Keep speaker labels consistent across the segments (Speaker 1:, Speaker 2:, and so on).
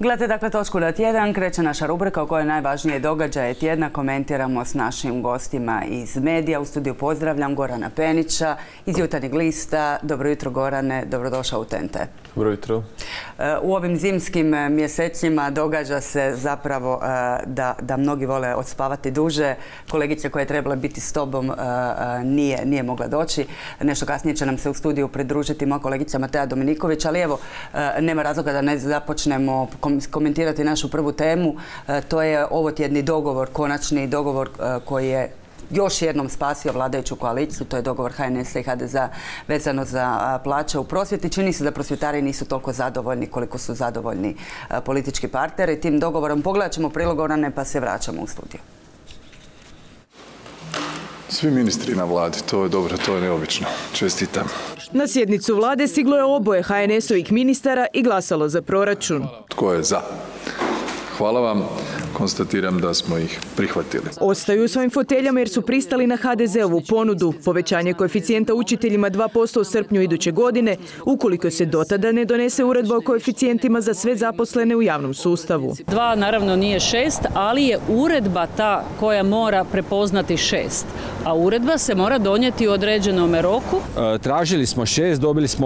Speaker 1: Gledajte, dakle, Točku na tjedan. Kreće naša rubrika u kojoj najvažnije događaje tjedna komentiramo s našim gostima iz medija. U studiju pozdravljam Gorana Penića iz Jutarnjeg lista. Dobro jutro, Gorane. Dobrodošao u TNT.
Speaker 2: Dobro jutro.
Speaker 1: U ovim zimskim mjesecima događa se zapravo da mnogi vole odspavati duže. Kolegica koja je trebala biti s tobom nije mogla doći. Nešto kasnije će nam se u studiju pridružiti moja kolegica Mateja Dominiković, ali evo, nema razloga da ne započnemo komentirati našu prvu temu. To je ovotjedni dogovor, konačni dogovor koji je još jednom spasio vladajuću koaliciju. To je dogovor HNS-a i HDZ-a vezano za plaće u prosvjeti. Čini se da prosvjetari nisu toliko zadovoljni koliko su zadovoljni politički partneri. Tim dogovorom pogledat ćemo prilog, Gorane, pa se vraćamo u studiju.
Speaker 3: Svi ministri na vladi, to je dobro, to je neobično. Čestitam.
Speaker 4: Na sjednicu vlade stiglo je oboje HNS-ovih ministara i glasalo za proračun.
Speaker 3: Tko je za? Hvala vam. Konstatiram da smo ih prihvatili.
Speaker 4: Ostaju u svojim foteljama jer su pristali na HDZ-ovu ponudu. Povećanje koeficijenta učiteljima 2% u srpnju iduće godine, ukoliko se dotada ne donese uredba o koeficijentima za sve zaposlene u javnom sustavu.
Speaker 5: 2 naravno nije 6, ali je uredba ta koja mora prepoznati 6. A uredba se mora donijeti u određenom roku.
Speaker 6: Tražili smo 6, dobili smo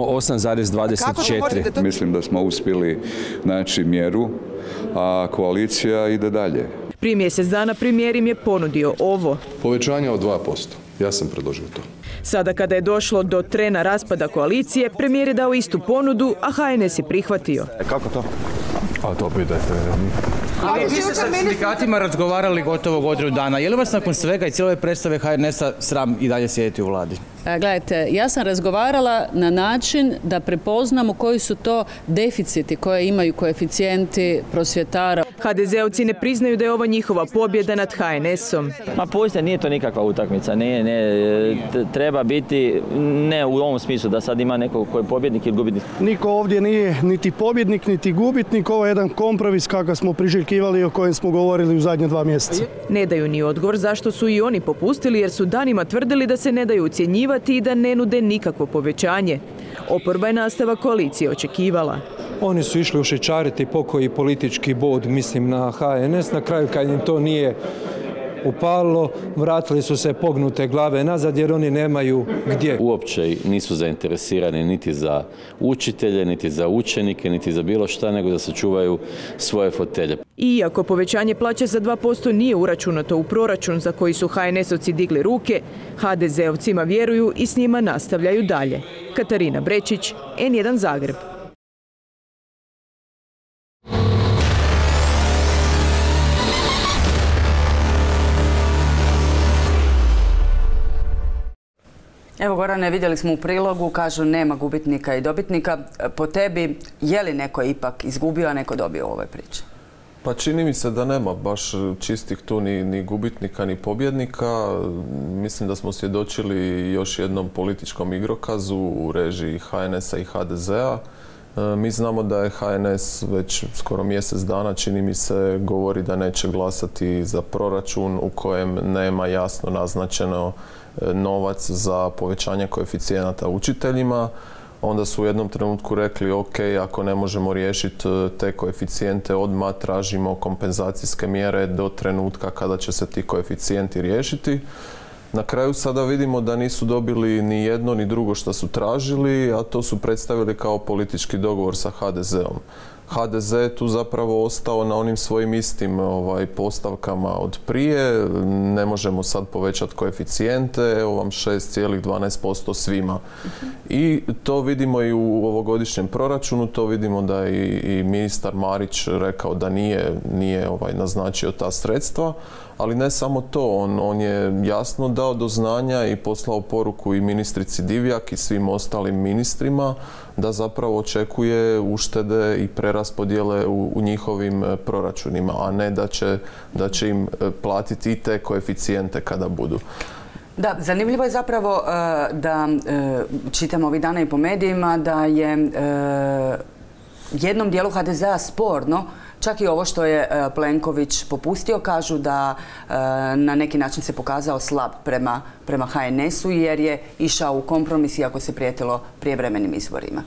Speaker 6: 8,24.
Speaker 7: Mislim da smo uspjeli naći mjeru, a koalicija ide dalje.
Speaker 4: Prije mjesec dana premijer im je ponudio ovo.
Speaker 3: Povećanje od 2%. Ja sam predložio to.
Speaker 4: Sada kada je došlo do trena raspada koalicije, premijer je dao istu ponudu, a HNS je prihvatio.
Speaker 6: Kako to?
Speaker 3: A to pitajte.
Speaker 8: Ali vi ste sa sindikatima razgovarali gotovo godinu dana. Je li vas nakon svega i cijele predstave HNS-a sram i dalje sjediti u vladi?
Speaker 5: Gledajte, ja sam razgovarala na način da prepoznamo koji su to deficiti koje imaju koeficijenti prosvjetara.
Speaker 4: HDZ-ovci ne priznaju da je ovo njihova pobjeda nad HNS-om.
Speaker 9: Ma pustite, nije to nikakva utakmica. Treba biti, ne u ovom smislu da sad ima neko koji je pobjednik ili gubitnik.
Speaker 10: Niko ovdje nije niti pobjednik, niti gubitnik. Ovo je jedan kompromis kakav smo priželjkivali i o kojem smo govorili u zadnje 2 mjeseca.
Speaker 4: Ne daju ni odgovor zašto su i oni popustili jer su danima tvrdili da se ne daju ucjenjivati i da ne nude nikakvo povećanje. Oporba je nastavak koalicije očekivala.
Speaker 11: Oni su išli ušićariti pokoji politički bod, mislim na HNS. Na kraju kad im to nije upalo, vratili su se pognute glave nazad jer oni nemaju gdje.
Speaker 9: Uopće nisu zainteresirani niti za učitelje, niti za učenike, niti za bilo šta, nego da sačuvaju svoje fotelje.
Speaker 4: Iako povećanje plaće za 2% nije uračunato u proračun za koji su HNS-ovci digli ruke, HDZ-ovcima vjeruju i s njima nastavljaju dalje. Katarina Brečić, N1 Zagreb.
Speaker 1: Evo, Gorane, vidjeli smo u prilogu, kažu nema gubitnika i dobitnika. Po tebi, je li neko ipak izgubio, a neko dobio u ovoj priči?
Speaker 2: Pa čini mi se da nema baš čistih tu ni gubitnika ni pobjednika. Mislim da smo svjedočili još jednom političkom igrokazu u režiji HNS-a i HDZ-a. Mi znamo da je HNS već skoro mjesec dana, čini mi se, govori da neće glasati za proračun u kojem nema jasno naznačeno novac za povećanje koeficijenata učiteljima. Onda su u jednom trenutku rekli ok, ako ne možemo riješiti te koeficijente odmah, tražimo kompenzacijske mjere do trenutka kada će se ti koeficijenti riješiti. Na kraju sada vidimo da nisu dobili ni jedno ni drugo što su tražili, a to su predstavili kao politički dogovor sa HDZ-om. HDZ je tu zapravo ostao na onim svojim istim postavkama od prije. Ne možemo sad povećati koeficijente, evo vam 6,12% svima. I to vidimo i u ovogodišnjem proračunu, to vidimo da je i ministar Marić rekao da nije naznačio ta sredstva. Ali ne samo to, on je jasno dao do znanja i poslao poruku i ministrici Divjak i svim ostalim ministrima da zapravo očekuje uštede i preraspodjele u njihovim proračunima, a ne da će im platiti i te koeficijente kada budu.
Speaker 1: Da, zanimljivo je zapravo da čitamo ovih dana i po medijima da je jednom dijelu HDZ-a sporno čak i ovo što je Plenković popustio. Kažu da na neki način se pokazao slab prema HNS-u jer je išao u kompromis iako se prijetilo prijevremenim izborima.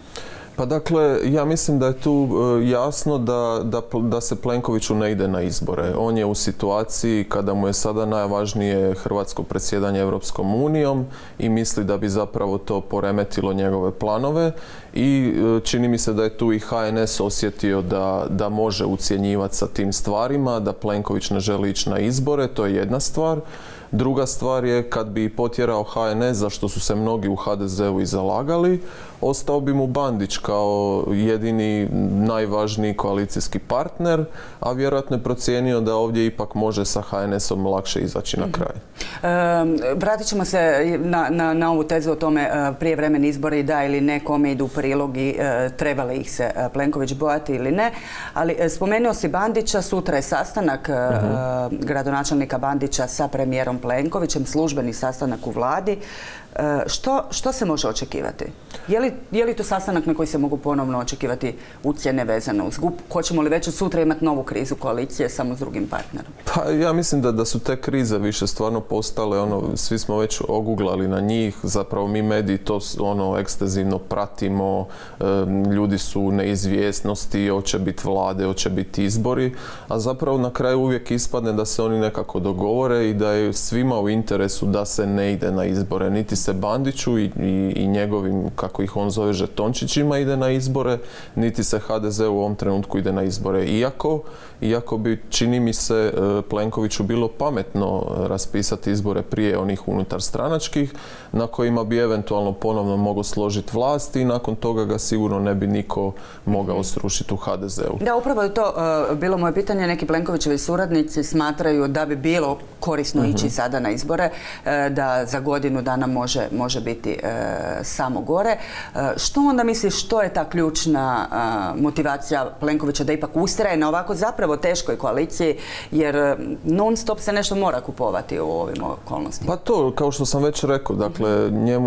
Speaker 2: Pa dakle, ja mislim da je tu jasno da se Plenkoviću ne ide na izbore. On je u situaciji kada mu je sada najvažnije hrvatsko predsjedanje Europskom unijom i misli da bi zapravo to poremetilo njegove planove i čini mi se da je tu i HNS osjetio da može ucjenjivati sa tim stvarima, da Plenković ne želi ići na izbore, to je jedna stvar. Druga stvar je kad bi potjerao HNS, za što su se mnogi u HDZ-u i zalagali, ostao bi mu Bandić kao jedini najvažniji koalicijski partner, a vjerojatno je procijenio da ovdje ipak može sa HNS-om lakše izaći na kraj.
Speaker 1: Vratit ćemo se na ovu tezu o tome prijevremeni izbori da ili ne, kome idu u prilog i trebali ih se Plenković bojati ili ne. Ali spomenuo si Bandića, sutra je sastanak gradonačelnika Bandića sa premijerom Plenkovićem, službeni sastanak u vladi. Što se može očekivati? Je li to sastanak na koji se mogu ponovno očekivati ucjene vezano uz GUP? Hoćemo li već od sutra imati novu krizu koalicije samo s drugim partnerom?
Speaker 2: Pa ja mislim da su te krize više stvarno postale, svi smo već oguglali na njih, zapravo mi mediji to ekstenzivno pratimo, ljudi su u neizvjesnosti, hoće biti vlade, hoće biti izbori, a zapravo na kraju uvijek ispadne da se oni nekako dogovore i da je svima u interesu da se ne ide na izbore, niti se Bandiću i njegovim, kako ih on zove, žetončićima ide na izbore, niti se HDZ u ovom trenutku ide na izbore. Iako bi, čini mi se, Plenkoviću bilo pametno raspisati izbore prije onih unutar stranačkih, na kojima bi eventualno ponovno mogao složiti vlast i nakon toga ga sigurno ne bi niko mogao srušiti u HDZ-u.
Speaker 1: Da, upravo je to bilo moje pitanje. Neki Plenkovićevi suradnici smatraju da bi bilo korisno ići sada na izbore, da za godinu dana može biti samo gore. Što onda misliš, što je ta ključna motivacija Plenkovića da ipak ustraje na ovako zapravo teškoj koaliciji, jer non stop se nešto mora kupovati u ovim okolnostima?
Speaker 2: Pa to, kao što sam već rekao, dakle,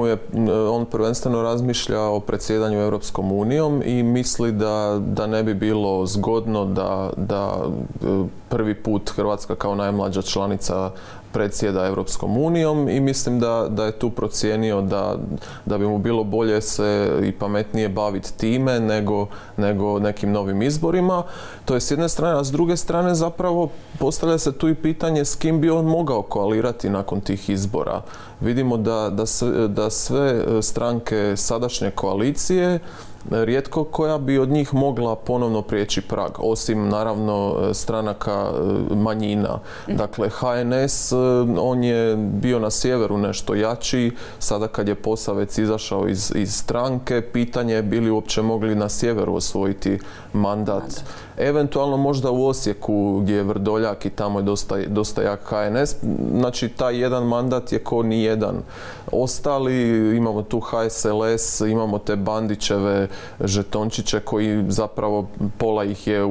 Speaker 2: on prvenstveno razmišlja o predsjedanju Europskom unijom i misli da ne bi bilo zgodno da prvi put Hrvatska kao najmlađa članica predsjeda Europskom unijom i mislim da je tu procijenio da bi mu bilo bolje se i pametnije baviti time nego nekim novim izborima. To je s jedne strane, a s druge strane zapravo postavlja se tu i pitanje s kim bi on mogao koalirati nakon tih izbora. Vidimo da sve stranke sadašnje koalicije rijetko koja bi od njih mogla ponovno prijeći prag, osim naravno stranaka manjina. Dakle, HNS, on je bio na sjeveru nešto jači, sada kad je Posavec izašao iz stranke, pitanje je bili uopće mogli na sjeveru osvojiti mandat. Eventualno možda u Osijeku gdje je Vrdoljak i tamo je dosta jak HNS, znači taj jedan mandat je ko ni jedan. Ostali, imamo tu HSLS, imamo te Bandićeve žetončiće koji zapravo pola ih je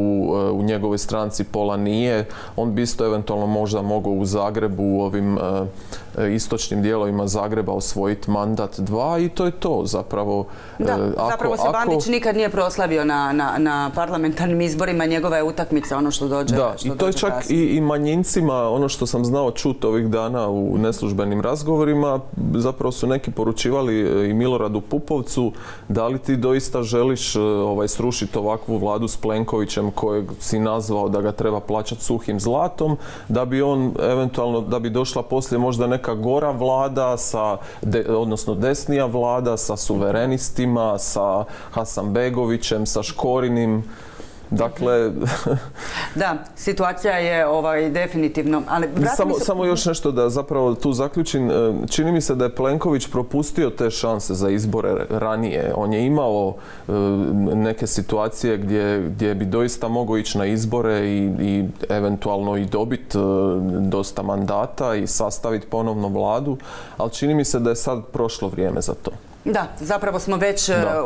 Speaker 2: u njegovoj stranci, pola nije. On bi isto eventualno možda mogao u Zagrebu, u ovim istočnim dijelovima Zagreba osvojiti mandat 2 i to je to zapravo.
Speaker 1: Da, zapravo se Bandić nikad nije proslavio na parlamentarnim izborima, njegova je utakmica ono što dođe kasnije.
Speaker 2: Da, i to je čak i manjincima, ono što sam znao čuti ovih dana u neslužbenim razgovorima, zapravo su neki poručivali i Miloradu Pupovcu, da li ti doista želiš srušiti ovakvu vladu s Plenkovićem kojeg si nazvao da ga treba plaćati suhim zlatom, da bi on eventualno, da bi došla poslije možda neka gora vlada, odnosno desnija vlada sa suverenistima, sa Hasanbegovićem, sa Škorinim. Dakle...
Speaker 1: Da, situacija je definitivno...
Speaker 2: Samo još nešto da zapravo tu zaključim. Čini mi se da je Plenković propustio te šanse za izbore ranije. On je imao neke situacije gdje bi doista mogao ići na izbore i eventualno i dobiti dosta mandata i sastaviti ponovno vladu, ali čini mi se da je sad prošlo vrijeme za to.
Speaker 1: Da, zapravo smo već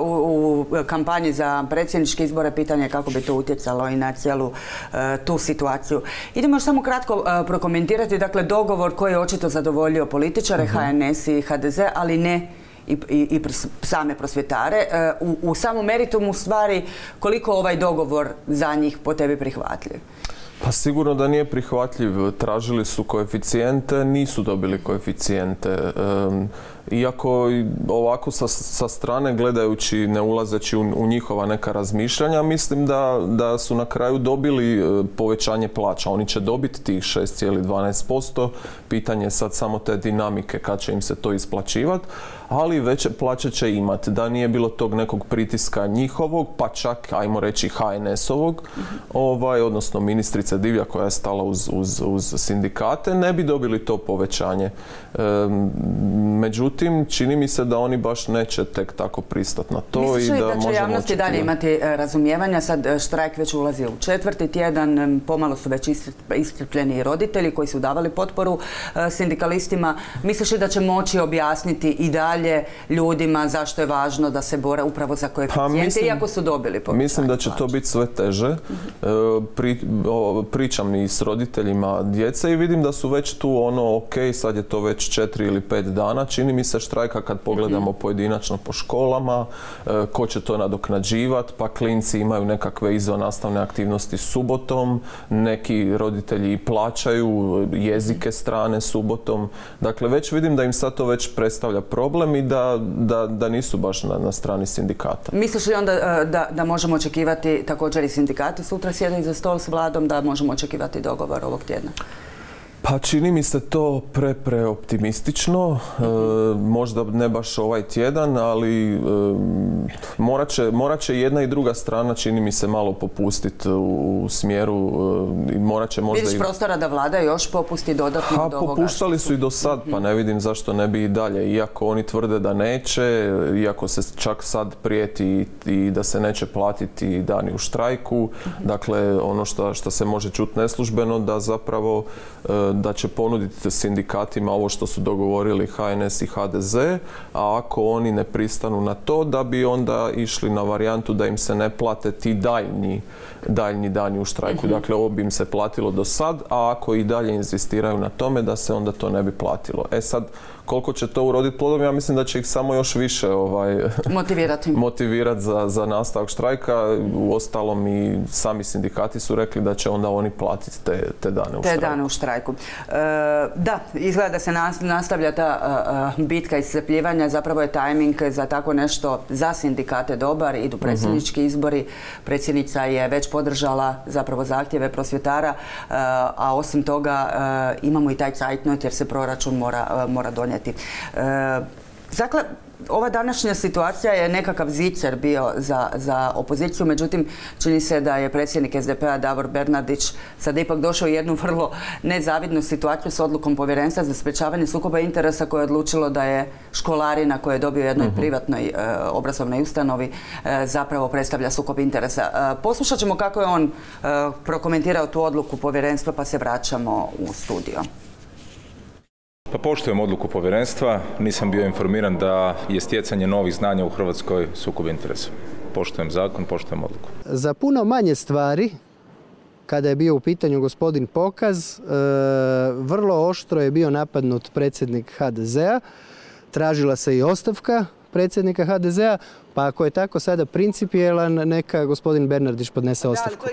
Speaker 1: u kampanji za predsjedničke izbore, pitanje kako bi to utjecalo i na cijelu tu situaciju. Idemo još samo kratko prokomentirati, dakle, dogovor koji je očito zadovoljio političare, HNS i HDZ, ali ne i same prosvjetare. U samom meritumu stvari, koliko ovaj dogovor za njih po tebi prihvatljiv?
Speaker 2: Pa sigurno da nije prihvatljiv. Tražili su koeficijente, nisu dobili koeficijente. Iako ovako sa strane gledajući, ne ulazeći u njihova neka razmišljanja, mislim da su na kraju dobili povećanje plaća. Oni će dobiti tih 6,12%. Pitanje je sad samo te dinamike kad će im se to isplaćivati, ali veće plaće će imati. Da nije bilo tog nekog pritiska njihovog, pa čak, ajmo reći, HNS-ovog, odnosno ministrice Divjak koja je stala uz sindikate, ne bi dobili to povećanje. Međutim, čini mi se da oni baš neće tek tako pristati na to.
Speaker 1: Misliš li
Speaker 2: i
Speaker 1: da će javnost i dalje imati razumijevanja? Sad štrajk već ulazi u 4. tjedan, pomalo su već iscrpljeni roditelji koji su davali potporu sindikalistima. Misliš li da će moći objasniti i dalje ljudima zašto je važno da se bore upravo za koeficijente, iako su dobili povećanje?
Speaker 2: Mislim da će to biti sve teže. Pričam i s roditeljima djece i vidim da su već tu ok, sad je to već 4 ili 5 dana. Čini mi se štrajka kad pogledamo pojedinačno po školama, ko će to nadoknađivati, pa klinci imaju nekakve izvannastavne aktivnosti subotom, neki roditelji plaćaju jezike strane subotom. Dakle, već vidim da im sad to već predstavlja problem i da nisu baš na strani sindikata.
Speaker 1: Misliš li onda da možemo očekivati, također i sindikati sutra sjedaju za stol s vladom, da možemo očekivati dogovor ovog tjedna?
Speaker 2: Pa čini mi se to preoptimistično, možda ne baš ovaj tjedan, ali morat će jedna i druga strana, čini mi se, malo popustiti u smjeru, morat će možda...
Speaker 1: Vidiš prostora da vlada još popusti dodatno od ovoga?
Speaker 2: Popuštali su i do sad, pa ne vidim zašto ne bi i dalje. Iako oni tvrde da neće, iako se čak sad prijeti i da se neće platiti dani u štrajku, dakle ono što se može čuti neslužbeno, da zapravo da će ponuditi sindikatima ovo što su dogovorili HNS i HDZ, a ako oni ne pristanu na to, da bi onda išli na varijantu da im se ne plate ti daljnji dani u štrajku. Dakle, ovo bi im se platilo do sad, a ako i dalje inzistiraju na tome, da se onda to ne bi platilo. Sad, koliko će to uroditi plodom, ja mislim da će ih samo još više motivirati za nastavak štrajka. Uostalom i sami sindikati su rekli da će onda oni platiti te dane u štrajku.
Speaker 1: Te dane u štrajku. Da, izgleda da se nastavlja ta bitka iscrpljivanja. Zapravo je tajming za tako nešto za sindikate dobar. Idu predsjednički izbori. Predsjednica je već podržala zapravo zahtjeve prosvjetara, a osim toga imamo i taj zeitnot jer se proračun mora donijeti. Dakle, ova današnja situacija je nekakav zicer bio za opoziciju, međutim, čini se da je predsjednik SDP-a Davor Bernardić sada ipak došao u jednu vrlo nezavidnu situaciju s odlukom Povjerenstva za sprječavanje sukoba interesa koje je odlučilo da je školarina koju je dobio u jednoj privatnoj obrazovnoj ustanovi zapravo predstavlja sukob interesa. Poslušat ćemo kako je on prokomentirao tu odluku Povjerenstva, pa se vraćamo u studio.
Speaker 12: Pa poštujem odluku povjerenstva, nisam bio informiran da je stjecanje novih znanja u Hrvatskoj sukob interesa. Poštujem zakon, poštujem odluku.
Speaker 13: Za puno manje stvari, kada je bio u pitanju gospodin Pokaz, vrlo oštro je bio napadnut predsjednik HDZ-a, tražila se i ostavka predsjednika HDZ-a, pa ako je tako sada principijelan, neka gospodin Bernardić podnese ostavku.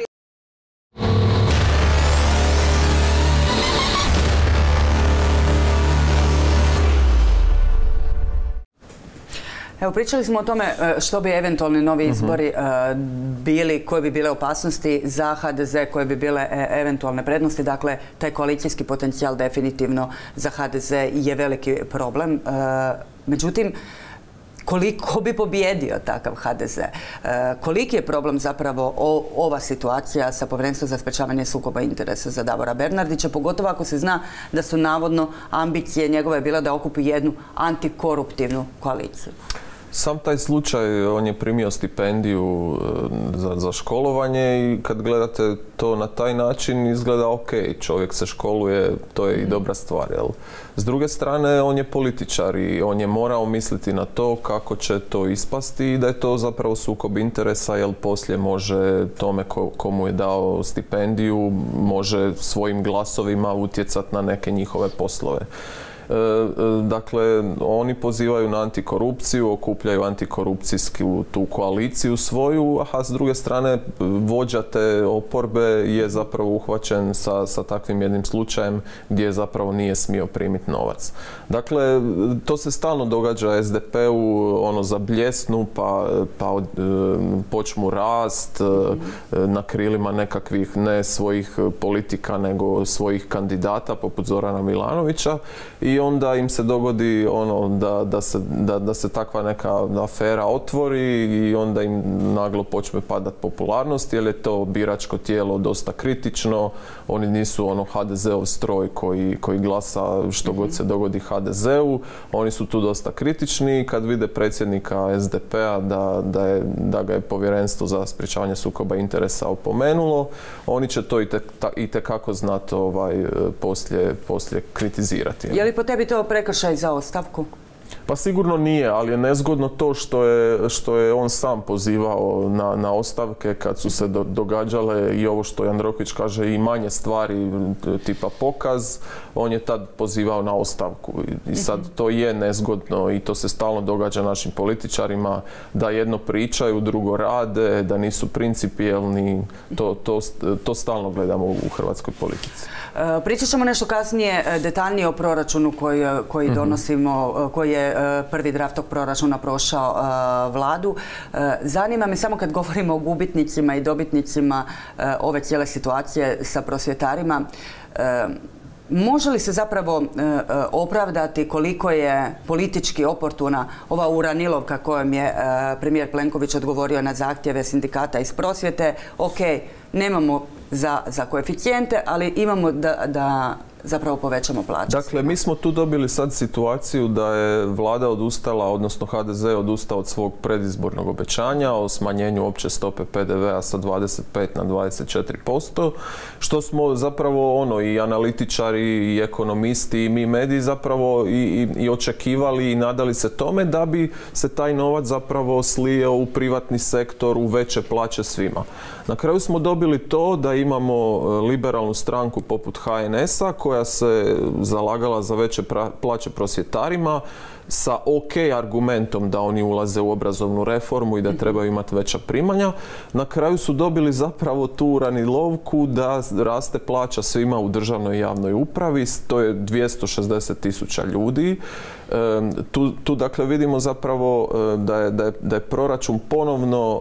Speaker 1: Evo, pričali smo o tome što bi eventualni novi izbori bili, koje bi bile opasnosti za HDZ, koje bi bile eventualne prednosti. Dakle, taj koalicijski potencijal definitivno za HDZ je veliki problem. Međutim, koliko bi pobjedio takav HDZ? Koliki je problem zapravo ova situacija sa Povjerenstvom za sprječavanje sukoba interesa za Davora Bernardića, pogotovo ako se zna da su navodno ambicije njegove bile da okupi jednu antikoruptivnu koaliciju?
Speaker 2: Sam taj slučaj, on je primio stipendiju za školovanje i kad gledate to na taj način izgleda ok, čovjek se školuje, to je i dobra stvar. Jel? S druge strane, on je političar i on je morao misliti na to kako će to ispasti i da je to zapravo sukob interesa, jer poslije može tome komu je dao stipendiju, može svojim glasovima utjecati na neke njihove poslove. Dakle, oni pozivaju na antikorupciju, okupljaju antikorupcijsku tu koaliciju svoju, a s druge strane vođa te oporbe je zapravo uhvaćen sa takvim jednim slučajem gdje zapravo nije smio primiti novac. Dakle, to se stalno događa SDP-u, ono zabljesnu pa počnu rast na krilima nekakvih ne svojih politika nego svojih kandidata poput Zorana Milanovića i onda im se dogodi ono da se takva neka afera otvori i onda im naglo počne padati popularnost jer je to biračko tijelo dosta kritično, oni nisu ono HDZ-ov stroj koji glasa što god se dogodi HDZ-u, oni su tu dosta kritični i kad vide predsjednika SDP-a da ga je Povjerenstvo za sprječavanje sukoba interesa opomenulo, oni će to itekako znati poslije kritizirati.
Speaker 1: Je li po tebi to prekršaj za ostavku?
Speaker 2: Pa sigurno nije, ali je nezgodno to što je on sam pozivao na ostavke kad su se događale i ovo što Jandroković kaže i manje stvari tipa Pokaz, on je tad pozivao na ostavku i sad to je nezgodno i to se stalno događa našim političarima da jedno pričaju, drugo rade, da nisu principijelni, to stalno gledamo u hrvatskoj politici.
Speaker 1: Pričat ćemo nešto kasnije detaljnije o proračunu koji donosimo, koji je prvi draft tog proračuna prošao vladu. Zanima me samo kad govorimo o gubitnicima i dobitnicima ove cijele situacije sa prosvjetarima, može li se zapravo opravdati koliko je politički oportuna ova uranilovka kojom je premijer Plenković odgovorio na zahtjeve sindikata iz prosvjete? Ok, nemamo za koeficijente, ali imamo da zapravo povećamo plaće.
Speaker 2: Dakle, mi smo tu dobili sad situaciju da je vlada odustala, odnosno HDZ odustao od svog predizbornog obećanja o smanjenju opće stope PDV-a sa 25 na 24%, što smo zapravo i analitičari i ekonomisti i mi mediji zapravo i očekivali i nadali se tome da bi se taj novac zapravo slio u privatni sektor, u veće plaće svima. Na kraju smo dobili to da imamo liberalnu stranku poput HNS-a koja se zalagala za veće plaće prosvjetarima sa ok argumentom da oni ulaze u obrazovnu reformu i da trebaju imati veća primanja. Na kraju su dobili zapravo tu uranilovku da raste plaća svima u državnoj i javnoj upravi, to je 260.000 ljudi. Tu dakle vidimo zapravo da je proračun ponovno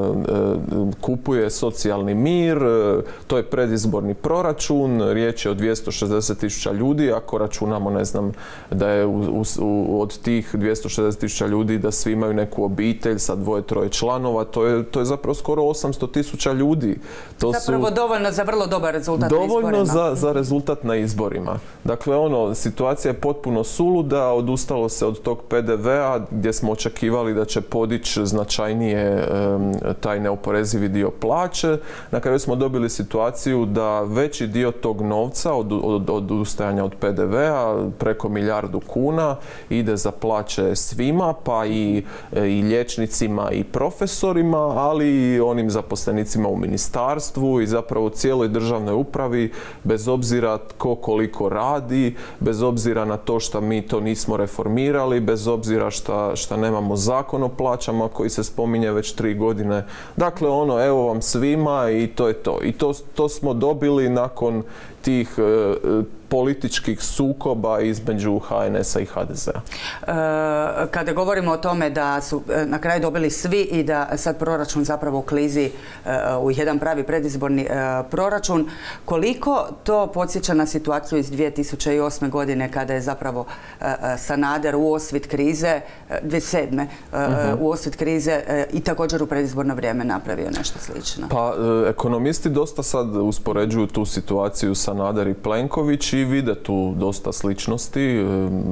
Speaker 2: kupuje socijalni mir, to je predizborni proračun, riječ je o 260.000 ljudi, ako računamo ne znam da je od tih 260.000 ljudi da svi imaju neku obitelj sa 2-3 članova, to je zapravo skoro 800.000 ljudi.
Speaker 1: Zapravo dovoljno za vrlo dobar rezultat na izborima.
Speaker 2: Dovoljno za rezultat na izborima. Dakle, situacija je potpuno suluda, odustalo se od tog PDV-a gdje smo očekivali da će podići značajnije taj neoporezivi dio plaće. Na kraju smo dobili situaciju da veći dio tog novca od odustajanja od PDV-a, preko 1 milijardu kuna, ide za plaće svima, pa i liječnicima i profesorima, ali i onim zaposlenicima u ministarstvu i zapravo cijeloj državnoj upravi, bez obzira tko koliko radi, bez obzira na to što mi to nismo reformirali, bez obzira što nemamo zakon o plaćama koji se spominje već 3 godine. Dakle, evo vam svima i to je to. I to smo dobili nakon tih političkih sukoba između HNS-a i HDZ-a.
Speaker 1: Kada govorimo o tome da su na kraju dobili svi i da sad proračun zapravo klizi u jedan pravi predizborni proračun, koliko to podsjeća na situaciju iz 2008. godine kada je zapravo Sanader u osvit krize, 2007. U osvit krize i također u predizborno vrijeme napravio nešto slično?
Speaker 2: Pa, ekonomisti dosta sad uspoređuju tu situaciju Sanader i Plenković i vide tu dosta sličnosti,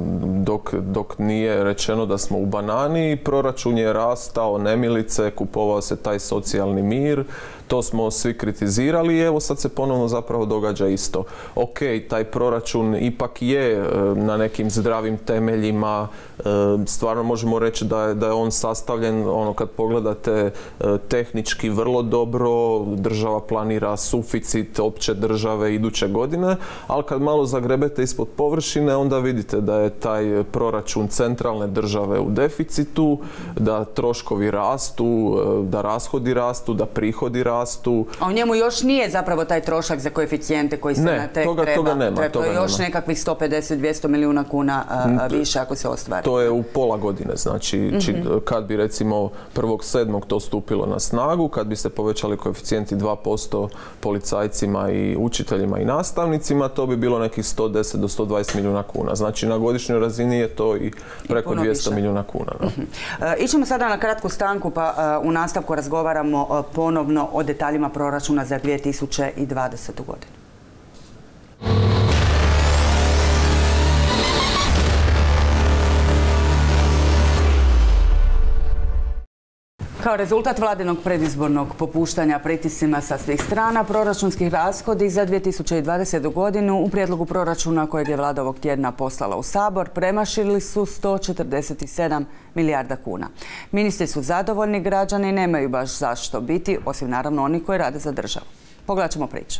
Speaker 2: dok nije rečeno da smo u banani, proračun je rastao nemilice, kupovao se taj socijalni mir, to smo svi kritizirali i evo sad se ponovno zapravo događa isto. Ok, taj proračun ipak je na nekim zdravim temeljima, stvarno možemo reći da je on sastavljen, kad pogledate tehnički vrlo dobro, država planira suficit opće države iduće prošle godine, ali kad malo zagrebete ispod površine, onda vidite da je taj proračun centralne države u deficitu, da troškovi rastu, da rashodi rastu, da prihodi rastu.
Speaker 1: A u njemu još nije zapravo taj trošak za koeficijente koji se na tek treba.
Speaker 2: Toga nema.
Speaker 1: Treba još nekakvih 150-200 milijuna kuna više ako se ostvari.
Speaker 2: To je u pola godine, znači kad bi recimo 1.7. to stupilo na snagu, kad bi se povećali koeficijenti 2% policajcima i učiteljima i nastavnicima, to bi bilo nekih 110 do 120 milijuna kuna. Znači na godišnjoj razini je to i preko 200 milijuna kuna.
Speaker 1: Ićemo sada na kratku stanku pa u nastavku razgovaramo ponovno o detaljima proračuna za 2020. godinu. Kao rezultat vladinog predizbornog popuštanja pritiscima sa svih strana, proračunski rashodi za 2020. godinu u prijedlogu proračuna kojeg je vlada ovog tjedna poslala u Sabor premašili su 147 milijarda kuna. Ministri su zadovoljni, građani nemaju baš zašto biti, osim naravno oni koji rade za državu. Pogledat ćemo priču.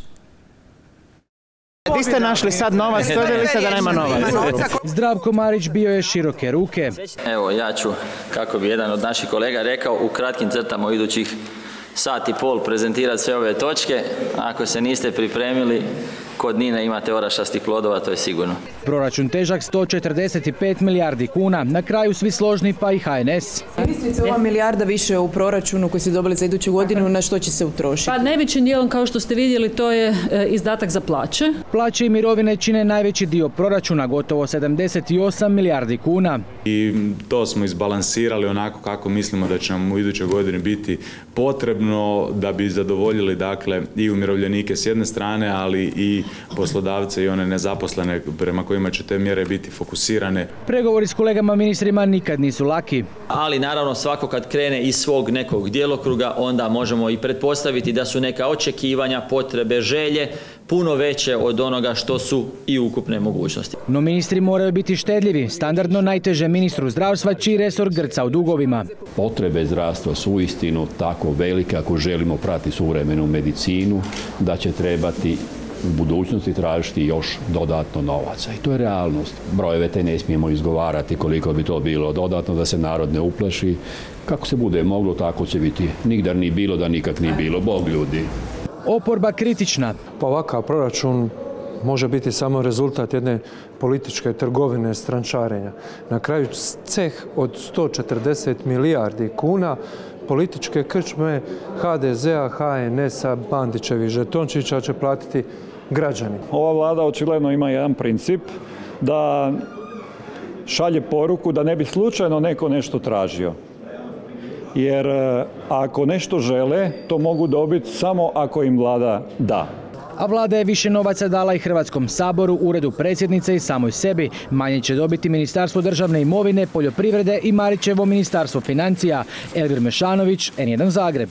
Speaker 14: Di ste našli sad novac, tvrdili ste da nema novaca.
Speaker 8: Zdravko Marić bio je široke ruke.
Speaker 15: Evo, ja ću, kako bi jedan od naših kolega rekao, u kratkim crtama u idućih sat i pol prezentirati sve ove točke. Ako se niste pripremili, kod Nine imate orašastih plodova, to je sigurno.
Speaker 8: Proračun težak 145 milijardi kuna, na kraju svi složni pa i HNS.
Speaker 4: Ministrice, ova milijarda više u proračunu koji ste dobili za iduću godinu, na što će se utrošiti?
Speaker 5: Pa najvećim dijelom, kao što ste vidjeli, to je izdatak za plaće.
Speaker 8: Plaće i mirovine čine najveći dio proračuna, gotovo 78 milijardi kuna.
Speaker 16: I to smo izbalansirali onako kako mislimo da će nam u idućoj godini biti potrebno da bi zadovoljili dakle i umirovljenike s jedne strane, ali i poslodavce i one nezaposlene prema kojima će te mjere biti fokusirane.
Speaker 8: Pregovori s kolegama ministrima nikad nisu laki.
Speaker 15: Ali naravno svako kad krene iz svog nekog djelokruga, onda možemo i pretpostaviti da su neka očekivanja, potrebe, želje puno veće od onoga što su i ukupne mogućnosti.
Speaker 8: No ministri moraju biti štedljivi, standardno najteže ministru zdravstva čiji resor grca u dugovima.
Speaker 17: Potrebe zdravstva su uistinu tako velike ako želimo pratiti suvremenu medicinu, da će trebati u budućnosti tražiti još dodatno novaca. I to je realnost. Brojeve te ne smijemo izgovarati koliko bi to bilo dodatno da se narod ne uplaši. Kako se bude moglo, tako će biti. Nigdar ni bilo da nikak ni bilo. Bog ljudi.
Speaker 8: Oporba kritična.
Speaker 11: Pa ovakav proračun može biti samo rezultat jedne političke trgovine, strančarenja. Na kraju ceh od 140 milijardi kuna političke krčme HDZ-a, HNS-a, Bandićevi žetončića će platiti građani.
Speaker 18: Ova vlada očigledno ima jedan princip da šalje poruku da ne bi slučajno neko nešto tražio. Jer ako nešto žele, to mogu dobiti samo ako im vlada da.
Speaker 8: A vlada je više novaca dala i Hrvatskom saboru, uredu predsjednice i samoj sebi. Manje će dobiti Ministarstvo državne imovine, poljoprivrede i Marićevo Ministarstvo financija. Elvir Mešanović, N1 Zagreb.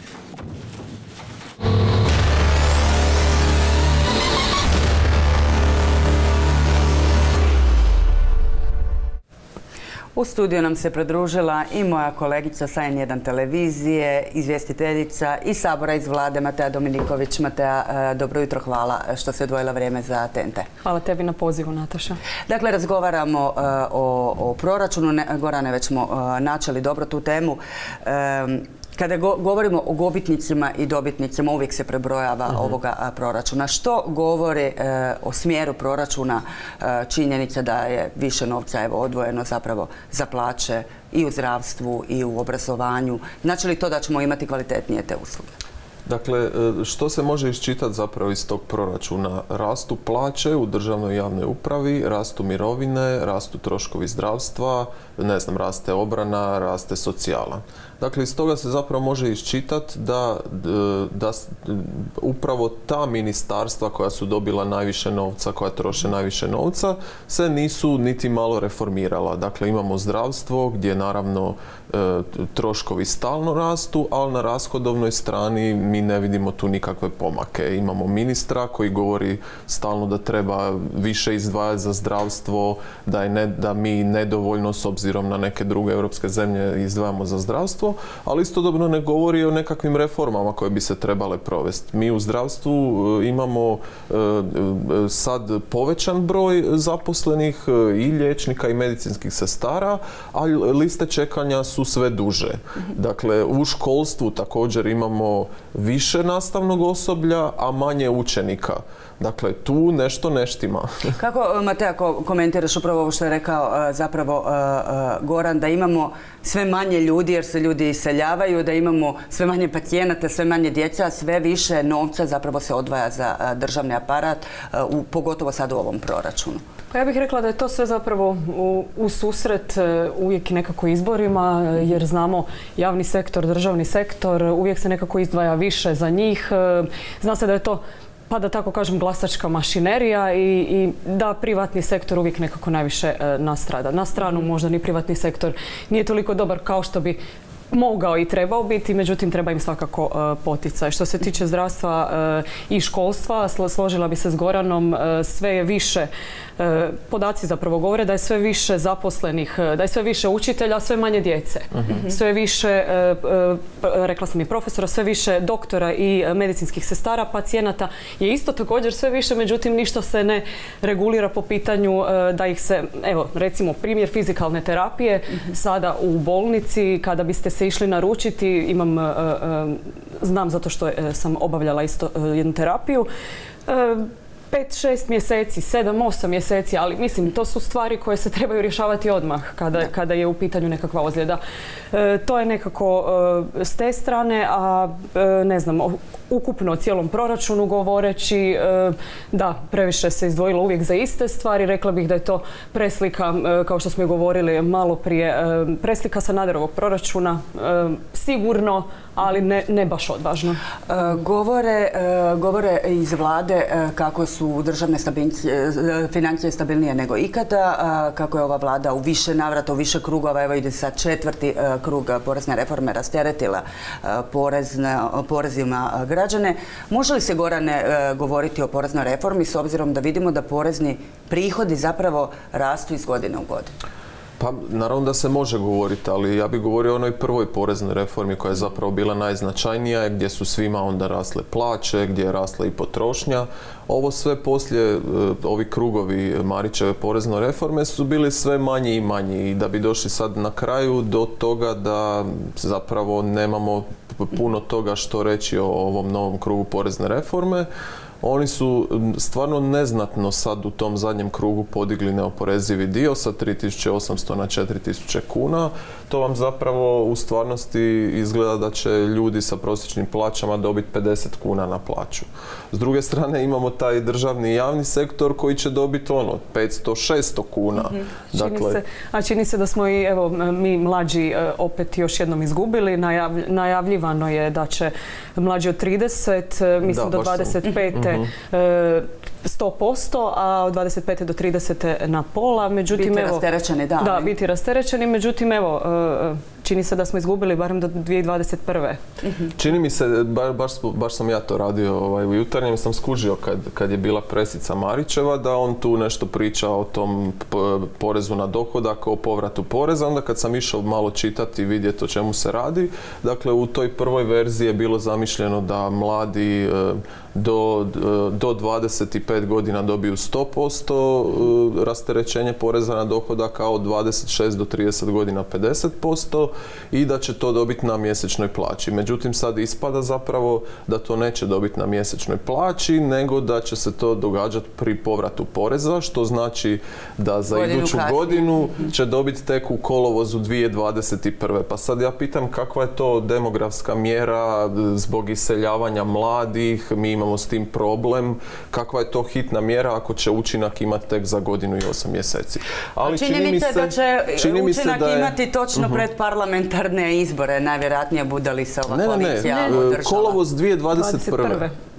Speaker 1: U studiju nam se pridružila i moja kolegica sa N1 televizije, izvjestiteljica i Sabora iz vlade Matea Dominiković. Matea, dobro jutro, hvala što se odvojila vrijeme za TNT.
Speaker 19: Hvala tebi na pozivu, Nataša.
Speaker 1: Dakle, razgovaramo o proračunu. Gorane, već smo načeli dobro tu temu. Kada govorimo o gubitnicima i dobitnicima, uvijek se prebrojava ovoga proračuna. Što govori o smjeru proračuna činjenica da je više novca odvojeno zapravo za plaće i u zdravstvu i u obrazovanju? Znači li to da ćemo imati kvalitetnije te usluge?
Speaker 2: Dakle, što se može iščitati zapravo iz tog proračuna? Rastu plaće u državnoj i javnoj upravi, rastu mirovine, rastu troškovi zdravstva, ne znam, raste obrana, raste socijala. Dakle, iz toga se zapravo može iščitati da upravo ta ministarstva koja su dobila najviše novca, koja troše najviše novca, se nisu niti malo reformirala. Dakle, imamo zdravstvo gdje naravno troškovi stalno rastu, ali na rashodovnoj strani mi ne vidimo tu nikakve pomake. Imamo ministra koji govori stalno da treba više izdvajati za zdravstvo, da mi nedovoljno s obzirom na neke druge europske zemlje izdvajamo za zdravstvo, ali istodobno ne govori o nekakvim reformama koje bi se trebale provesti. Mi u zdravstvu imamo sad povećan broj zaposlenih i liječnika i medicinskih sestara, a liste čekanja su sve duže. Dakle, u školstvu također imamo više nastavnog osoblja, a manje učenika. Dakle, tu nešto ne štima.
Speaker 1: Kako, Matea, komentiraš upravo ovo što je rekao zapravo Goran, da imamo sve manje ljudi jer se ljudi iseljavaju, da imamo sve manje pacijenata, sve manje djeca, a sve više novca zapravo se odvaja za državni aparat, pogotovo sad u ovom proračunu?
Speaker 19: Pa ja bih rekla da je to sve zapravo u susret uvijek nekako izborima, jer znamo javni sektor, državni sektor, uvijek se nekako izdvaja više za njih. Zna se da je to, pa da tako kažem, glasačka mašinerija i da privatni sektor uvijek nekako najviše nastrada. Na stranu možda ni privatni sektor nije toliko dobar kao što bi mogao i trebao biti, međutim treba im svakako poticaj. Što se tiče zdravstva i školstva, složila bi se s Goranom, sve je više, podaci zapravo govore da je sve više zaposlenih, da je sve više učitelja, sve manje djece. Sve više, rekla sam i profesora, sve više doktora i medicinskih sestara, pacijenata je isto također sve više, međutim ništa se ne regulira po pitanju da ih se, evo recimo primjer fizikalne terapije, sada u bolnici kada biste se išli naručiti, znam zato što sam obavljala isto jednu terapiju, 5-6 mjeseci, 7-8 mjeseci, ali mislim to su stvari koje se trebaju rješavati odmah kada je u pitanju nekakva ozljeda. To je nekako s te strane, a ne znam, ukupno o cijelom proračunu govoreći, da, previše se izdvojilo uvijek za iste stvari. Rekla bih da je to preslika, kao što smo i govorili malo prije, preslika Sanaderovog proračuna, sigurno, ali ne baš odvažno.
Speaker 1: Govore iz vlade kako su državne financije stabilnije nego ikada, kako je ova vlada u više navrata, u više krugova, evo ide sad 4. krug porezne reforme, rasteretila porezima građane. Može li se, Gorane, govoriti o poreznoj reformi s obzirom da vidimo da porezni prihodi zapravo rastu iz godine u godinu?
Speaker 2: Pa naravno da se može govoriti, ali ja bih govorio o onoj prvoj poreznoj reformi koja je zapravo bila najznačajnija, gdje su svima onda rasle plaće, gdje je rasla i potrošnja. Ovo sve poslije, ovi krugovi Marićeve porezne reforme su bili sve manji i manji i da bi došli sad na kraju do toga da zapravo nemamo puno toga što reći o ovom novom krugu porezne reforme. Oni su stvarno neznatno sad u tom zadnjem krugu podigli neoporezivi dio sa 3.800 na 4.000 kuna. To vam zapravo u stvarnosti izgleda da će ljudi sa prosječnim plaćama dobiti 50 kuna na plaću. S druge strane imamo taj državni javni sektor koji će dobiti 500-600 kuna.
Speaker 19: Čini se da smo i evo mi mlađi opet još jednom izgubili. Najavljivano je da će mlađi od 30, mislim do 25 100%, a od 25. do 30. na pola. Međutim,
Speaker 1: biti rasterećeni, da.
Speaker 19: Da, biti rasterećeni. Međutim, evo, čini se da smo izgubili barem do 2021.
Speaker 2: Čini mi se, baš sam ja to radio u Jutarnjem, sam skužio kad je bila presica Marićeva da on tu nešto priča o tom porezu na dohodak, o povratu poreza. Onda kad sam išao malo čitati i vidjeti o čemu se radi, dakle u toj prvoj verziji je bilo zamišljeno da mladi do 25 godina dobiju 100% rasterećenje poreza na dohodak, a od 26 do 30 godina 50% i da će to dobiti na mjesečnoj plaći. Međutim, sad ispada zapravo da to neće dobiti na mjesečnoj plaći, nego da će se to događati pri povratu poreza, što znači da za iduću godinu će dobiti tek u kolovozu 2021. Pa sad ja pitam kakva je to demografska mjera zbog iseljavanja mladih, mi imamo s tim problem, kakva je to hitna mjera ako će učinak imati tek za godinu i 8 mjeseci.
Speaker 1: Ali čini mi se da će učinak imati točno pred parlamentarne izbore, najvjerojatnije bude li se ova koalicija održala.
Speaker 2: Kolovoz 2021.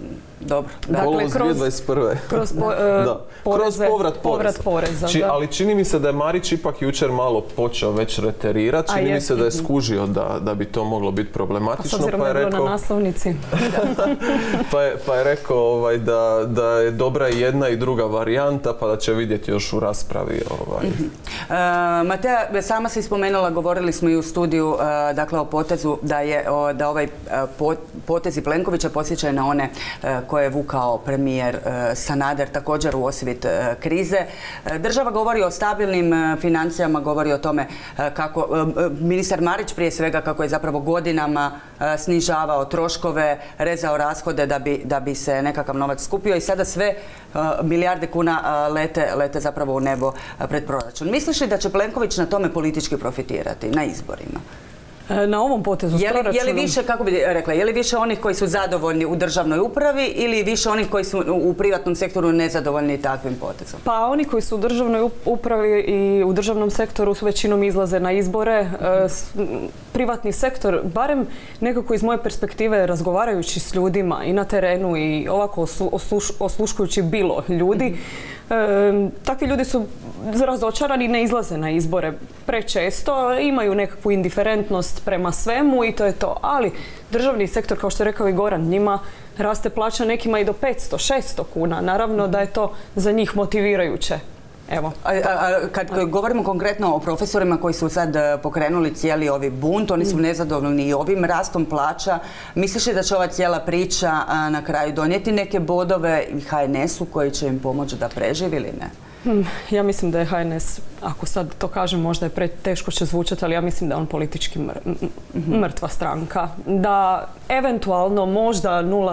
Speaker 1: dobro.
Speaker 2: Kolovoz 2021. Kroz povrat poreza. Ali čini mi se da je Marić ipak jučer malo počeo već reterirat. Čini mi se da je skužio da bi to moglo biti problematično.
Speaker 19: S obzirom da je bilo na naslovnici.
Speaker 2: Pa je rekao da je dobra i jedna i druga varijanta, pa da će vidjeti još u raspravi.
Speaker 1: Matea, sama si spomenula, govorili smo i u studiju, dakle o potezu da ovaj potezi Plenkovića podsjećaju na one koje je vukao premijer Sanader također u osvit krize. Država govori o stabilnim financijama, govori o tome kako ministar Marić prije svega kako je zapravo godinama snižavao troškove, rezao rashode da bi se nekakav novac skupio i sada sve milijarde kuna lete zapravo u nebo pred proračun. Misliš li da će Plenković na tome politički profitirati na izborima?
Speaker 19: Na ovom potezu s proračunom?
Speaker 1: Je li više, kako bi rekla, je li više onih koji su zadovoljni u državnoj upravi ili više onih koji su u privatnom sektoru nezadovoljni takvim potezom?
Speaker 19: Pa oni koji su u državnoj upravi i u državnom sektoru su većinom izlaze na izbore. Privatni sektor, barem nekako iz moje perspektive razgovarajući s ljudima i na terenu i ovako osluškujući bilo ljudi, takvi ljudi su razočarani i ne izlaze na izbore prečesto, imaju nekakvu indiferentnost prema svemu i to je to. Ali državni sektor, kao što je rekao i Goran, njima raste plaća nekima i do 500-600 kuna. Naravno da je to za njih motivirajuće. Evo.
Speaker 1: Kad govorimo konkretno o profesorima koji su sad pokrenuli cijeli ovi bunt, oni su nezadovoljni i ovim rastom plaća. Misliš li da će ova cijela priča na kraju donijeti neke bodove HNS-u koji će im pomoći da preživi ili ne?
Speaker 19: Ja mislim da je HNS, ako sad to kažem, možda je preteško će zvučati, ali ja mislim da je on politički mrtva stranka. Da eventualno možda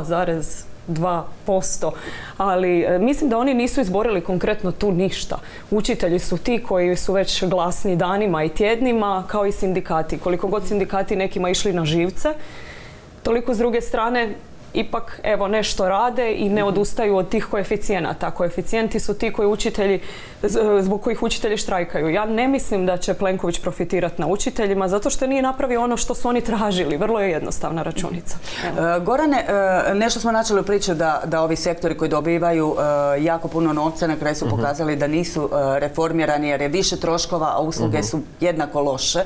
Speaker 19: 0,2%, ali mislim da oni nisu izborili konkretno tu ništa. Učitelji su ti koji su već glasni danima i tjednima, kao i sindikati. Koliko god sindikati nekima išli na živce, toliko s druge strane ipak evo nešto rade i ne odustaju od tih koeficijenata. Koeficijenti su ti koji učitelji, zbog kojih učitelji štrajkaju. Ja ne mislim da će Plenković profitirati na učiteljima zato što nije napravio ono što su oni tražili. Vrlo je jednostavna računica.
Speaker 1: Gorane, nešto smo načeli u priči da ovi sektori koji dobivaju jako puno novca na kraju su pokazali da nisu reformirani jer je više troškova, a usluge su jednako loše.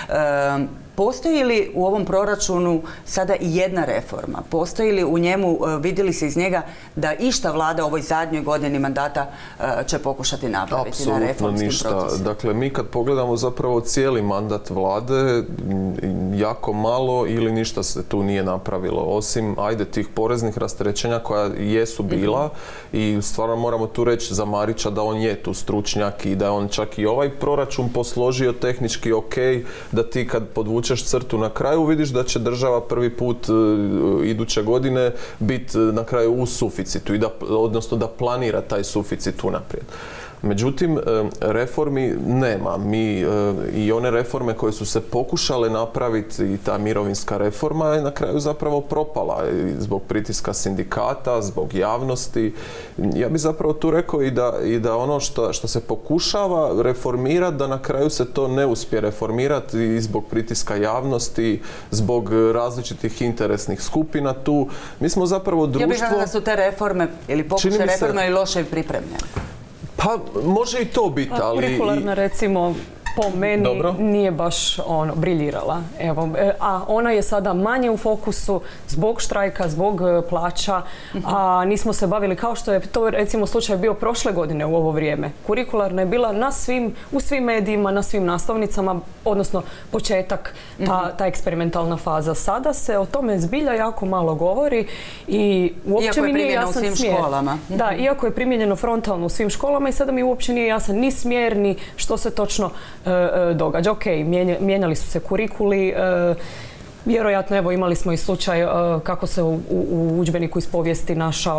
Speaker 1: Postoji li u ovom proračunu sada i jedna reforma? Postoji li u njemu, vidjeli se iz njega da išta vlada u ovoj zadnjoj godini mandata će pokušati napraviti na reformskim procesima?
Speaker 2: Apsolutno ništa. Dakle, mi kad pogledamo zapravo cijeli mandat vlade, jako malo ili ništa se tu nije napravilo. Osim, tih poreznih rasterećenja koja jesu bila i stvarno moramo tu reći za Marića da on je tu stručnjak i da je on čak i ovaj proračun posložio tehnički ok, da ti kad podvučeš crtu na kraju vidiš da će država prvi put iduće godine biti na kraju u suficitu, odnosno da planira taj suficit unaprijed. Međutim, reformi nema. I one reforme koje su se pokušale napraviti i ta mirovinska reforma je na kraju zapravo propala zbog pritiska sindikata, zbog javnosti. Ja bih zapravo tu rekao i da ono što se pokušava reformirati, da na kraju se to ne uspije reformirati i zbog pritiska javnosti, zbog različitih interesnih skupina tu. Mi smo zapravo društvo...
Speaker 1: Ja bih rekla da su te reforme ili pokušaj reforme ili loše pripremljene.
Speaker 2: Pa može i to biti, ali...
Speaker 19: Kurikularna recimo po meni nije baš briljirala. A ona je sada manje u fokusu zbog štrajka, zbog plaća, a nismo se bavili kao što je to recimo slučaj bio prošle godine u ovo vrijeme. Kurikularna je bila u svim medijima, na svim naslovnicama, odnosno početak, ta eksperimentalna faza. Sada se o tome zbilja jako malo govori i uopće mi nije jasan smjer.
Speaker 1: Iako je primijenjeno u svim školama.
Speaker 19: Da, iako je primijenjeno frontalno u svim školama i sada mi uopće nije jasan ni smjer, ni što se točno događa. Ok, mijenjali su se kurikuli, vjerojatno evo imali smo i slučaj kako se u udžbeniku iz povijesti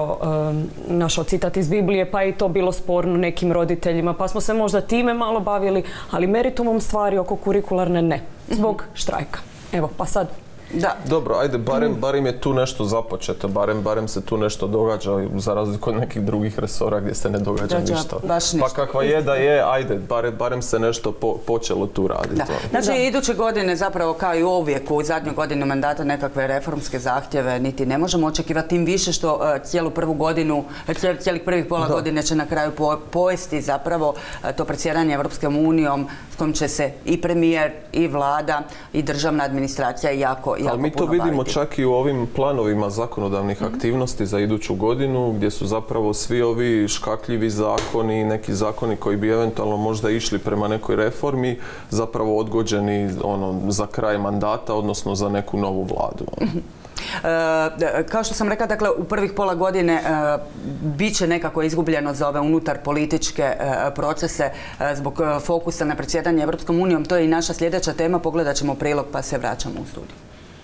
Speaker 19: našao citat iz Biblije, pa je i to bilo sporno nekim roditeljima, pa smo se možda time malo bavili, ali meritumom stvari oko kurikularne ne, zbog štrajka. Evo, pa sad
Speaker 1: Da.
Speaker 2: Dobro, ajde, barem je tu nešto započeto, barem se tu nešto događa, za razliku od nekih drugih resora gdje se ne događa ništa. Pa kakva je da je, ajde, barem se nešto počelo tu raditi.
Speaker 1: Znači, iduće godine, zapravo kao i uvijek u zadnjoj godini mandata, nekakve reformske zahtjeve niti ne možemo očekivati, tim više što cijelih prvih pola godine će na kraju pojesti zapravo to predsjedanje Europskom unijom s kojim će se i premijer, i vlada, i državna administracija jako
Speaker 2: ali mi to vidimo čak i u ovim planovima zakonodavnih aktivnosti za iduću godinu, gdje su zapravo svi ovi škakljivi zakoni, neki zakoni koji bi eventualno možda išli prema nekoj reformi, zapravo odgođeni za kraj mandata, odnosno za neku novu vladu.
Speaker 1: Kao što sam rekla, dakle, u prvih pola godine bit će nekako izgubljeno za ove unutar političke procese zbog fokusa na predsjedanje Europskom unijom. To je i naša sljedeća tema. Pogledat ćemo prilog pa se vraćamo u studiju.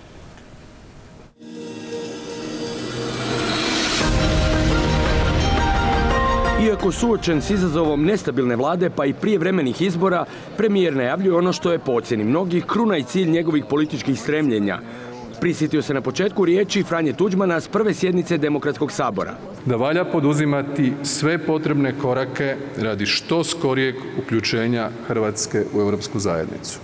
Speaker 20: Iako suočen s izazovom nestabilne vlade pa i prijevremenih izbora, premijer najavljuje ono što je po ocjeni mnogih kruna i cilj njegovih političkih stremljenja. Prisjetio se na početku riječi Franje Tuđmana s prve sjednice Demokratskog sabora.
Speaker 21: Da valja poduzimati sve potrebne korake radi što skorijeg uključenja Hrvatske u Europsku zajednicu.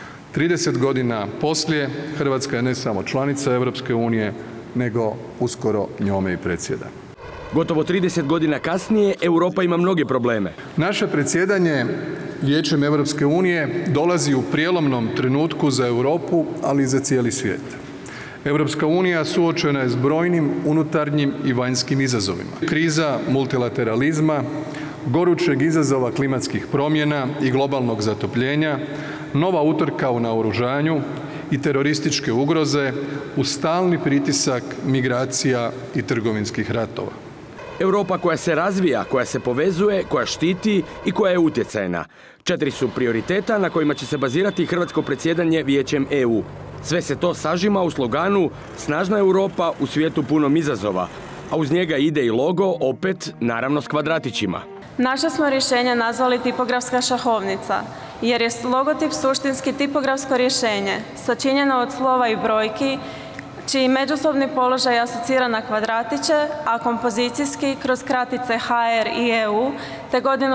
Speaker 21: 30 godina poslije Hrvatska je ne samo članica Europske unije, nego uskoro njome i predsjeda.
Speaker 20: Gotovo 30 godina kasnije Europa ima mnoge probleme.
Speaker 21: Naše predsjedanje Vijećem Europske unije dolazi u prijelomnom trenutku za Europu, ali i za cijeli svijet. Europska unija suočena je s brojnim unutarnjim i vanjskim izazovima. Kriza multilateralizma, gorućeg izazova klimatskih promjena i globalnog zatopljenja, nova utrka u naoružanju i terorističke ugroze uz stalni pritisak migracija i trgovinskih ratova.
Speaker 20: Europa koja se razvija, koja se povezuje, koja štiti i koja je utjecajna. 4 su prioriteta na kojima će se bazirati hrvatsko predsjedanje Vijećem EU. Sve se to sažima u sloganu Snažna Europa u svijetu punom izazova, a uz njega ide i logo, opet naravno s kvadratićima.
Speaker 22: Naše smo rješenje nazvali tipografska šahovnica, jer je logotip suštinski tipografsko rješenje, sačinjeno od slova i brojki, čiji međusobni položaj asocira na kvadratiće, a kompozicijski kroz kratice HR i EU, te godinu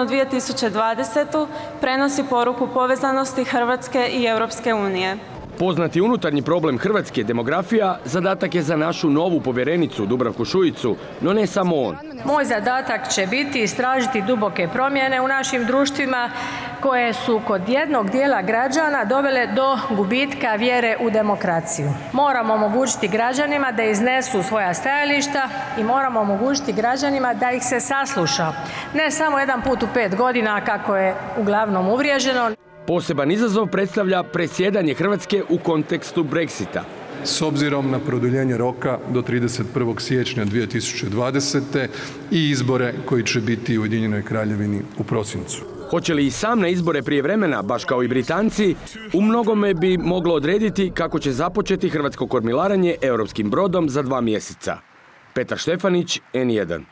Speaker 22: 2020. prenosi poruku povezanosti Hrvatske i Europske unije.
Speaker 20: Poznati unutarnji problem Hrvatske, demografija, zadatak je za našu novu povjerenicu Dubravku Šuicu, no ne samo on.
Speaker 23: Moj zadatak će biti istražiti duboke promjene u našim društvima koje su kod jednog dijela građana dovele do gubitka vjere u demokraciju. Moramo omogućiti građanima da iznesu svoja stajališta i moramo omogućiti građanima da ih se sasluša. Ne samo jedan put u 5 godina kako je uglavnom uvriježeno.
Speaker 20: Poseban izazov predstavlja predsjedanje Hrvatske u kontekstu Brexita.
Speaker 21: S obzirom na produljenje roka do 31. siječnja 2020. i izbore koji će biti u Ujedinjenoj Kraljevini u prosincu.
Speaker 20: Hoće li i sam na izbore prije vremena, baš kao i Britanci, u mnogome bi moglo odrediti kako će započeti hrvatsko kormilaranje europskim brodom za 2 mjeseca. Petar Štefanić, N1.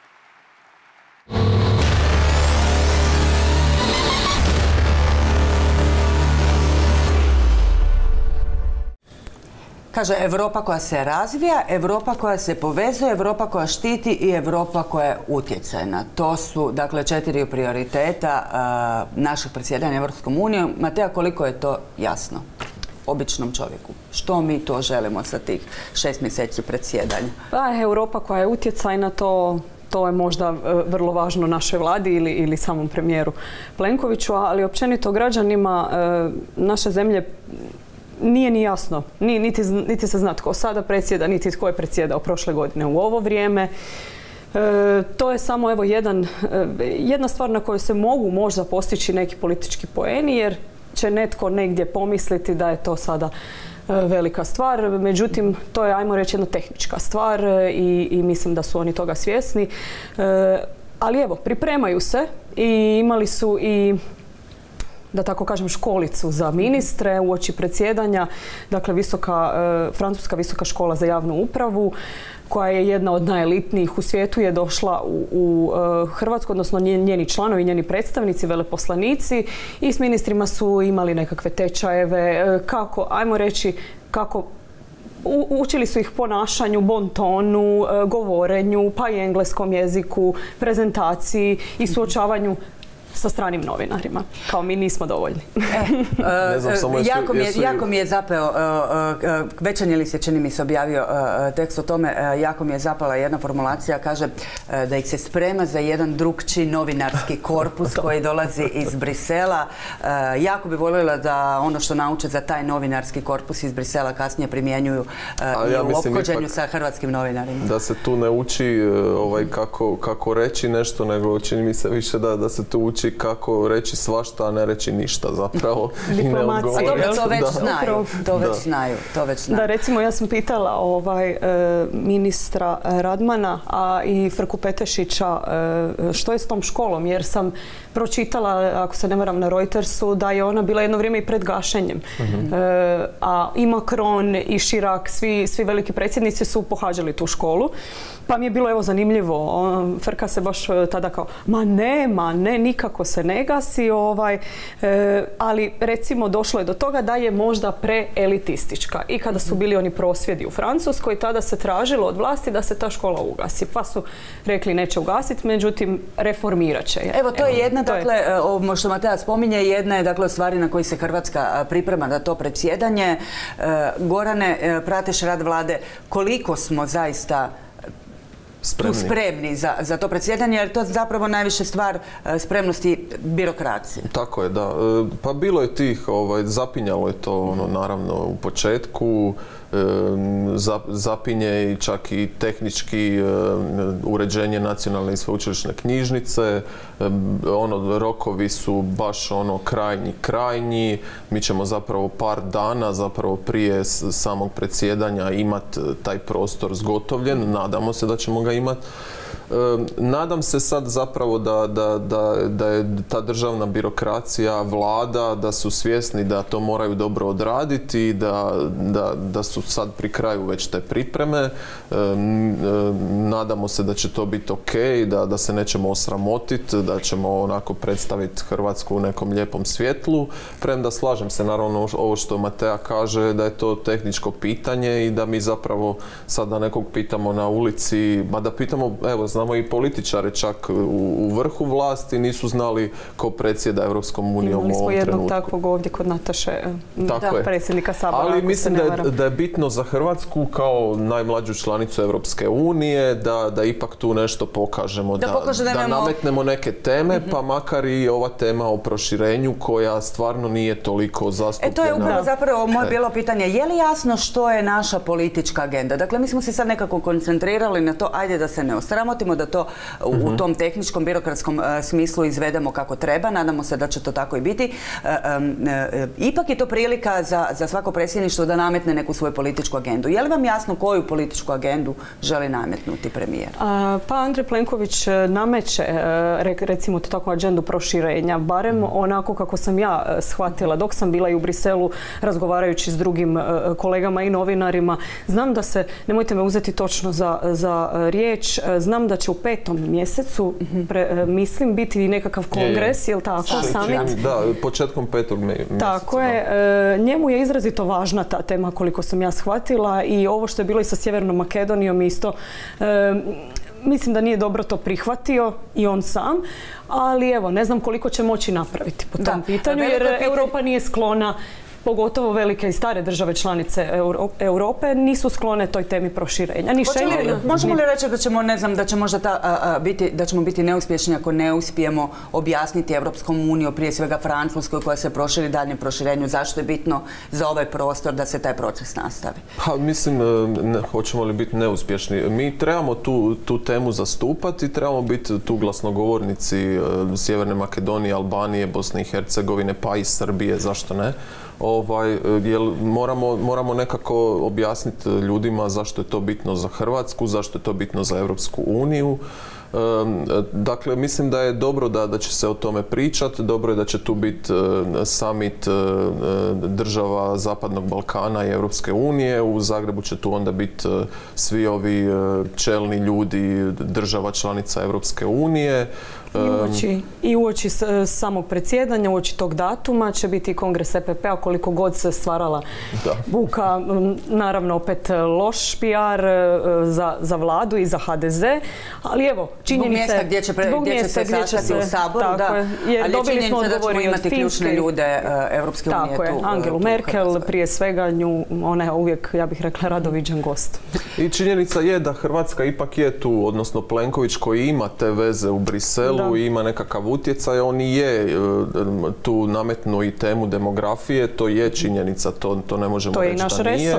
Speaker 1: Kaže, Europa koja se razvija, Europa koja se povezuje, Europa koja štiti i Europa koja je utjecajna. To su, dakle, 4 prioriteta našeg predsjedanja Europskom unijom. Mateja, koliko je to jasno običnom čovjeku? Što mi to želimo sa tih 6 mjeseci predsjedanja?
Speaker 19: Europa koja je utjecajna, to je možda vrlo važno našoj vladi ili samom premijeru Plenkoviću, ali općenito građanima naše zemlje nije ni jasno, niti se zna tko sada predsjeda, niti tko je predsjedao prošle godine u ovo vrijeme. To je samo evo jedna stvar na kojoj se mogu možda postići neki politički poeni, jer će netko negdje pomisliti da je to sada velika stvar. Međutim, to je, ajmo reći, jedna tehnička stvar i mislim da su oni toga svjesni. Ali evo, pripremaju se i imali su i, da tako kažem, školicu za ministre uoči predsjedanja, dakle Francuska visoka škola za javnu upravu, koja je jedna od najelitnijih u svijetu, je došla u Hrvatsku, odnosno njeni članovi, njeni predstavnici, veleposlanici, i s ministrima su imali nekakve tečajeve, kako, ajmo reći, kako učili su ih ponašanju, bontonu, govorenju, pa i engleskom jeziku, prezentaciji i suočavanju sa stranim novinarima. Kao mi nismo dovoljni.
Speaker 1: Jako mi je zapeo, Večernji list je, čini mi se, objavio tekst o tome, jako mi je zapala jedna formulacija, kaže da ih se sprema za jedan drukčiji novinarski korpus koji dolazi iz Brisela. Jako bi voljela da ono što nauče za taj novinarski korpus iz Brisela kasnije primjenjuju i u ophođenju sa hrvatskim novinarima.
Speaker 2: Da se tu ne uči kako reći nešto, nego čini mi se više da se tu uči kako reći svašta, a ne reći ništa zapravo.
Speaker 19: Diplomacija.
Speaker 1: To već znaju.
Speaker 19: Da, recimo ja sam pitala ministra Radmana, a i Frku Petešića što je s tom školom, jer sam pročitala, ako se ne varam, na Reutersu, da je ona bila jedno vrijeme i pred gašenjem. A i Macron i Chirac, svi veliki predsjednici su pohađali tu školu. Pa mi je bilo zanimljivo. Frka se baš tada kao, ma ne, nikako se ne gasi. Ali recimo došlo je do toga da je možda preelitistička. I kada su bili oni prosvjedi u Francuskoj, tada se tražilo od vlasti da se ta škola ugasi. Pa su rekli neće ugasiti, međutim reformirat će je.
Speaker 1: Evo, to je jedna, dakle, ovo što Matea spominje, jedna je, dakle, stvari na koji se Hrvatska priprema da to predsjedanje. Gorane, pratiš rad vlade, koliko smo zaista spremni za to predsjedanje, jer to je zapravo najviše stvar spremnosti birokracije.
Speaker 2: Tako je, da. Pa bilo je tih, zapinjalo je to naravno u početku, zapinje i čak i tehnički uređenje nacionalne i sveučilišne knjižnice. Rokovi su baš krajnji. Mi ćemo zapravo par dana, zapravo prije samog predsjedanja imati taj prostor zgotovljen. Nadamo se da ćemo ga imati. Nadam se sad zapravo da je ta državna birokracija, vlada, da su svjesni da to moraju dobro odraditi, da su sad pri kraju već te pripreme. Nadamo se da će to biti ok, da se nećemo osramotiti, da ćemo onako predstaviti Hrvatsku u nekom lijepom svjetlu. Premda slažem se, naravno, ovo što Matea kaže, da je to tehničko pitanje i da mi zapravo sad da nekog pitamo na ulici, da pitamo, evo, znamo i političare čak u vrhu vlasti nisu znali ko predsjeda Europskom unijom u ovom trenutku.
Speaker 19: Imali smo jednog takvog ovdje kod Nataše, predsjednika Sabora.
Speaker 2: Ali mislim da je bitno za Hrvatsku kao najmlađu članicu Europske unije da ipak tu nešto pokažemo, da nametnemo neke teme, pa makar i ova tema o proširenju koja stvarno nije toliko zastupljena.
Speaker 1: To je upravo zapravo moje bilo pitanje. Je li jasno što je naša politička agenda? Dakle, mi smo se sad nekako koncentrirali na to, ajde da se ne osramotimo, da to u tom tehničkom, birokratskom smislu izvedemo kako treba. Nadamo se da će to tako i biti. Ipak je to prilika za svako predsjedništvo da nametne neku svoju političku agendu. Je li vam jasno koju političku agendu želi nametnuti premijer?
Speaker 19: Pa Andrej Plenković nameće, recimo to tako, agendu proširenja, barem onako kako sam ja shvatila dok sam bila i u Briselu razgovarajući s drugim kolegama i novinarima. Znam da se, nemojte me uzeti točno za riječ, znam da će u 5. mjesecu, mislim, biti nekakav kongres, je li tako, summit?
Speaker 2: Da, početkom 5. mjeseca.
Speaker 19: Tako je. Njemu je izrazito važna ta tema, koliko sam ja shvatila, i ovo što je bilo i sa Sjevernom Makedonijom isto. Mislim da nije dobro to prihvatio i on sam, ali evo, ne znam koliko će moći napraviti po tom pitanju, jer Europa nije sklona, pogotovo velike i stare države članice Europe, nisu sklone toj temi proširenja.
Speaker 1: Možemo li reći da ćemo, ne znam, da će možda da ćemo biti neuspješni ako ne uspijemo objasniti Europskom uniju, prije svega Francuskoj, koja se proširi dalje proširenju, zašto je bitno za ovaj prostor da se taj proces nastavi?
Speaker 2: Pa mislim, hoćemo li biti neuspješni? Mi trebamo tu temu zastupati, trebamo biti tu glasnogovornici Sjeverne Makedonije, Albanije, Bosne i Hercegovine, pa i Srbije, zašto ne? Jer moramo nekako objasniti ljudima zašto je to bitno za Hrvatsku, zašto je to bitno za Europsku uniju. Dakle, mislim da je dobro da će se o tome pričati, dobro je da će tu biti summit država Zapadnog Balkana i Europske unije, u Zagrebu će tu onda biti svi ovi čelni ljudi država članica Europske unije.
Speaker 19: I uoči samog predsjedanja, uoči tog datuma će biti kongres EPP-a, koliko god se stvarala buka, naravno opet loš PR za vladu i za HDZ, ali evo, činjenica je
Speaker 1: zbog mjesta gdje će se u Saboru,
Speaker 19: jer dobili smo odgovori od
Speaker 1: ključne ljude Europske unije.
Speaker 19: Tako je, Angelu Merkel, prije svega nju, ona je uvijek, ja bih rekla, radoviđen gost.
Speaker 2: I činjenica je da Hrvatska ipak je tu, odnosno Plenković koji ima te veze u Briselu, ima nekakav utjecaj, on i je tu nametnuo i temu demografije, to je činjenica, to ne možemo reći da nije.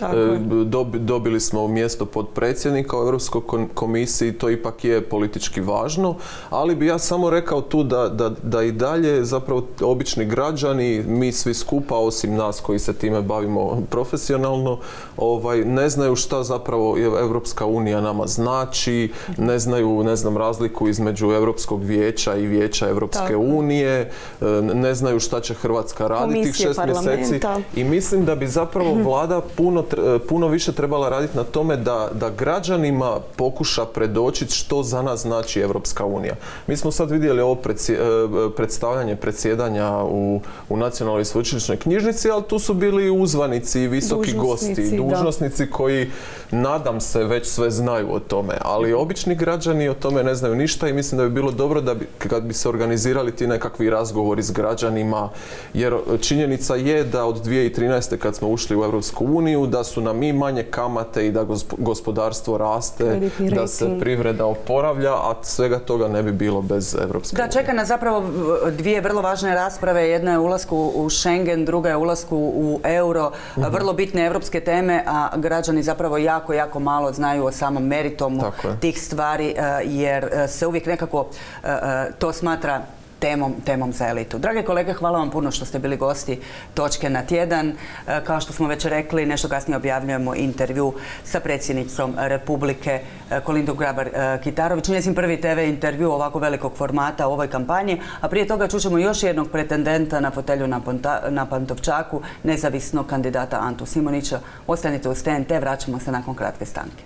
Speaker 2: Dobili smo mjesto podpredsjednika u Europskoj komisiji, to ipak je politički važno, ali bi ja samo rekao tu da i dalje zapravo obični građani, mi svi skupa, osim nas koji se time bavimo profesionalno, ne znaju šta zapravo Europska unija nama znači, ne znaju, ne znam, razliku između Europskog vijeća i Vijeća Europske unije, ne znaju šta će Hrvatska raditi tih 6 mjeseci i mislim da bi zapravo vlada puno više trebala raditi na tome da građanima pokuša predočiti što za nas znači Europska unija. Mi smo sad vidjeli ovo predstavljanje predsjedanja u Nacionalnoj sveučilišnoj knjižnici, ali tu su bili uzvanici i visoki gosti, dužnosnici koji, nadam se, već sve znaju o tome, ali obični građani o tome ne znaju ništa i mislim da bi bilo dobro da kad bi se organizirali ti nekakvi razgovori s građanima, jer činjenica je da od 2013. kad smo ušli u Europsku uniju, da su nam i manje kamate i da gospodarstvo raste, da se privreda oporavlja, a svega toga ne bi bilo bez Europske unije.
Speaker 1: Da, čeka nas zapravo dvije vrlo važne rasprave. Jedna je ulasku u Schengen, druga je ulasku u euro. Vrlo bitne europske teme, a građani zapravo jako malo znaju o samom meritumu tih stvari, jer se uvijek nekako to smatra temom za elitu. Drage kolege, hvala vam puno što ste bili gosti Točke na tjedan. Kao što smo već rekli, nešto kasnije objavljujemo intervju sa predsjednicom Republike Kolindom Grabar-Kitarović. Njezin prvi TV intervju ovako velikog formata u ovoj kampanji, a prije toga čućemo još jednog pretendenta na fotelju na Pantovčaku, nezavisnog kandidata Antu Simonića. Ostanite uz TNT, vraćamo se nakon kratke stanke.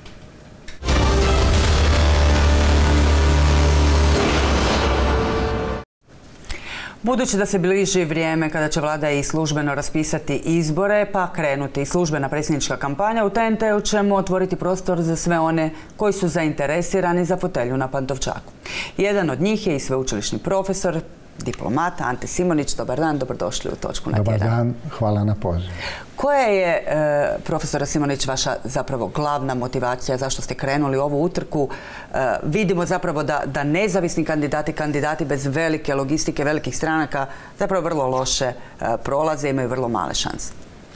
Speaker 1: Budući da se bliži vrijeme kada će vlada i službeno raspisati izbore, pa krenuti i službena predsjednička kampanja, u TNT-u ćemo otvoriti prostor za sve one koji su zainteresirani za fotelju na Pantovčaku. Jedan od njih je i sveučilišni profesor, diplomat Ante Simonić. Dobar dan, dobrodošli u Točku na tjedan.
Speaker 3: Dobar dan, hvala na pozivu.
Speaker 1: Koja je, profesora Simonić, vaša zapravo glavna motivacija zašto ste krenuli ovu utrku? Vidimo zapravo da nezavisni kandidati bez velike logistike, velikih stranaka, zapravo vrlo loše prolaze, imaju vrlo male šanse.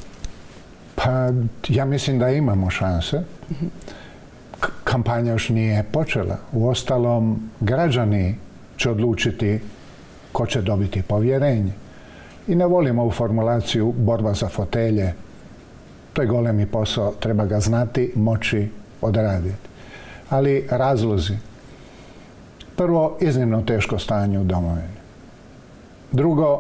Speaker 3: Pa ja mislim da imamo šanse. Kampanja još nije počela. Uostalom, građani će odlučiti ko će dobiti povjerenje. I ne volimo ovu formulaciju borba za fotelje. To je golemi posao, treba ga znati, moći odraditi. Ali razlozi. Prvo, iznimno teško stanje u domovini. Drugo,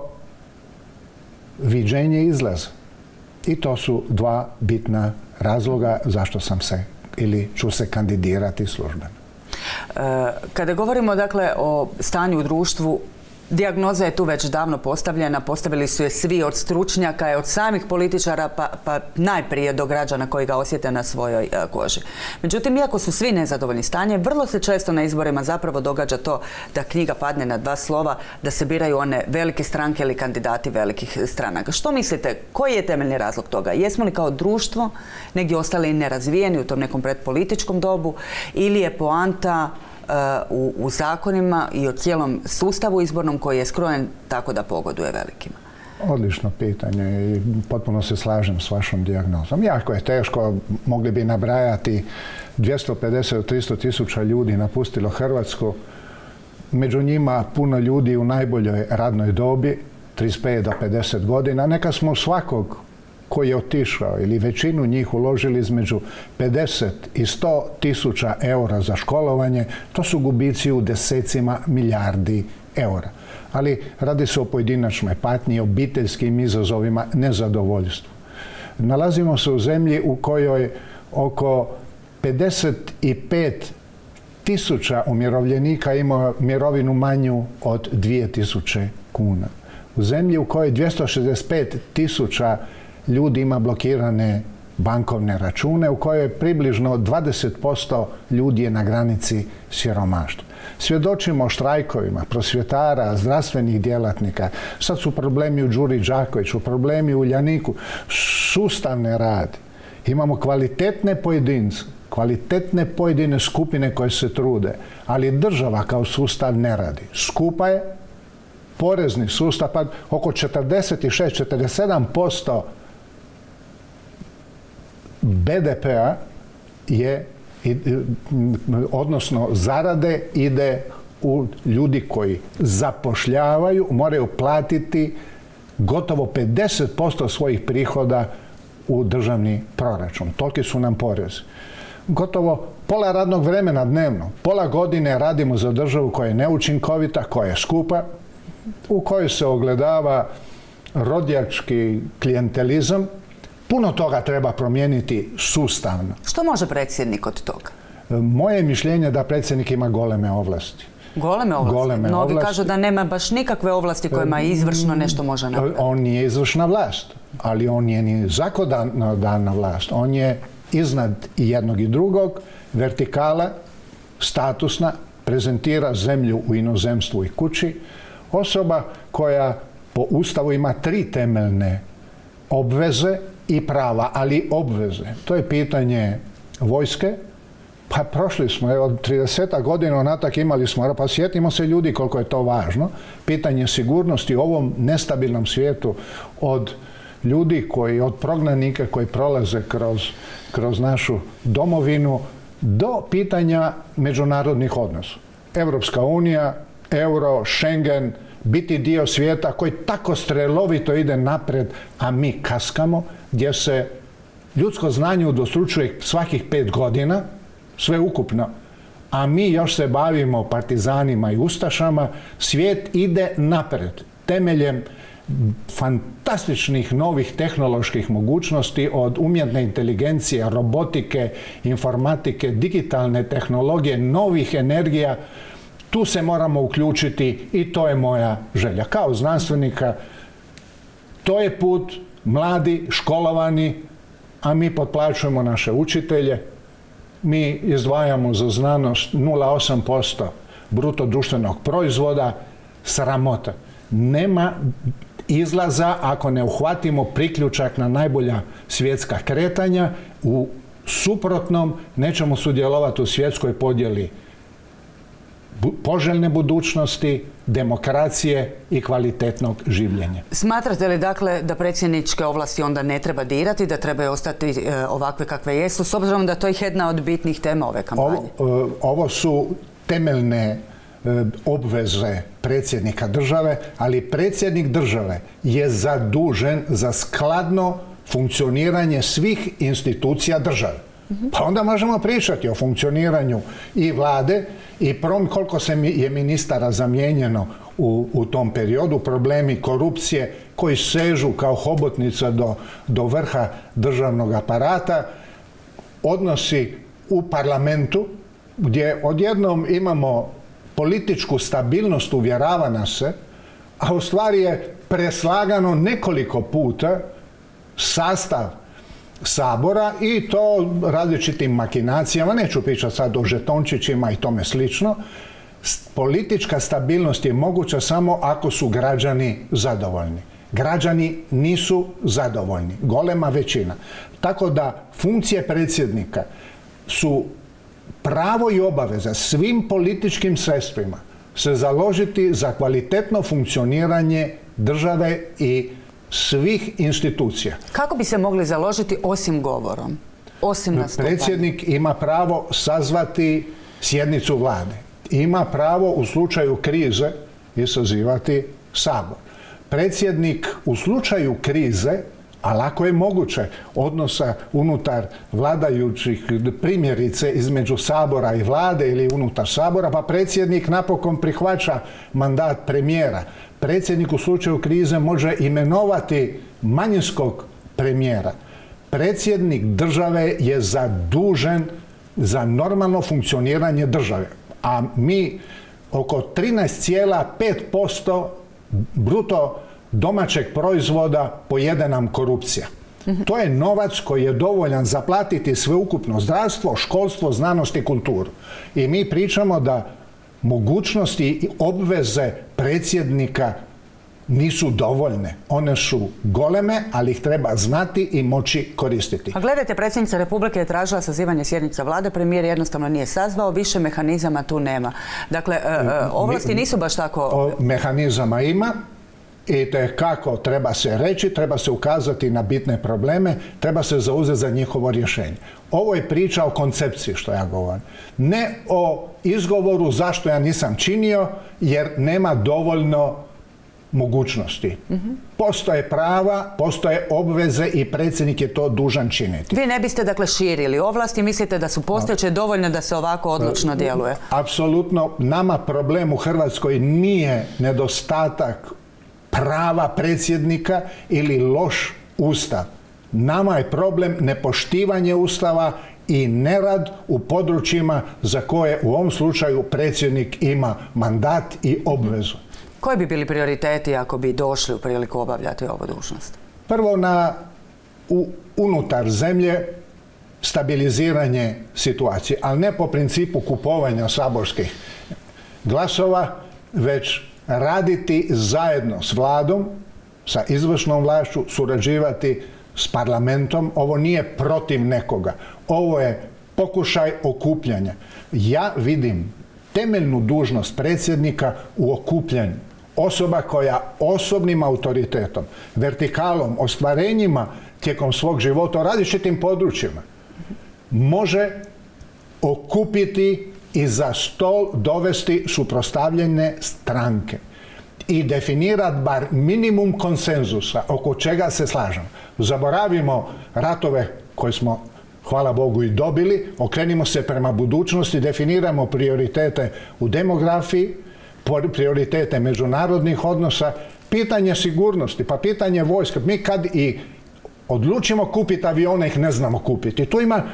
Speaker 3: viđenje izlaza. I to su dva bitna razloga zašto sam se ili ću se kandidirati službeno.
Speaker 1: Kada govorimo dakle o stanju u društvu, dijagnoza je tu već davno postavljena, postavili su je svi od stručnjaka, od samih političara pa najprije do građana koji ga osjete na svojoj koži. Međutim, iako su svi nezadovoljni stanjem, vrlo se često na izborima zapravo događa to da knjiga padne na dva slova, da se biraju one velike stranke ili kandidati velikih stranaka. Što mislite, koji je temeljni razlog toga? Jesmo li kao društvo negdje ostali nerazvijeni u tom nekom predpolitičkom dobu ili je poanta u zakonima i o cijelom sustavu izbornom koji je skrojen tako da pogoduje velikima?
Speaker 3: Odlično pitanje i potpuno se slažem s vašom dijagnozom. Jako je teško, mogli bi nabrajati 250 do 300 tisuća ljudi napustilo Hrvatsku. Među njima puno ljudi u najboljoj radnoj dobi, 35 do 50 godina. Neka smo svakog koji je otišao ili većinu njih uložili između 50 i 100 tisuća eura za školovanje, to su gubici u desecima milijardi eura. Ali radi se o pojedinačnoj patnji, obiteljskim izazovima, nezadovoljstvu. Nalazimo se u zemlji u kojoj oko 55 tisuća umirovljenika ima mirovinu manju od 2000 kuna. U zemlji u kojoj 265 tisuća ljudi ima blokirane bankovne račune, u kojoj približno 20% ljudi je na granici siromaštva. Svjedočimo o štrajkovima prosvjetara, zdravstvenih djelatnika. Sad su problemi u Đuri Đakoviću, problemi u Uljaniku. Sustav ne radi. Imamo kvalitetne pojedince, kvalitetne pojedine skupine koje se trude, ali država kao sustav ne radi. Skupa je, porezni sustav, pa oko 46-47% BDP-a je, odnosno zarade ide u ljudi koji zapošljavaju, moraju platiti gotovo 50% svojih prihoda u državni proračun. Toliki su nam porezi. Gotovo pola radnog vremena dnevno, pola godine radimo za državu koja je neučinkovita, koja je skupa, u kojoj se ogledava rodjački klijentelizam. Puno toga treba promijeniti sustavno.
Speaker 1: Što može predsjednik od toga?
Speaker 3: Moje mišljenje je da predsjednik ima goleme ovlasti.
Speaker 1: Goleme ovlasti? Mnogi kažu da nema baš nikakve ovlasti kojima izvršno nešto može napraviti.
Speaker 3: On nije izvršna vlast, ali on nije ni zakonodavna vlast. On je iznad i jednog i drugog, vertikala, statusna, prezentira zemlju u inozemstvu i kući. Osoba koja po Ustavu ima 3 temeljne obveze i prava, ali obveze. To je pitanje vojske. Pa prošli smo, od 30 godina onatak imali smo, pa sjetimo se ljudi koliko je to važno. Pitanje sigurnosti u ovom nestabilnom svijetu od ljudi od prognanika koji prolaze kroz našu domovinu do pitanja međunarodnih odnosa. Evropska unija, euro, Schengen, biti dio svijeta koji tako strelovito ide napred, a mi kaskamo, gdje se ljudsko znanje udostručuje svakih 5 godina, sve ukupno, a mi još se bavimo partizanima i ustašama. Svijet ide napred temeljem fantastičnih novih tehnoloških mogućnosti, od umjetne inteligencije, robotike, informatike, digitalne tehnologije, novih energija. Tu se moramo uključiti i to je moja želja. Kao znanstvenika, to je put, mladi, školovani, a mi potplaćujemo naše učitelje. Mi izdvajamo za znanost 0,8% bruto društvenog proizvoda. Sramota. Nema izlaza ako ne uhvatimo priključak na najbolja svjetska kretanja. U suprotnom nećemo sudjelovati u svjetskoj podjeli poželjne budućnosti, demokracije i kvalitetnog življenja.
Speaker 1: Smatrate li dakle da predsjedničke ovlasti onda ne treba dirati, da trebaju ostati ovakve kakve jesu, s obzirom da to je jedna od bitnih tema ove kampanje?
Speaker 3: Ovo su temeljne obveze predsjednika države, ali predsjednik države je zadužen za skladno funkcioniranje svih institucija države. Pa onda možemo pričati o funkcioniranju i vlade i koliko je ministara zamijenjeno u tom periodu, problemi korupcije koji sežu kao hobotnica do vrha državnog aparata, odnosi u parlamentu gdje odjednom imamo političku stabilnost, uvjerava nas se, a u stvari je preslagano nekoliko puta sastav Sabora i to različitim makinacijama, neću pričati sad o žetončićima i tome slično. Politička stabilnost je moguća samo ako su građani zadovoljni. Građani nisu zadovoljni, golema većina. Tako da funkcije predsjednika su pravo i obaveza svim političkim sredstvima se založiti za kvalitetno funkcioniranje države i svih institucija.
Speaker 1: Kako bi se mogli založiti osim govorom? Osim nastupanjem?
Speaker 3: Predsjednik ima pravo sazvati sjednicu vlade. Ima pravo u slučaju krize i sazivati Sabor. Predsjednik u slučaju krize Ali ako je moguće odnosa unutar vladajućih, primjerice između Sabora i vlade ili unutar Sabora, pa predsjednik napokon prihvaća mandat premijera. Predsjednik u slučaju krize može imenovati manjinskog premijera. Predsjednik države je zadužen za normalno funkcioniranje države. A mi oko 13,5% bruto domaćeg proizvoda pojede nam korupcija. To je novac koji je dovoljan zaplatiti sveukupno zdravstvo, školstvo, znanost i kulturu. I mi pričamo da mogućnosti i obveze predsjednika nisu dovoljne. One su goleme, ali ih treba znati i moći koristiti.
Speaker 1: A gledajte, predsjednica Republike je tražila sazivanje sjednica vlade, premijer jednostavno nije sazvao, više mehanizama tu nema. Dakle, ovlasti nisu baš tako...
Speaker 3: Mehanizama ima i kako treba se reći, treba se ukazati na bitne probleme, treba se zauzeti za njihovo rješenje. Ovo je priča o koncepciji, što ja govorim. Ne o izgovoru zašto ja nisam činio, jer nema dovoljno mogućnosti. Postoje prava, postoje obveze i predsjednik je to dužan činiti.
Speaker 1: Vi ne biste dakle širili ovlasti, mislite da su postojeće dovoljne da se ovako odlučno djeluje?
Speaker 3: Apsolutno, nama problem u Hrvatskoj nije nedostatak prava predsjednika ili loš ustav. Nama je problem nepoštivanje ustava i nerad u područjima za koje u ovom slučaju predsjednik ima mandat i obvezu.
Speaker 1: Koji bi bili prioriteti ako bi došli u priliku obavljati ovu dužnost?
Speaker 3: Prvo, unutar zemlje stabiliziranje situacije, ali ne po principu kupovanja saborskih glasova, već raditi zajedno s vladom, sa izvršnom vlašću, surađivati s parlamentom. Ovo nije protiv nekoga. Ovo je pokušaj okupljanja. Ja vidim temeljnu dužnost predsjednika u okupljanju. Osoba koja osobnim autoritetom, vertikalom, ostvarenjima tijekom svog života u različitim područjima može okupiti i za stol dovesti suprotstavljene stranke i definirati bar minimum konsenzusa oko čega se slažemo. Zaboravimo ratove koje smo, hvala Bogu, i dobili, okrenimo se prema budućnosti, definiramo prioritete u demografiji, prioritete međunarodnih odnosa, pitanje sigurnosti, pa pitanje vojske. Mi kad i odlučimo kupiti avione, ih ne znamo kupiti. Tu ima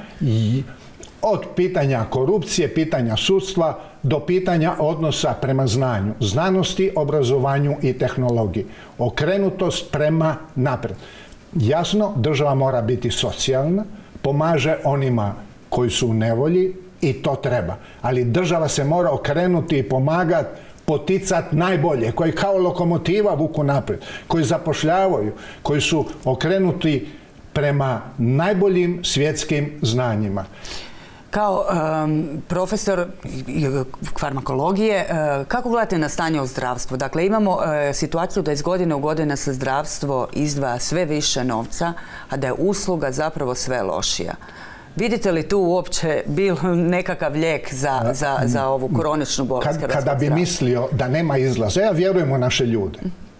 Speaker 3: od pitanja korupcije, pitanja sudstva, do pitanja odnosa prema znanju, znanosti, obrazovanju i tehnologiji. Okrenutost prema naprijed. Jasno, država mora biti socijalna, pomaže onima koji su u nevolji i to treba. Ali država se mora okrenuti i pomagati, poticati najbolje, koji kao lokomotiva vuku naprijed, koji zapošljavaju, koji su okrenuti prema najboljim svjetskim znanjima.
Speaker 1: Kao profesor farmakologije, kako gledate na stanje u zdravstvu? Dakle, imamo situaciju da iz godine u godine se zdravstvo izdvaja sve više novca, a da je usluga zapravo sve lošija. Vidite li tu uopće bil nekakav lijek za ovu kroničnu bolest?
Speaker 3: Kada bi mislio da nema izlaza, ja vjerujem u naše ljude.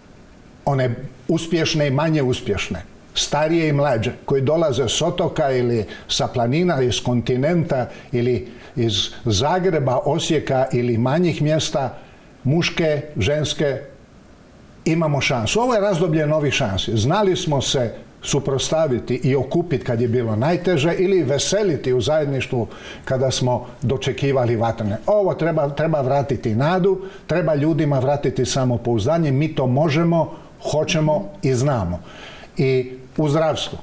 Speaker 3: One uspješne i manje uspješne, starije i mlađe, koji dolaze s otoka ili sa planina, iz kontinenta ili iz Zagreba, Osijeka ili manjih mjesta, muške, ženske, imamo šansu. Ovo je razdoblje novih šansi. Znali smo se suprotstaviti i okupiti kad je bilo najteže ili veseliti u zajedništvu kada smo dočekivali vatrene. Ovo treba vratiti nadu, treba ljudima vratiti samopouzdanje. Mi to možemo, hoćemo i znamo. I u zdravstvu.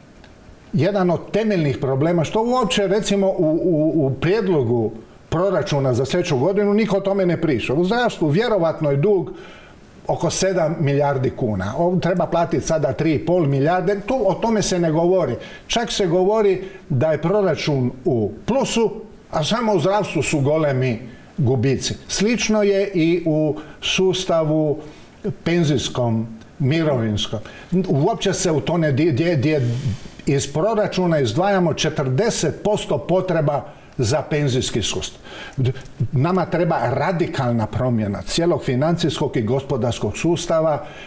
Speaker 3: Jedan od temeljnih problema, što uopće recimo u prijedlogu proračuna za sljedeću godinu niko o tome ne priča. U zdravstvu vjerovatno je dug oko 7 milijardi kuna. Ovo treba platiti sada 3,5 milijarde. O tome se ne govori. Čak se govori da je proračun u plusu, a samo u zdravstvu su golemi gubici. Slično je i u sustavu penzijskom, mirovinskom. Uopće se u to ne gdje iz proračuna izdvajamo 40% potreba za penzijski sustav. Nama treba radikalna promjena cijelog financijskog i gospodarskog sustava.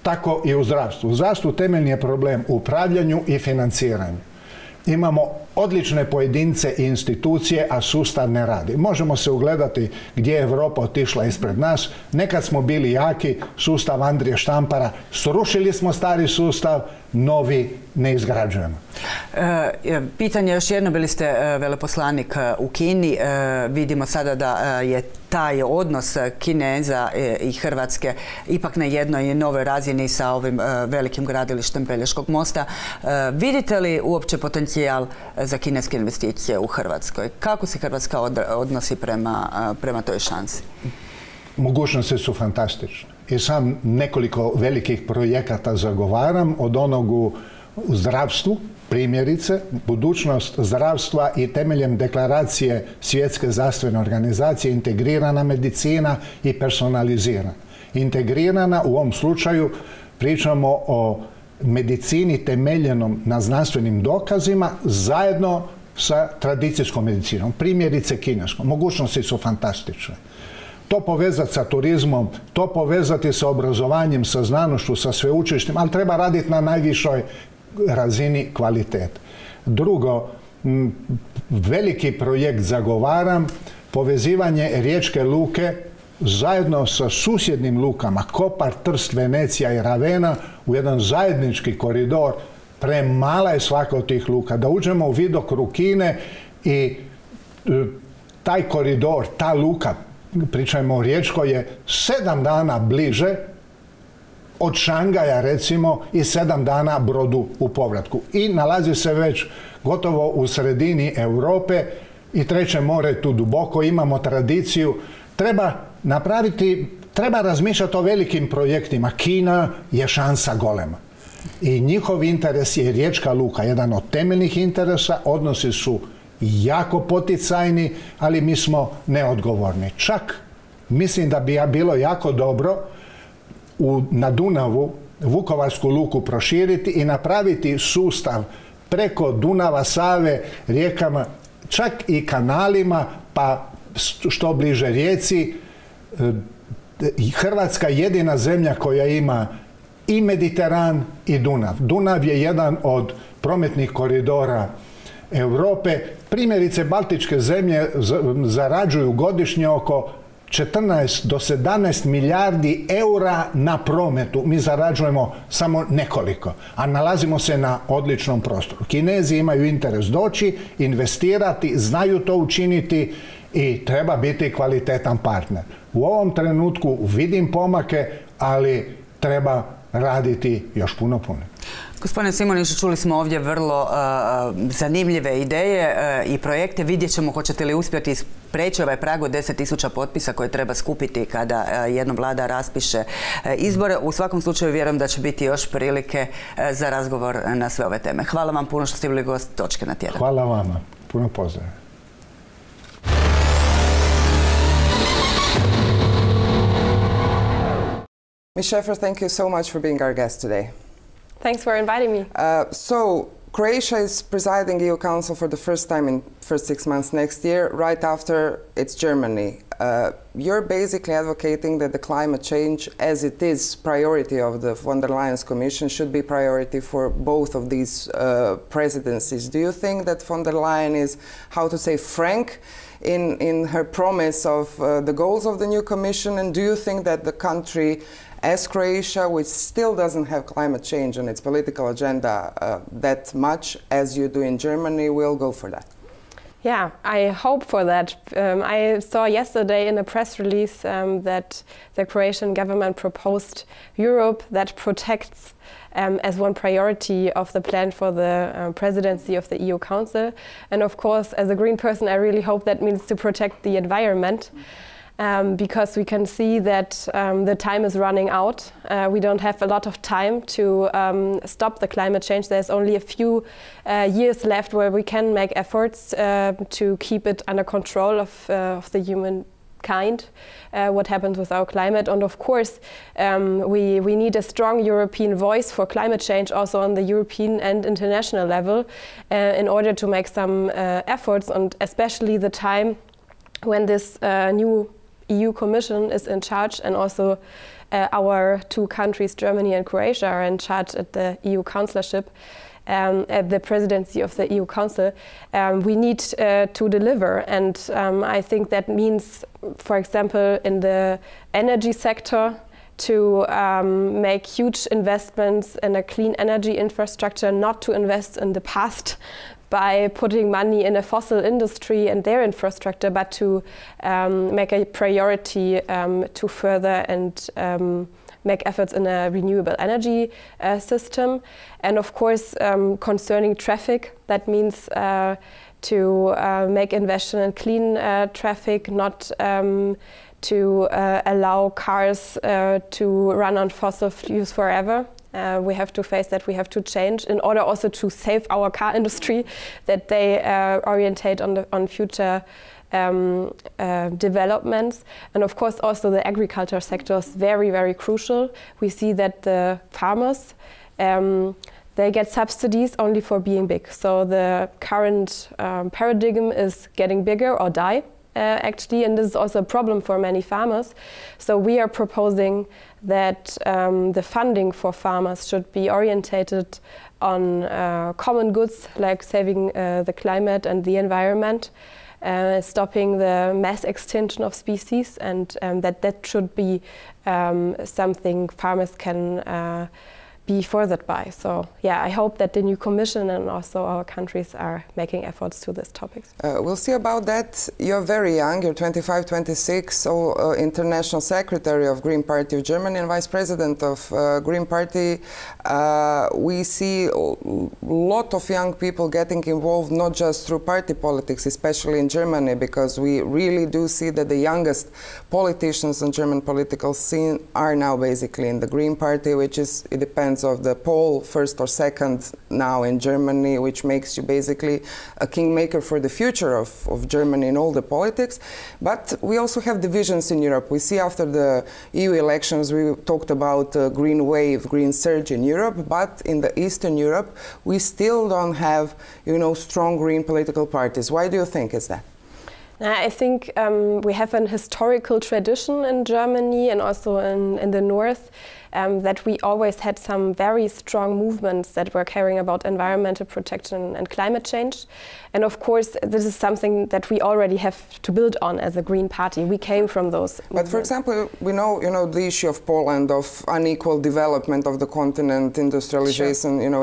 Speaker 3: tako i u zdravstvu. U zdravstvu temeljni je problem u upravljanju i financiranju. Imamo odlične pojedince i institucije, a sustav ne radi. Možemo se ugledati gdje je Europa otišla ispred nas. Nekad smo bili jaki, sustav Andrije Štampara, srušili smo stari sustav, novi ne izgrađujemo.
Speaker 1: Pitanje još jedno, bili ste veleposlanik u Kini. Vidimo sada da je taj odnos Kineza i Hrvatske ipak na jednoj novoj razini sa ovim velikim gradilištem Pelješkog mosta. Vidite li uopće potencijal za kineske investicije u Hrvatskoj? Kako se Hrvatska odnosi prema toj šansi?
Speaker 3: Mogućnosti su fantastične. I sam nekoliko velikih projekata zagovaram, od onog u zdravstvu, primjerice, budućnost zdravstva i temeljem deklaracije Svjetske zdravstvene organizacije integrirana medicina i personalizirana. Integrirana u ovom slučaju pričamo o medicini temeljenom na znanstvenim dokazima zajedno sa tradicijskom medicinom, primjerice kineskom. Mogućnosti su fantastične. To povezati sa turizmom, to povezati sa obrazovanjem, sa znanošću, sa sveučilištem, ali treba raditi na najvišoj razini kvalitete. Drugo, veliki projekt zagovaram, povezivanje Riječke luke zajedno sa susjednim lukama Kopar, Trst, Venecija i Ravena u jedan zajednički koridor. Premala je svaka od tih luka. Da uđemo u vidokrug Kine i taj koridor, ta luka, pričajmo o Riječkoj, je 7 dana bliže od Šangaja recimo i 7 dana brodu u povratku. I nalazi se već gotovo u sredini Europe i treće more je tu duboko, imamo tradiciju. Treba razmišljati o velikim projektima. Kina je šansa golema. I njihov interes je Riječka luka, jedan od temeljnih interesa, odnosi su jako poticajni, ali mi smo neodgovorni. Čak mislim da bi bilo jako dobro na Dunavu Vukovarsku luku proširiti i napraviti sustav preko Dunava, Save, rijekama, čak i kanalima, pa što bliže Rijeci. Hrvatska je jedina zemlja koja ima i Mediteran i Dunav. Dunav je jedan od prometnih koridora Europe. Primjerice, baltičke zemlje zarađuju godišnje oko 14 do 17 milijardi eura na prometu. Mi zarađujemo samo nekoliko, a nalazimo se na odličnom prostoru. Kinezi imaju interes doći, investirati, znaju to učiniti i treba biti kvalitetan partner. U ovom trenutku vidim pomake, ali treba raditi još puno.
Speaker 1: Gospodine Simonić, čuli smo ovdje vrlo zanimljive ideje i projekte. Vidjet ćemo hoćete li uspjeti preći ovaj prag od 10.000 potpisa koje treba skupiti kada jednom vlada raspiše izbore. U svakom slučaju vjerujem da će biti još prilike za razgovor na sve ove teme. Hvala vam puno što ste bili gost Točke na tjedan.
Speaker 3: Hvala vama. Puno pozdrav.
Speaker 6: Ms. Schäfer, thank you so much for being our guest today.
Speaker 7: Thanks for inviting me.
Speaker 6: So, Croatia is presiding EU Council for the first time in first 6 months next year, right after it's Germany. You're basically advocating that the climate change, as it is priority of the von der Leyen's Commission, should be priority for both of these presidencies. Do you think that von der Leyen is, how to say, frank in her promise of the goals of the new Commission, and do you think that the country as Croatia, which still doesn't have climate change on its political agenda that much as you do in Germany, will go for that?
Speaker 7: Yeah, I hope for that. I saw yesterday in a press release that the Croatian government proposed Europe that protects as one priority of the plan for the presidency of the EU Council. And of course, as a green person, I really hope that means to protect the environment. Because we can see that the time is running out. We don't have a lot of time to stop the climate change. There's only a few years left where we can make efforts to keep it under control of the humankind, what happens with our climate. And of course, we need a strong European voice for climate change also on the European and international level in order to make some efforts, and especially the time when this new EU Commission is in charge, and also our two countries, Germany and Croatia, are in charge at the EU Councillorship, at the presidency of the EU Council, we need to deliver. And I think that means, for example, in the energy sector, to make huge investments in a clean energy infrastructure, not to invest in the past by putting money in a fossil industry and their infrastructure, but to make a priority to further and make efforts in a renewable energy system. And of course, concerning traffic, that means to make investment in clean traffic, not to allow cars to run on fossil fuels forever. We have to face that, we have to change in order also to save our car industry, that they orientate on future developments. And of course also the agriculture sector is very, very crucial. We see that the farmers, they get subsidies only for being big. So the current paradigm is getting bigger or die. Actually, and this is also a problem for many farmers. So we are proposing that the funding for farmers should be orientated on common goods like saving the climate and the environment, stopping the mass extinction of species, and that should be something farmers can be furthered by. So yeah, I hope that the new Commission and also our countries are making efforts to this topic.
Speaker 6: We'll see about that. You're very young, you're 25, 26, so International Secretary of Green Party of Germany and Vice President of Green Party. We see a lot of young people getting involved, not just through party politics, especially in Germany, because we really do see that the youngest politicians in German political scene are now basically in the Green Party, which is, it depends of the poll, first or second now in Germany, which makes you basically a kingmaker for the future of Germany in all the politics. But we also have divisions in Europe. We see after the EU elections, we talked about green wave, green surge in Europe, but in the Eastern Europe, we still don't have, you know, strong green political parties. Why do you think is that?
Speaker 7: I think we have an historical tradition in Germany and also in the north, that we always had some very strong movements that were caring about environmental protection and climate change. And of course, this is something that we already have to build on as a Green Party. We came from those movements.
Speaker 6: But for example, we know, you know, the issue of Poland, of unequal development of the continent, industrialization, sure, you know,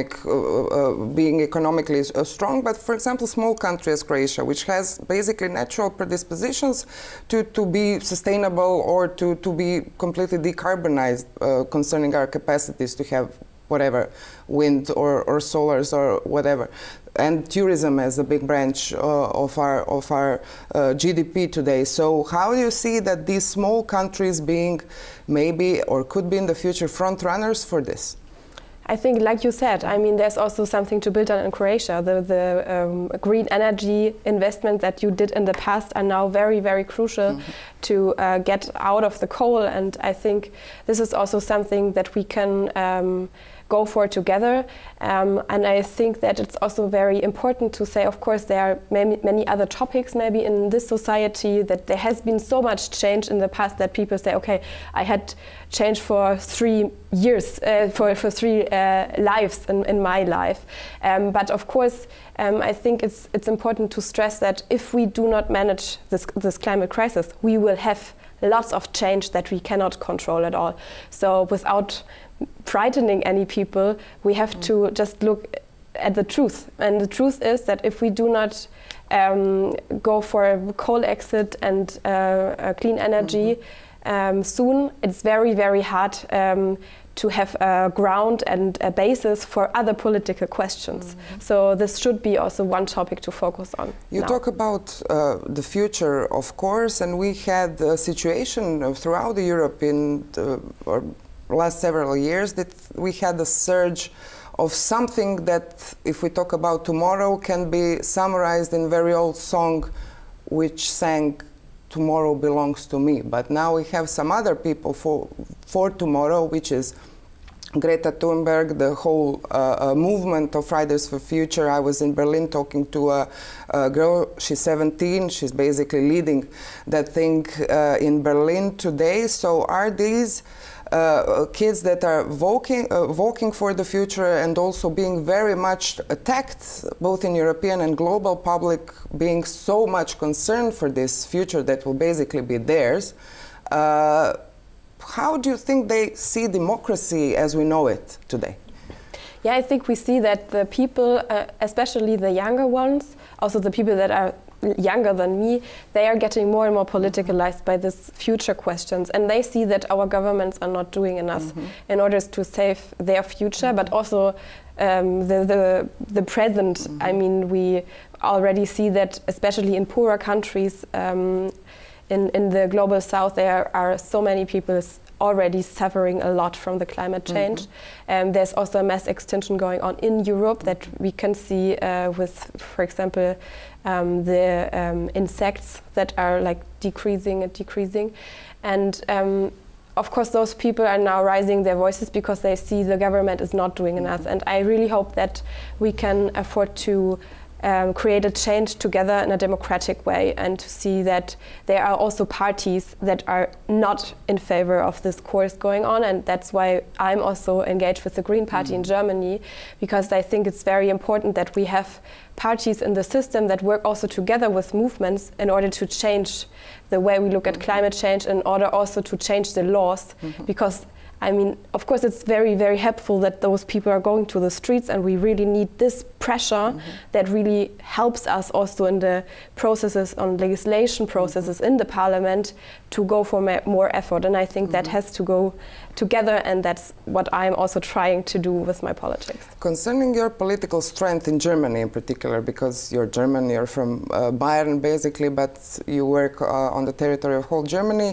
Speaker 6: being economically strong. But for example, small country as Croatia, which has basically natural predispositions to be sustainable or to be completely decarbonized, concerning our capacities to have whatever, wind or solars or whatever. And tourism as a big branch of our GDP today. So how do you see that these small countries being maybe or could be in the future front runners for this?
Speaker 7: I think, like you said, I mean, there's also something to build on in Croatia. The green energy investments that you did in the past are now very, very crucial to get out of the coal. And I think this is also something that we can go for together. And I think that it's also very important to say, of course, there are many other topics maybe in this society, that there has been so much change in the past that people say, okay, I had change for 3 years, for 3 lives in my life. But of course, I think it's important to stress that if we do not manage this climate crisis, we will have lots of change that we cannot control at all. So without frightening any people, we have to just look at the truth. And the truth is that if we do not go for a coal exit and clean energy soon, it's very, very hard to have a ground and a basis for other political questions. So this should be also one topic to focus on.
Speaker 6: You talk about the future, of course, and we had a situation throughout Europe in the last several years that we had a surge of something that, if we talk about tomorrow, can be summarized in a very old song which sang "Tomorrow belongs to me." But now we have some other people for tomorrow, which is Greta Thunberg, the whole movement of Fridays for Future. I was in Berlin talking to a girl, she's 17, she's basically leading that thing in Berlin today. So are these kids that are voting for the future and also being very much attacked, both in European and global public, being so much concerned for this future that will basically be theirs? How do you think they see democracy as we know it today?
Speaker 7: Yeah, I think we see that the people, especially the younger ones, also the people that are younger than me, they are getting more and more politicalized by these future questions, and they see that our governments are not doing enough in order to save their future, but also the present. I mean, we already see that, especially in poorer countries, in the global south, there are so many people already suffering a lot from the climate change. There's also a mass extinction going on in Europe that we can see with, for example, the insects that are like decreasing and decreasing. And of course, those people are now raising their voices because they see the government is not doing enough. And I really hope that we can afford to create a change together in a democratic way, and to see that there are also parties that are not in favor of this course going on. And that's why I'm also engaged with the Green Party in Germany, because I think it's very important that we have parties in the system that work also together with movements in order to change the way we look at climate change, in order also to change the laws, because I mean, of course, it's very, very helpful that those people are going to the streets, and we really need this pressure that really helps us also in the processes, on legislation processes in the parliament, to go for more effort. And I think that has to go together, and that's what I'm also trying to do with my politics.
Speaker 6: Concerning your political strength in Germany in particular, because you're German, you're from Bayern basically, but you work on the territory of whole Germany,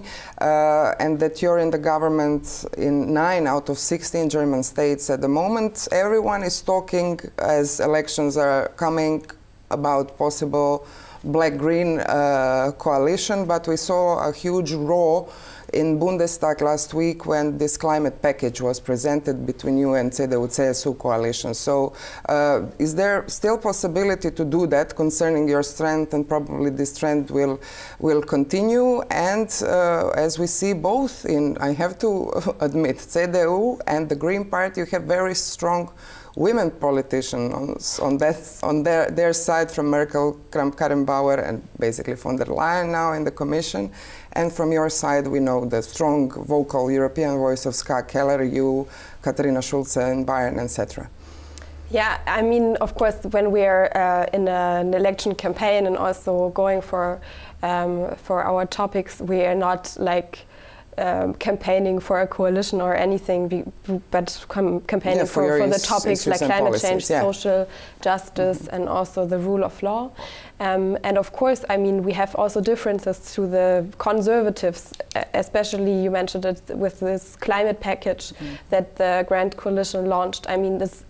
Speaker 6: and that you're in the government in 9 out of 16 German states at the moment. Everyone is talking, as elections are coming, about possible black-green coalition, but we saw a huge row in Bundestag last week when this climate package was presented between you and CDU-CSU coalition. So is there still possibility to do that concerning your strength, and probably this trend will continue? And as we see both in, I have to admit, CDU and the Green Party, you have very strong women politicians on their side, from Merkel, Kramp-Karrenbauer, and basically von der Leyen now in the Commission. And from your side, we know the strong vocal European voice of Ska Keller, you, Katharina Schulze in Bayern, etc.
Speaker 7: Yeah, I mean, of course, when we're in an election campaign and also going for our topics, we are not like campaigning for a coalition or anything, but campaigning for the topics like climate change, social justice, and also the rule of law. And of course, I mean, we have also differences to the conservatives, especially you mentioned it with this climate package that the Grand Coalition launched. I mean, this.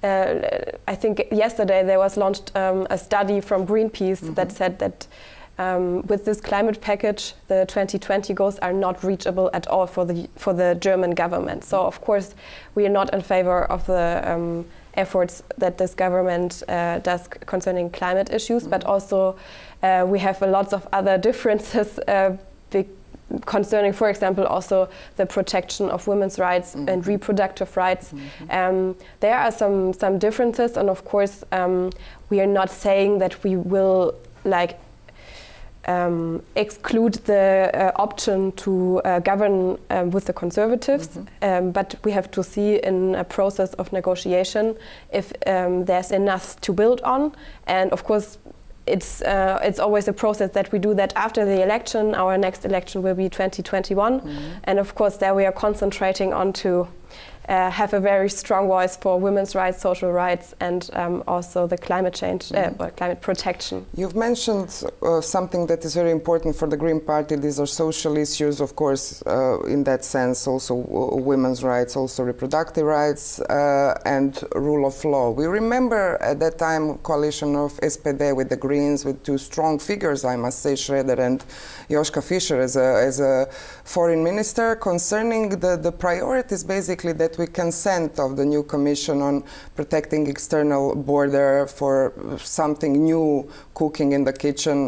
Speaker 7: I think yesterday there was launched a study from Greenpeace that said that with this climate package, the 2020 goals are not reachable at all for the German government. So of course, we are not in favor of the efforts that this government does concerning climate issues, but also we have lots of other differences concerning, for example, also the protection of women's rights and reproductive rights. There are some differences, and of course, we are not saying that we will like exclude the option to govern with the conservatives, but we have to see in a process of negotiation if there's enough to build on. And of course, it's always a process that we do that after the election. Our next election will be 2021, and of course there we are concentrating on to have a very strong voice for women's rights, social rights, and also the climate change, or climate protection.
Speaker 6: You've mentioned something that is very important for the Green Party. These are social issues, of course, in that sense, also women's rights, also reproductive rights, and rule of law. We remember at that time coalition of SPD with the Greens, with two strong figures, I must say, Schroeder and Joschka Fischer as a foreign minister, concerning the priorities basically that that we consent of the new commission on protecting external border for something new, cooking in the kitchen,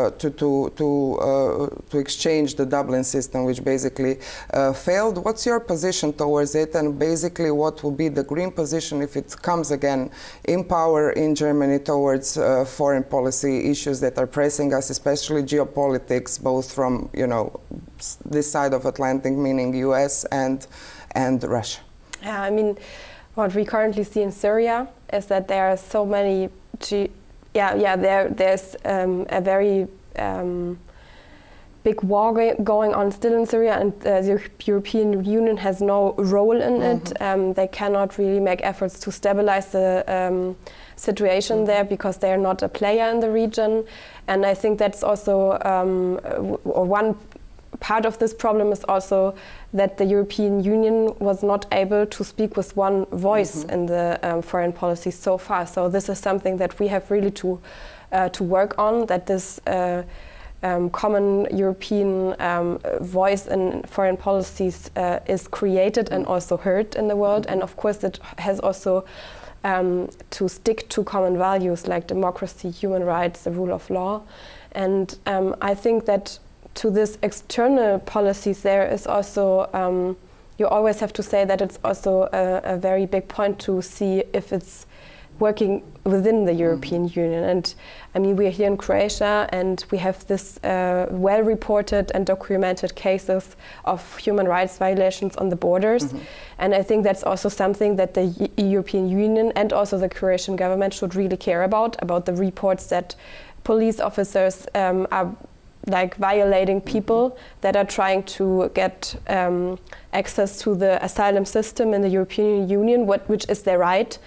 Speaker 6: to exchange the Dublin system, which basically failed. What's your position towards it, and basically what will be the Green position if it comes again in power in Germany towards foreign policy issues that are pressing us, especially geopolitics, both from, you know, this side of Atlantic, meaning US and Russia?
Speaker 7: Yeah, I mean, what we currently see in Syria is that there are so many, there's a very big war going on still in Syria, and the European Union has no role in it. They cannot really make efforts to stabilize the situation there because they are not a player in the region. And I think that's also one part of this problem is also that the European Union was not able to speak with one voice in the foreign policy so far. So this is something that we have really to work on, that this common European voice in foreign policies is created and also heard in the world. And of course it has also to stick to common values like democracy, human rights, the rule of law. And I think that to this external policies there is also, you always have to say that it's also a very big point to see if it's working within the European Union. And I mean, we're here in Croatia and we have this well-reported and documented cases of human rights violations on the borders. And I think that's also something that the European Union and also the Croatian government should really care about the reports that police officers are like violating people that are trying to get access to the asylum system in the European Union, which is their right.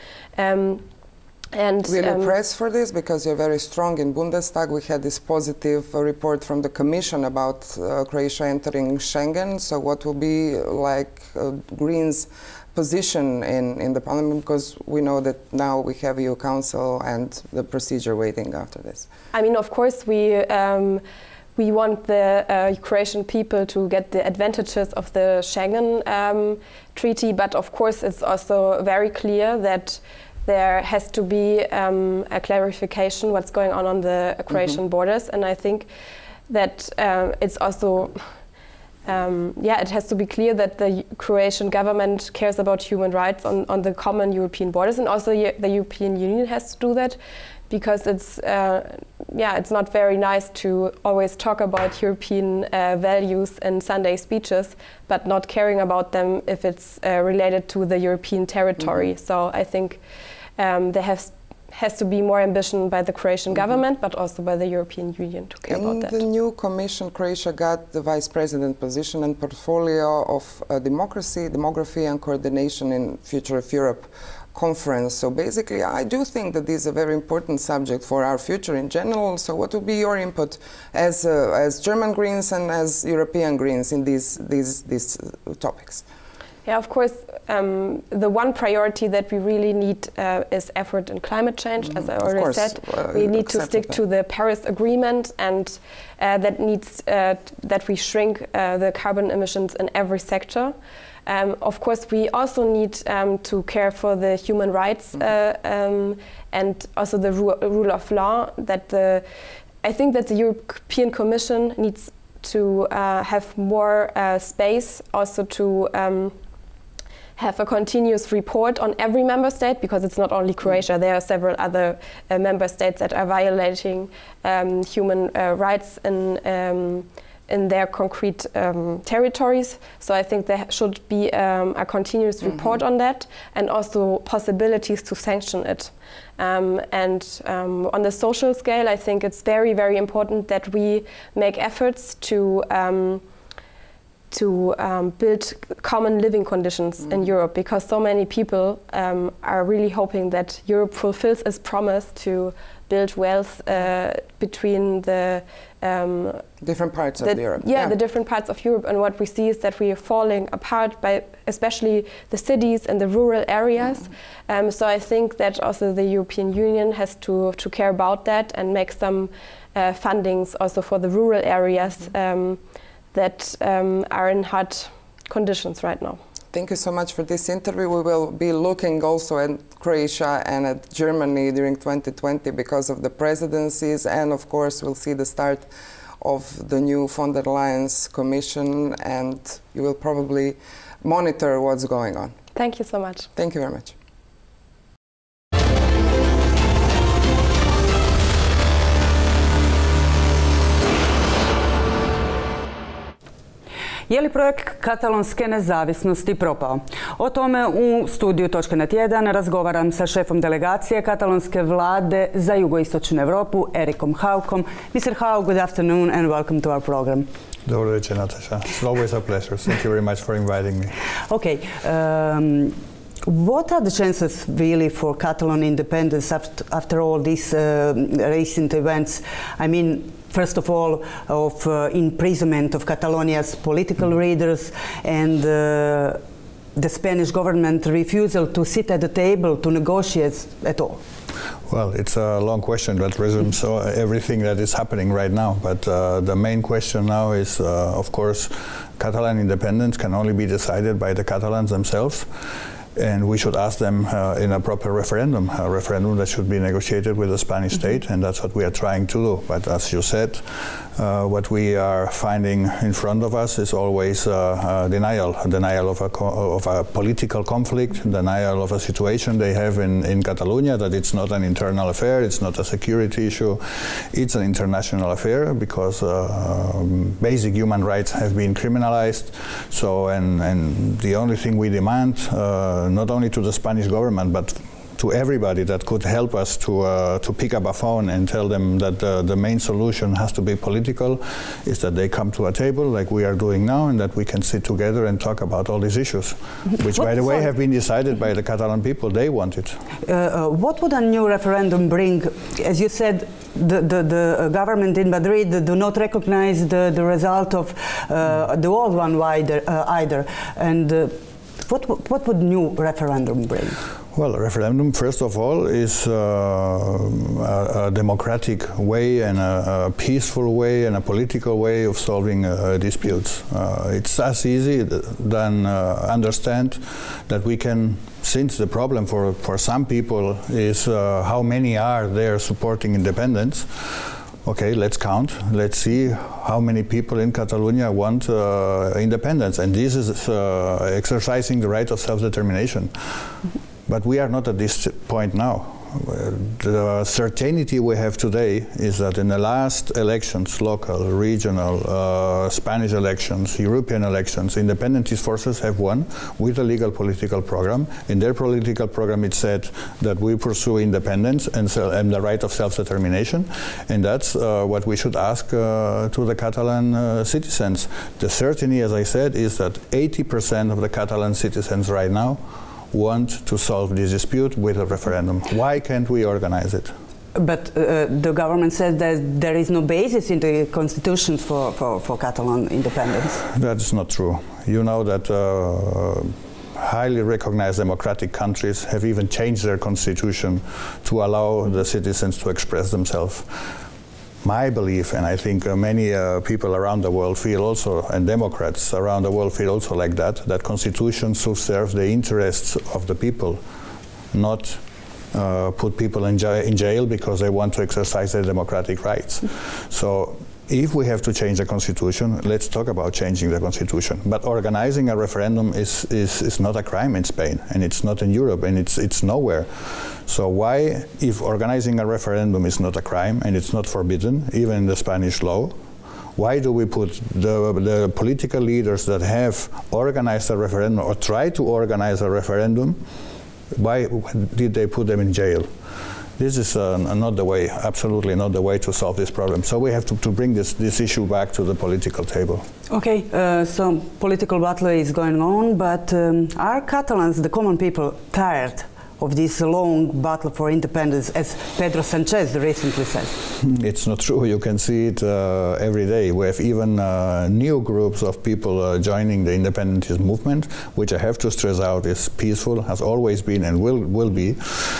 Speaker 6: Will you press for this? Because you're very strong in Bundestag. We had this positive report from the Commission about Croatia entering Schengen. So what will be like Greens' position in the Parliament? Because we know that now we have EU Council and the procedure waiting after this.
Speaker 7: I mean, of course, we want the Croatian people to get the advantages of the Schengen Treaty, but of course it's also very clear that there has to be a clarification what's going on the Croatian borders, and I think that it's also it has to be clear that the Croatian government cares about human rights on the common European borders, and also the European Union has to do that, because it's not very nice to always talk about European values in Sunday speeches, but not caring about them if it's related to the European territory. So I think there has to be more ambition by the Croatian government, but also by the European Union to care about that.
Speaker 6: In the new Commission, Croatia got the Vice President position and portfolio of demography and coordination in Future of Europe conference. So basically, I do think that this is a very important subject for our future in general. So what would be your input as German Greens and as European Greens in these topics?
Speaker 7: Yeah, of course, the one priority that we really need is effort in climate change. As I already said, we need to stick to the Paris Agreement, and that needs that we shrink the carbon emissions in every sector. Of course, we also need to care for the human rights and also the rule of law. I think that the European Commission needs to have more space also to have a continuous report on every member state, because it's not only Croatia. There are several other member states that are violating human rights in their concrete territories. So I think there should be a continuous report on that, and also possibilities to sanction it. On the social scale, I think it's very, very important that we make efforts to build common living conditions in Europe, because so many people are really hoping that Europe fulfills its promise to build wealth between the
Speaker 6: different parts of Europe.
Speaker 7: The different parts of Europe. And what we see is that we are falling apart by especially the cities and the rural areas. So I think that also the European Union has to care about that and make some fundings also for the rural areas that are in hard conditions right now.
Speaker 6: Thank you so much for this interview. We will be looking also at Croatia and at Germany during 2020 because of the presidencies, and of course we'll see the start of the new von der Leyen's Commission, and you will probably monitor what's going on.
Speaker 7: Thank you so much.
Speaker 6: Thank you very much.
Speaker 1: Je li projekt katalonske nezavisnosti propao? O tome u studiju Točka na tjedan razgovaram sa šefom delegacije katalonske vlade za jugoistočnu Europu, Erikom Haukom. Mr. Hauk, good afternoon and welcome to our program.
Speaker 9: Dobro večer, Natasha. It's always a pleasure. Thank you very much for inviting me.
Speaker 1: Okay. What are the chances really for Catalan independence after all these recent events? I mean, first of all, of imprisonment of Catalonia's political leaders and the Spanish government refusal to sit at the table to negotiate at all.
Speaker 9: Well, it's a long question that resumes everything that is happening right now. But the main question now is, of course, Catalan independence can only be decided by the Catalans themselves. And we should ask them in a proper referendum, a referendum that should be negotiated with the Spanish state, and that's what we are trying to do. But as you said, what we are finding in front of us is always denial of a political conflict, denial of a situation they have in Catalonia, that it's not an internal affair, it's not a security issue, it's an international affair because basic human rights have been criminalized. So, and the only thing we demand, not only to the Spanish government, but to everybody that could help us to pick up a phone and tell them that the main solution has to be political, is that they come to a table like we are doing now, and that we can sit together and talk about all these issues, which, by the way, have been decided by the Catalan people. They want it.
Speaker 1: What would a new referendum bring? As you said, the government in Madrid do not recognize the result of the old one either. And what would new referendum bring?
Speaker 9: Well, a referendum, first of all, is a democratic way and a peaceful way and a political way of solving disputes. It's as easy than understand that we can, since the problem for some people is how many are there supporting independence. Okay, let's count. Let's see how many people in Catalonia want independence. And this is exercising the right of self-determination. But we are not at this point now. The certainty we have today is that in the last elections, local, regional, Spanish elections, European elections, independentist forces have won with a legal political program. In their political program it said that we pursue independence and the right of self-determination, and that's what we should ask to the Catalan citizens. The certainty, as I said, is that 80% of the Catalan citizens right now want to solve this dispute with a referendum. Why can't we organize it?
Speaker 1: But the government says that there is no basis in the constitution for Catalan independence.
Speaker 9: That's not true. You know that highly recognized democratic countries have even changed their constitution to allow the citizens to express themselves. My belief, and I think many people around the world feel also, and Democrats around the world feel also like that constitution should serve the interests of the people, not put people in jail because they want to exercise their democratic rights. So if we have to change the constitution, let's talk about changing the constitution. But organizing a referendum is not a crime in Spain, and it's not in Europe, and it's nowhere. So why, if organizing a referendum is not a crime and it's not forbidden, even in the Spanish law, why do we put the political leaders that have organized a referendum or try to organize a referendum, why did they put them in jail? This is not the way, absolutely not the way to solve this problem. So we have to bring this issue back to the political table.
Speaker 1: Okay, so political battle is going on, but are Catalans, the common people, tired of this long battle for independence, as Pedro Sanchez recently said?
Speaker 9: it's not true. You can see it every day. We have even new groups of people joining the independentist movement, which I have to stress out is peaceful, has always been and will be.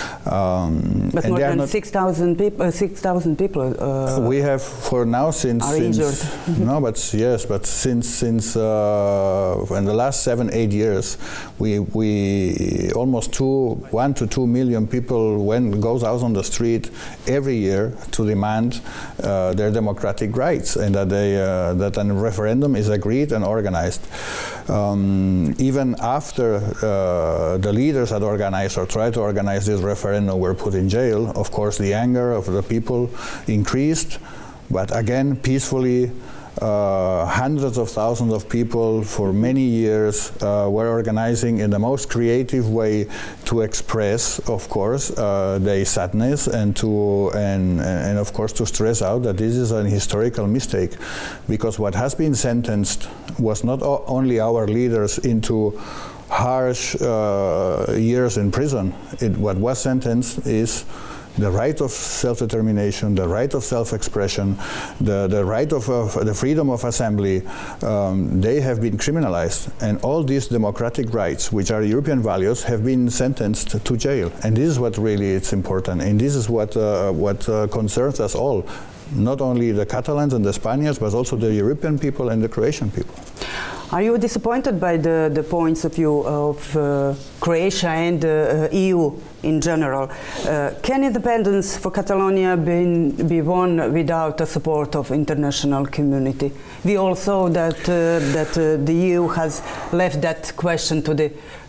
Speaker 1: But more than 6,000 people. 6,000 people.
Speaker 9: We have for now since no, but yes, but since in the last 7-8 years, we almost 1 to 2 million people goes out on the street every year to demand their democratic rights, and that that a referendum is agreed and organized. Even after the leaders had organized or tried to organize this referendum were put in jail, of course the anger of the people increased, but again peacefully. Hundreds of thousands of people for many years were organizing in the most creative way to express, of course, their sadness and of course to stress out that this is an historical mistake, because what has been sentenced was not only our leaders into harsh years in prison. What was sentenced is the right of self-determination, the right of self-expression, the right of the freedom of assembly, they have been criminalized. And all these democratic rights, which are European values, have been sentenced to jail. And this is what really is important. And this is what concerns us all. Not only the Catalans and the Spaniards, but also the European people and the Croatian people.
Speaker 1: Are you disappointed by the points of view of Croatia and EU in general? Can independence for Catalonia be won without the support of international community? We all saw that the EU has left that question to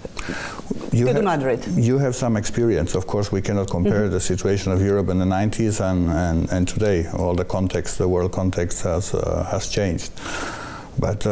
Speaker 1: Madrid. You
Speaker 9: have some experience. Of course, we cannot compare the situation of Europe in the 90s and today. All the context, the world context has changed. But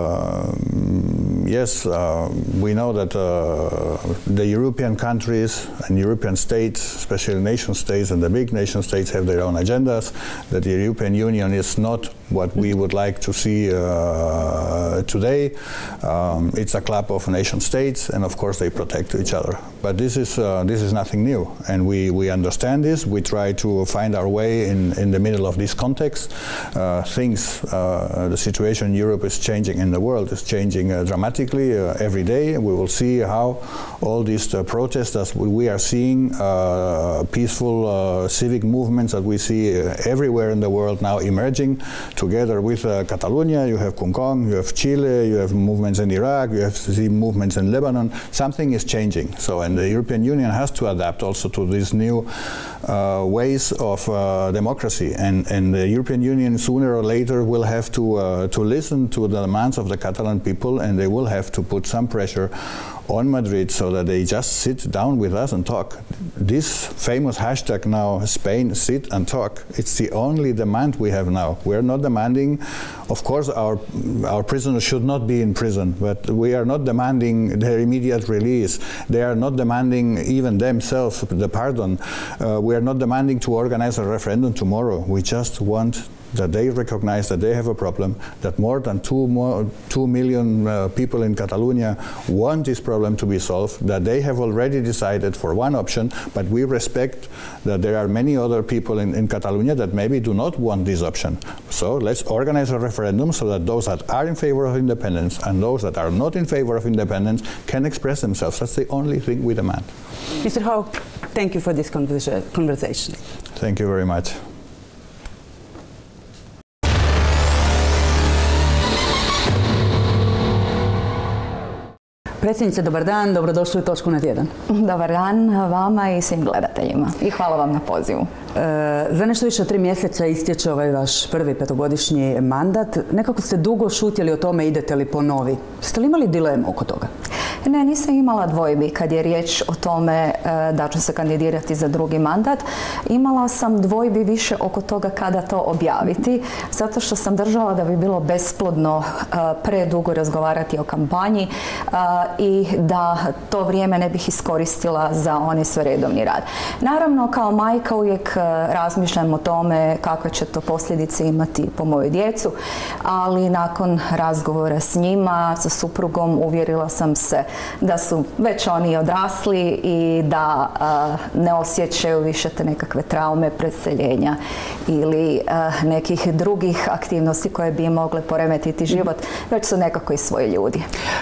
Speaker 9: yes, we know that the European countries and European states, especially nation states and the big nation states, have their own agendas, that the European Union is not what we would like to see today. It's a club of nation states, and of course they protect each other. But this is nothing new, and we understand this. We try to find our way in the middle of this context. The situation in Europe is changing, in the world is changing dramatically every day. We will see how all these protests that we are seeing, peaceful civic movements that we see everywhere in the world now emerging, together with Catalonia. You have Kong, you have Chile, you have movements in Iraq, you have movements in Lebanon. Something is changing. So, and the European Union has to adapt also to these new ways of democracy. And the European Union sooner or later will have to listen to the demands of the Catalan people, and they will have to put some pressure on Madrid so that they just sit down with us and talk. This famous hashtag now, Spain, sit and talk, it's the only demand we have now. We're not demanding, of course, our prisoners should not be in prison, but we are not demanding their immediate release. They are not demanding even themselves the pardon. We are not demanding to organize a referendum tomorrow. We just want that they recognize that they have a problem, that more than 2 million people in Catalonia want this problem to be solved, that they have already decided for one option, but we respect that there are many other people in Catalonia that maybe do not want this option. So let's organize a referendum so that those that are in favor of independence and those that are not in favor of independence can express themselves. That's the only thing we demand.
Speaker 1: Mr. Hauck, thank you for this conversation.
Speaker 9: Thank you very much.
Speaker 1: Predsjednice, dobar dan, dobrodošli u Točku na tjedan.
Speaker 10: Dobar dan vama i svim gledateljima i hvala vam na pozivu.
Speaker 1: Za nešto više od 3 mjeseca istječe ovaj vaš prvi 5-godišnji mandat. Nekako ste dugo šutjeli o tome idete li po novi. Ste li imali dilemu oko toga?
Speaker 10: Ne, nisam imala dvojbi kad je riječ o tome da ću se kandidirati za drugi mandat. Imala sam dvojbi više oko toga kada to objaviti, zato što sam držala da bi bilo besplodno predugo razgovarati o kampanji i da to vrijeme ne bih iskoristila za onaj sve redovni rad. Naravno, kao majka uvijek razmišljam o tome kakve će to posljedice imati po moju djecu, ali nakon razgovora s njima, sa suprugom, uvjerila sam se da su već oni odrasli i da ne osjećaju više te nekakve traume preseljenja ili nekih drugih aktivnosti koje bi im mogle poremetiti život, već su nekako i svoji ljudi.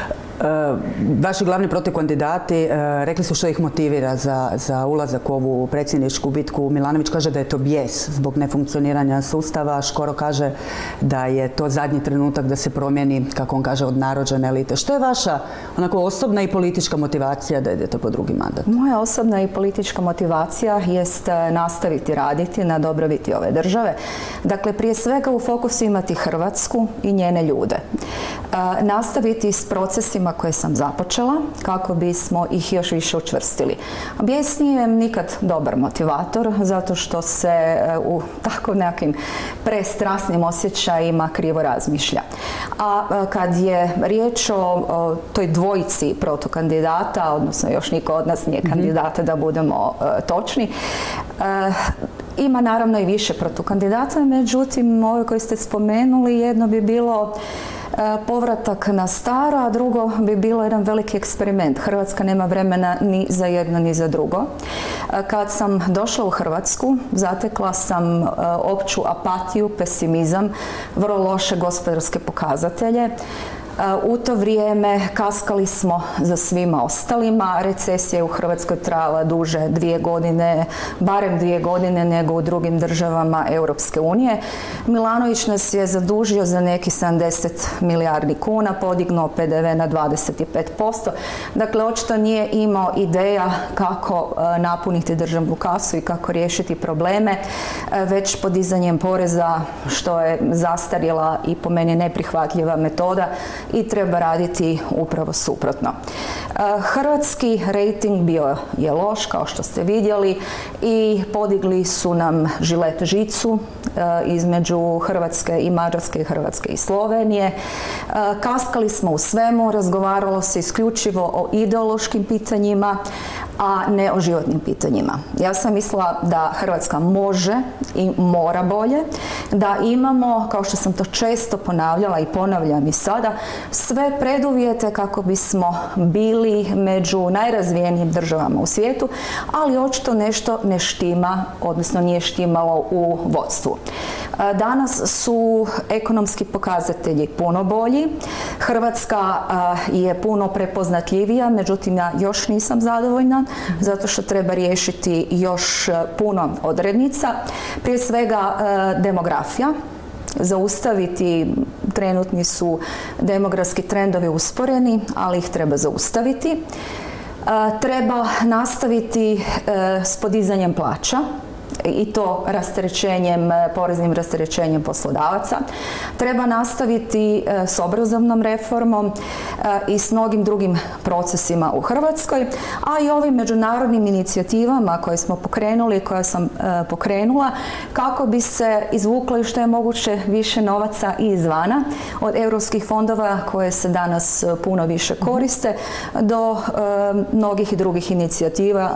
Speaker 1: Vaši glavni protukandidati rekli su što ih motivira za ulazak u ovu predsjedničku bitku. Milanović kaže da je to bijes zbog nefunkcioniranja sustava. Škoro kaže da je to zadnji trenutak da se promijeni, kako on kaže, od narođene elite. Što je vaša onako osobna i politička motivacija da idete po drugi mandat?
Speaker 10: Moja osobna i politička motivacija jest nastaviti raditi na dobrobiti ove države. Dakle, prije svega u fokusu imati Hrvatsku i njene ljude. Nastaviti s procesima koje sam započela kako bismo ih još više učvrstili. Bijes nije nikad dobar motivator zato što se u tako nekim prestrasnim osjećajima krivo razmišlja. A kad je riječ o toj dvojici protukandidata, odnosno još niko od nas nije kandidata da budemo točni, ima naravno i više protukandidata, međutim ove koje ste spomenuli, jedno bi bilo povratak na staro, a drugo bi bilo jedan veliki eksperiment. Hrvatska nema vremena ni za jedno ni za drugo. Kad sam došla u Hrvatsku, zatekla sam opću apatiju, pesimizam, vrlo loše gospodarske pokazatelje. U to vrijeme kaskali smo za svima ostalima. Recesija je u Hrvatskoj trajala duže 2 godine, barem 2 godine nego u drugim državama Europske unije. Milanović nas je zadužio za neki 70 milijardi kuna, podignuo PDV na 25%. Dakle, očito nije imao ideja kako napuniti državnu kasu i kako riješiti probleme, već podizanjem poreza, što je zastarjela i po meni neprihvatljiva metoda, i treba raditi upravo suprotno. Hrvatski rejting bio je loš, kao što ste vidjeli, i podigli su nam žilet žicu između Hrvatske i Mađarske, Hrvatske i Slovenije. Kaskali smo u svemu, razgovaralo se isključivo o ideološkim pitanjima, a ne o životnim pitanjima. Ja sam mislila da Hrvatska može i mora bolje, da imamo, kao što sam to često ponavljala i ponavljam i sada, sve preduvjete kako bismo bili među najrazvijenijim državama u svijetu, ali očito nešto ne štima, odnosno nije štimalo u vodstvu. Danas su ekonomski pokazatelji puno bolji, Hrvatska je puno prepoznatljivija, međutim ja još nisam zadovoljna, zato što treba riješiti još puno odrednica. Prije svega demografija, zaustaviti, trenutni su demografski trendovi usporeni, ali ih treba zaustaviti. Treba nastaviti s podizanjem plaća, i to rasterećenjem, poreznim rasterećenjem poslodavaca. Treba nastaviti s obrazovnom reformom i s mnogim drugim procesima u Hrvatskoj, a i ovim međunarodnim inicijativama koje smo pokrenuli, koje sam pokrenula, kako bi se izvuklo što je moguće više novaca i izvana, od europskih fondova koje se danas puno više koriste, do mnogih drugih inicijativa,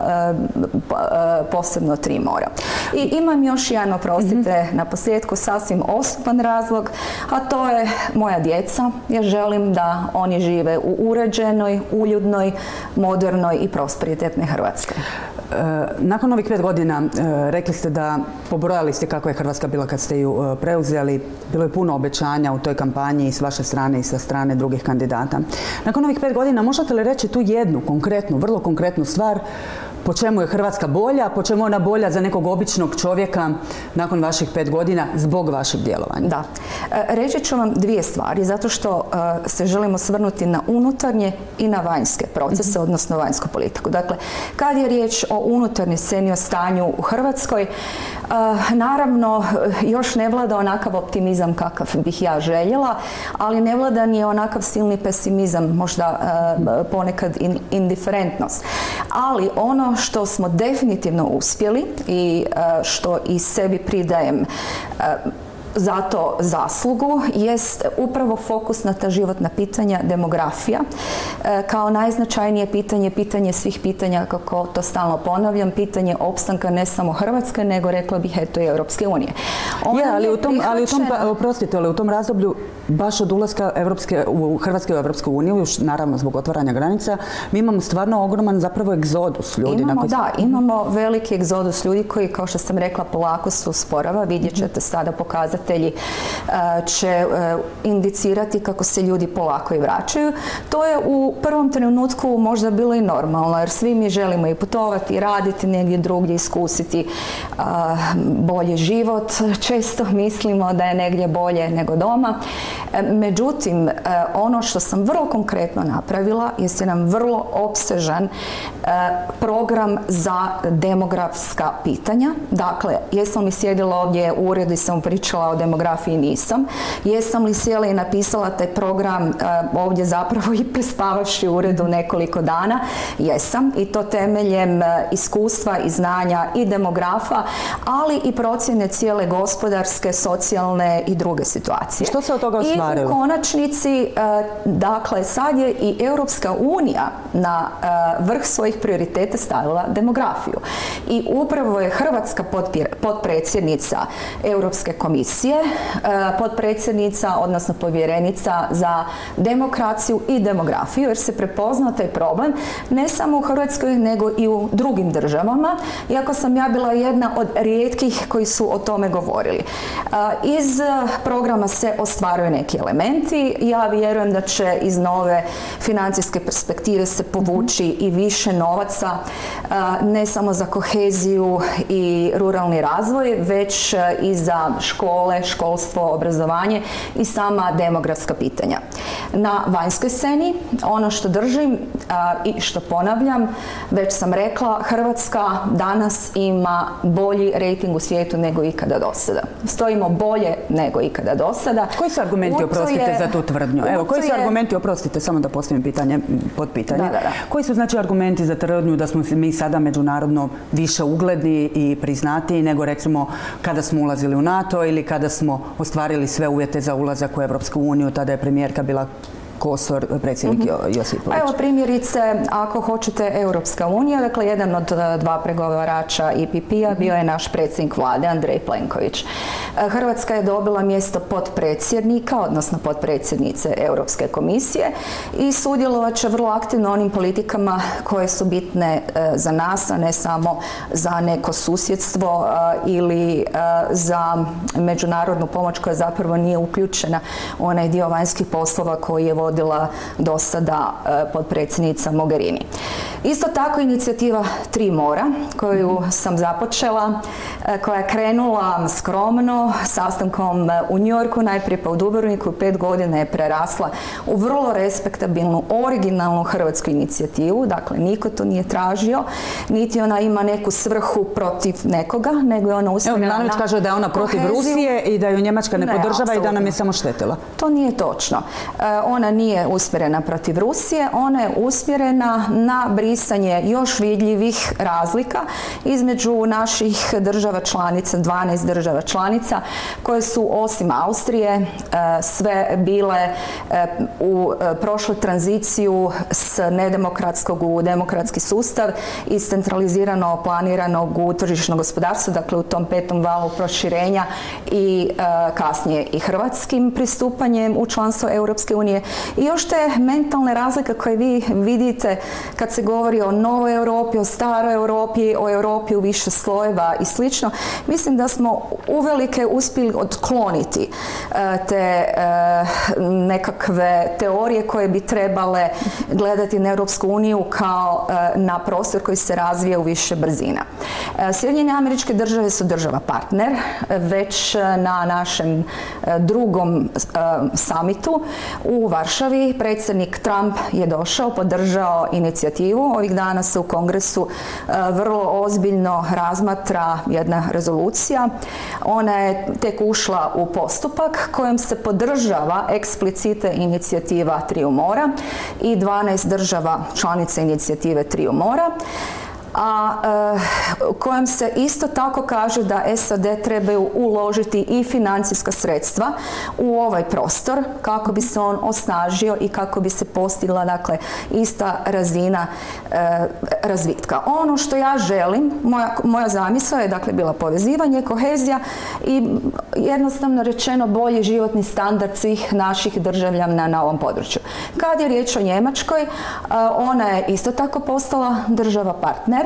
Speaker 10: posebno 3 mora. I imam još jedan, oprostite, na posljedku sasvim osoban razlog, a to je moja djeca. Ja želim da oni žive u uređenoj, uljudnoj, modernoj i prosperitetnoj Hrvatskoj.
Speaker 1: Nakon ovih 5 godina rekli ste da, pobrojali ste kako je Hrvatska bila kad ste ju preuzeli, bilo je puno obećanja u toj kampanji i s vaše strane i sa strane drugih kandidata. Nakon ovih 5 godina možete li reći tu jednu konkretnu, vrlo konkretnu stvar po čemu je Hrvatska bolja, po čemu je ona bolja za nekog običnog čovjeka nakon vaših 5 godina zbog vašeg djelovanja?
Speaker 10: Da. Reći ću vam 2 stvari, zato što se želimo svrnuti na unutarnje i na vanjske procese, odnosno vanjsku politiku. Dakle, kad je riječ o unutarnjoj sceni, o stanju u Hrvatskoj, naravno, još ne vlada onakav optimizam kakav bih ja željela, ali ne vlada ni onakav silni pesimizam, možda ponekad indiferentnost. Ali ono što smo definitivno uspjeli i što i sebi pridajem za to zaslugu jest upravo fokus na ta životna pitanja, demografija, kao najznačajnije pitanje, pitanje svih pitanja, kako to stalno ponavljam, pitanje opstanka ne samo Hrvatske, nego rekla bih eto i Europske unije.
Speaker 1: Ali u tom razdoblju, baš od ulaska Hrvatske u Europsku uniju, naravno zbog otvaranja granica, mi imamo stvarno ogroman zapravo egzodus ljudi.
Speaker 10: Imamo veliki egzodus ljudi koji, kao što sam rekla, polako se usporava. Vidjet ćete sada pokazatelji će indicirati kako se ljudi polako i vraćaju. To je u prvom trenutku možda bilo i normalno, jer svi mi želimo i putovati, i raditi negdje drugdje, iskusiti bolji život. Često mislimo da je negdje bolje nego doma. Međutim, ono što sam vrlo konkretno napravila je jedan vrlo opsežan program za demografska pitanja. Dakle, jesam li sjedila ovdje u uredu i sam pričala o demografiji? Nisam. Jesam li sjela i napisala taj program ovdje zapravo i prespavavši u uredu nekoliko dana? Jesam. I to temeljem iskustva i znanja i demografa, ali i procjene cijele gospodarske, socijalne i druge situacije.
Speaker 1: Što se od toga ostvarilo?
Speaker 10: I u konačnici, dakle, sad je i Europska unija na vrh svojih prioriteta stavila demografiju. I upravo je Hrvatska potpredsjednica Europske komisije, potpredsjednica, odnosno povjerenica za demokraciju i demografiju, jer se prepoznao taj problem ne samo u Hrvatskoj, nego i u drugim državama, iako sam ja bila jedna od rijetkih koji su o tome govorili. Iz programa se ostvaruju neki elementi. Ja vjerujem da će iz nove financijske perspektive se povući i više novaca, ne samo za koheziju i ruralni razvoj, već i za škole, školstvo, obrazovanje i sama demografska pitanja. Na vanjskoj sceni, ono što držim i što ponavljam, već sam rekla, Hrvatska danas ima bolji rejting u svijetu nego ikada do sada. Stojimo bolje nego ikada do sada.
Speaker 1: Koji su argumenti, oprostite, za tu tvrdnju? Evo, koji su argumenti, oprostite, samo da postavim pitanje, pod pitanje. Koji su, znači, argumenti za tvrdnju da smo mi sada međunarodno više ugledni i priznatiji nego, recimo, kada smo ulazili u NATO ili kada smo ostvarili sve uvjete za ulazak u Europsku uniju, tada je premijerka bila Kosor, predsjednik Josipović.
Speaker 10: Evo primjerice, ako hoćete, Europska unija, dakle jedan od dva pregovarača EPP-a bio je naš predsjednik vlade Andrej Plenković. Hrvatska je dobila mjesto potpredsjednika, odnosno potpredsjednice Europske komisije i sudjelovat će vrlo aktivno onim politikama koje su bitne za nas, a ne samo za neko susjedstvo ili za međunarodnu pomoć koja zapravo nije uključena u onaj dio vanjskih poslova koji je vodila do sada potpredsjednica Mogherini. Isto tako inicijativa Tri mora, koju sam započela, koja je krenula skromno, sastankom u Njujorku, najprije pa u Dubrovniku, 5 godina je prerasla u vrlo respektabilnu, originalnu hrvatsku inicijativu. Dakle, niko to nije tražio, niti ona ima neku svrhu protiv nekoga, nego je ona usmjerena na
Speaker 1: Milanović kaže da je ona protiv Rusije i da ju Njemačka ne podržava i da nam je samo štetila.
Speaker 10: To nije točno. Ona nije usmjerena protiv Rusije, ona je usmjerena na brisanje još vidljivih razlika između naših država članica, 12 država članica, koje su osim Austrije sve bile u prošlu tranziciju s nedemokratskog u demokratski sustav i centralizirano planiranog u tržišno gospodarstvo, dakle u tom 5. valu proširenja i kasnije i hrvatskim pristupanjem u članstvo Europske unije. I još te mentalne razlike koje vi vidite kad se govori o novoj Europi, o staroj Europi, o Europi u više slojeva i slično, mislim da smo uvelike uspjeli otkloniti te nekakve teorije koje bi trebale gledati na Europsku uniju kao na prostor koji se razvija u više brzina. Sjedinjene Američke Države su država partner. Već na našem drugom samitu u Varšavi predsjednik Trump je došao, podržao inicijativu. Ovih dana se u Kongresu vrlo ozbiljno razmatra jedna rezolucija. Ona je tek ušla u postupak kojom se podržava eksplicite inicijativa Triju mora i 12 država članica inicijative Triju mora. a kojem se isto tako kaže da SAD trebaju uložiti i financijska sredstva u ovaj prostor kako bi se on osnažio i kako bi se postigla, dakle, ista razina razvitka. Ono što ja želim, moja zamisao je, dakle, bila povezivanje, kohezija i jednostavno rečeno bolji životni standard svih naših državljana na ovom području. Kad je riječ o Njemačkoj, ona je isto tako postala država partner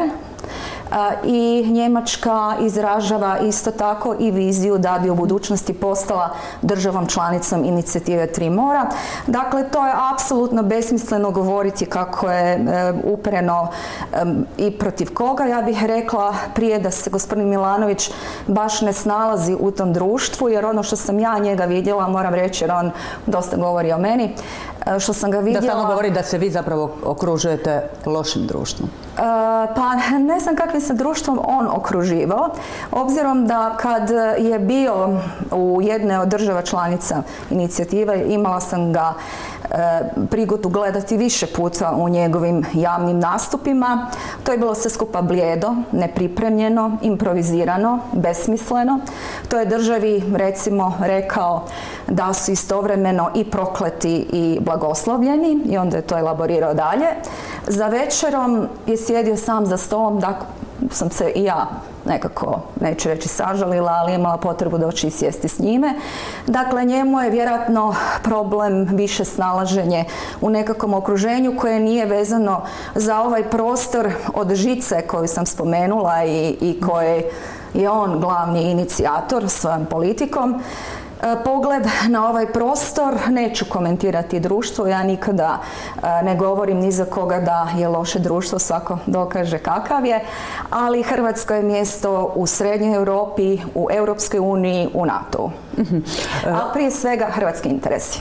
Speaker 10: i Njemačka izražava isto tako i viziju da bi u budućnosti postala državom članicom inicijative Tri mora. Dakle, to je apsolutno besmisleno govoriti kako je upreno i protiv koga. Ja bih rekla prije da se gospodin Milanović baš ne snalazi u tom društvu, jer ono što sam ja njega vidjela, moram reći jer on dosta govori o meni, što sam ga vidjela...
Speaker 1: Da stalno govori da se vi zapravo okružujete lošim društvom.
Speaker 10: Pa ne znam kakvim se društvom on okruživao, obzirom da kad je bio u jednoj od država članica inicijative, imala sam ga prigodu gledati više puta u njegovim javnim nastupima. To je bilo sve skupa blijedo, nepripremljeno, improvizirano, besmisleno. To je državi, recimo, rekao da su istovremeno i prokleti i blagoslovljeni i onda je to elaborirao dalje. Za večerom je sjedio sam za stolom, da sam se i ja nekako, neću reći sažalila, ali imala potrebu doći i sjesti s njime. Dakle, njemu je vjerojatno problem više snalaženje u nekakvom okruženju koje nije vezano za ovaj prostor od žice koju sam spomenula i koje je on glavni inicijator svojom politikom. Pogled na ovaj prostor, neću komentirati društvo, ja nikada ne govorim ni za koga da je loše društvo, svako dokaže kakav je, ali Hrvatsko je mjesto u Srednjoj Europi, u Europskoj uniji, u NATO-u. Ali prije svega hrvatski interesi.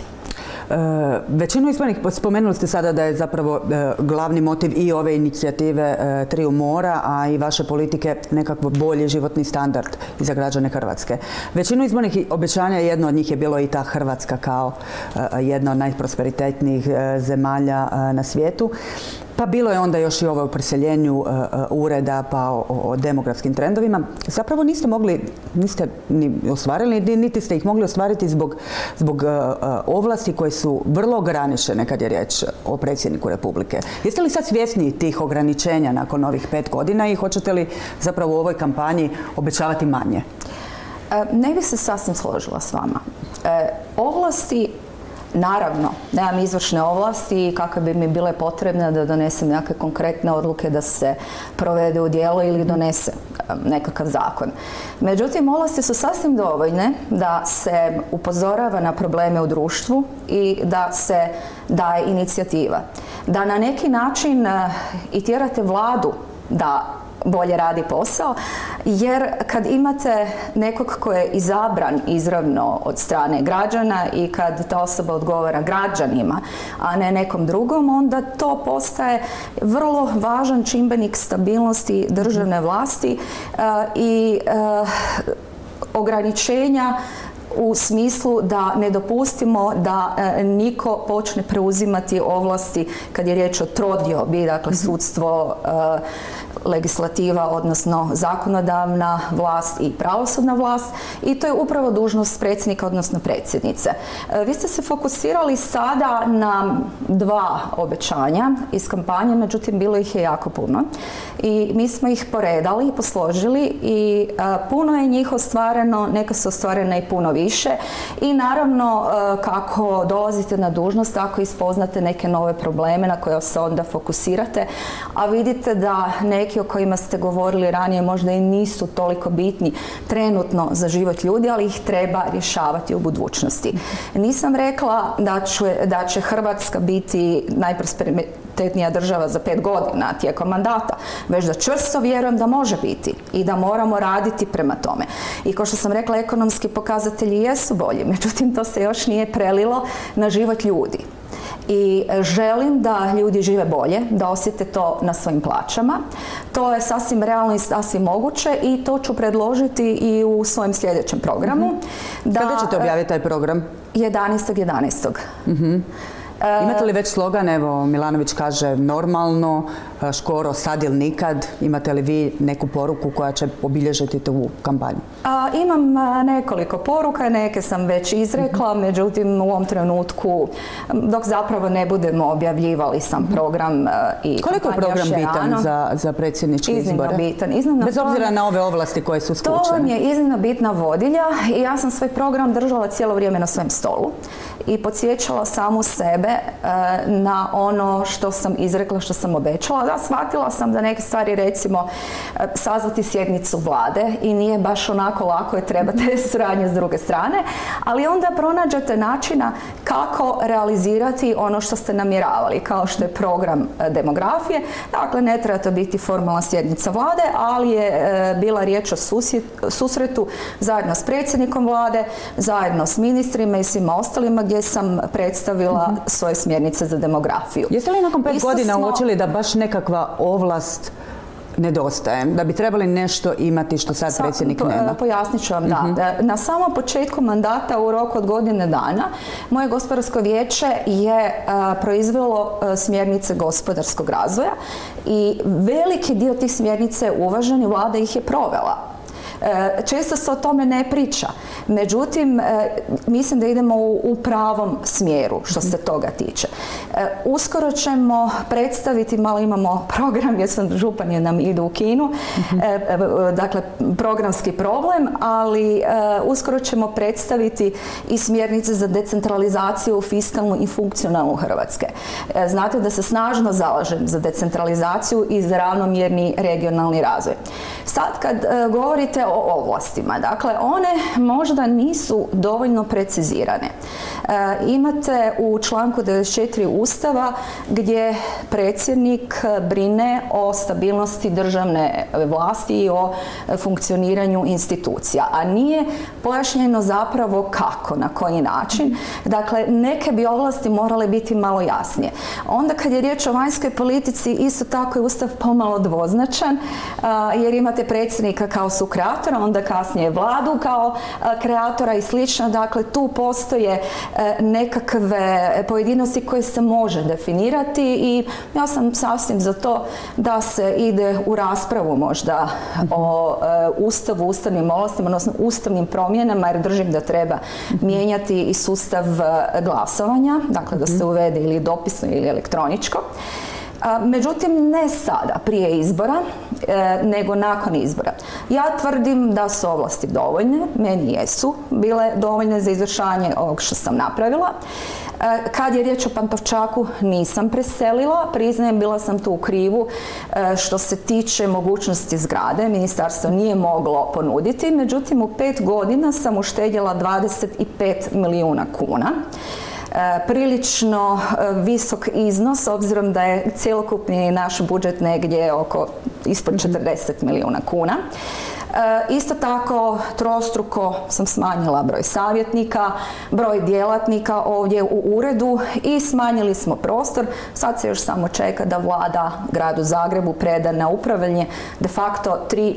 Speaker 1: Većinu izbornih, spomenuli ste sada da je zapravo glavni motiv i ove inicijative Triju mora, a i vaše politike nekakvo bolji životni standard i za građane Hrvatske. Većinu izbornih obećanja, jedno od njih je bilo i ta Hrvatska kao jedna od najprosperitetnijih zemalja na svijetu. Pa bilo je onda još i ovo o preseljenju ureda, pa o demografskim trendovima. Zapravo niste ni ostvarili, niti ste ih mogli ostvariti zbog ovlasti koje su vrlo ograničene kad je riječ o predsjedniku Republike. Jeste li sad svjesni tih ograničenja nakon ovih 5 godina i hoćete li zapravo u ovoj kampanji obećavati manje?
Speaker 10: Ne bih se sasvim složila s vama. Ovlasti, naravno, nemam izvršne ovlasti kakve bi mi bile potrebne da donesem nekakve konkretne odluke da se provede u djelo ili donese nekakav zakon. Međutim, ovlasti su sasvim dovoljne da se upozorava na probleme u društvu i da se daje inicijativa. Da na neki način i tjerate vladu da bolje radi posao, jer kad imate nekog ko je izabran izravno od strane građana i kad ta osoba odgovara građanima, a ne nekom drugom, onda to postaje vrlo važan čimbenik stabilnosti državne vlasti i ograničenja u smislu da ne dopustimo da niko počne preuzimati ovlasti kad je riječ o trodiobi, dakle sudstvo, legislativa, odnosno zakonodavna vlast i pravosudna vlast, i to je upravo dužnost predsjednika, odnosno predsjednice. Vi ste se fokusirali sada na 2 obećanja iz kampanje, međutim bilo ih je jako puno i mi smo ih poredali i posložili i puno je njih ostvareno, neka su ostvarene i puno više i naravno kako dolazite na dužnost, tako ispoznate neke nove probleme na koje se onda fokusirate, a vidite da neki o kojima ste govorili ranije možda i nisu toliko bitni trenutno za život ljudi, ali ih treba rješavati u budućnosti. Nisam rekla da će Hrvatska biti najprosperitetnija država za 5 godina tijekom mandata, već da čvrsto vjerujem da može biti i da moramo raditi prema tome. I kao što sam rekla, ekonomski pokazatelji jesu bolji, međutim to se još nije prelilo na život ljudi. I želim da ljudi žive bolje, da osjete to na svojim plaćama. To je sasvim realno i sasvim moguće i to ću predložiti i u svojem sljedećem programu.
Speaker 1: Kada ćete objaviti taj program?
Speaker 10: 11.11.
Speaker 1: Imate li već slogan, evo Milanović kaže normalno, Škoro sad ili nikad. Imate li vi neku poruku koja će obilježiti tu kampanju?
Speaker 10: Imam nekoliko poruka, neke sam već izrekla, međutim u ovom trenutku dok zapravo ne budemo objavljivali sam program i
Speaker 1: koliko je program bitan za predsjedničke izbore?
Speaker 10: Iznimno
Speaker 1: bez obzira na ove ovlasti koje su skučene.
Speaker 10: To vam je iznimno bitna vodilja i ja sam svoj program držala cijelo vrijeme na svojem stolu i podsjećala samu sebe na ono što sam izrekla, što sam obećala. Da, shvatila sam da neke stvari, recimo sazvati sjednicu vlade i nije baš onako lako je trebate suradnje s druge strane, ali onda pronađete načina kako realizirati ono što ste namjeravali, kao što je program demografije. Dakle, ne treba to biti formalna sjednica vlade, ali je bila riječ o susretu zajedno s predsjednikom vlade, zajedno s ministrima i svima ostalima gdje sam predstavila svoje smjernice za demografiju.
Speaker 1: Jeste li nakon 5 godina uočili da baš nekakva ovlast nedostaje? Da bi trebali nešto imati što sad predsjednik nema?
Speaker 10: Pojasnit ću vam, da. Na samom početku mandata u roku od godine dana moje gospodarsko vijeće je proizvelo smjernice gospodarskog razvoja i veliki dio tih smjernica je uvažen i vlada ih je provela. Često se o tome ne priča, međutim mislim da idemo u pravom smjeru što se toga tiče. Uskoro ćemo predstaviti, malo imamo program jer sam župan jer nam idu u Kinu, dakle programski problem, ali uskoro ćemo predstaviti i smjernice za decentralizaciju fiskalnu i funkcionalnu Hrvatske. Znate da se snažno zalažem za decentralizaciju i za ravnomjerni regionalni razvoj. Sad kad govorite o ovlastima, dakle one možda nisu dovoljno precizirane. Imate u članku 94 Ustava gdje predsjednik brine o stabilnosti državne vlasti i o funkcioniranju institucija, a nije pojašnjeno zapravo kako, na koji način. Dakle, neke bi ovlasti morale biti malo jasnije. Onda kad je riječ o vanjskoj politici, isto tako je Ustav pomalo dvoznačan, jer imate predsjednika kao sukreatora, onda kasnije vladu kao kreatora i slično. Dakle, tu postoje nekakve pojedinosti koje se može definirati i ja sam sasvim za to da se ide u raspravu možda o Ustavu, ustavnim ovlastima, odnosno ustavnim promjenama, jer držim da treba mijenjati i sustav glasovanja, dakle da se uvede ili dopisno ili elektroničko. Međutim, ne sada, prije izbora, nego nakon izbora. Ja tvrdim da su ovlasti dovoljne, meni jesu bile dovoljne za izvršavanje ovog što sam napravila. Kad je riječ o Pantovčaku, nisam preselila, priznajem, bila sam tu u krivu što se tiče mogućnosti zgrade, ministarstvo nije moglo ponuditi, međutim u 5 godina sam uštedjela 25 milijuna kuna. Prilično visok iznos, obzirom da je cjelokupni naš budžet negdje oko ispod 40 milijuna kuna. Isto tako, trostruko sam smanjila broj savjetnika, broj djelatnika ovdje u uredu i smanjili smo prostor. Sad se još samo čeka da vlada gradu Zagrebu preda na upravljanje de facto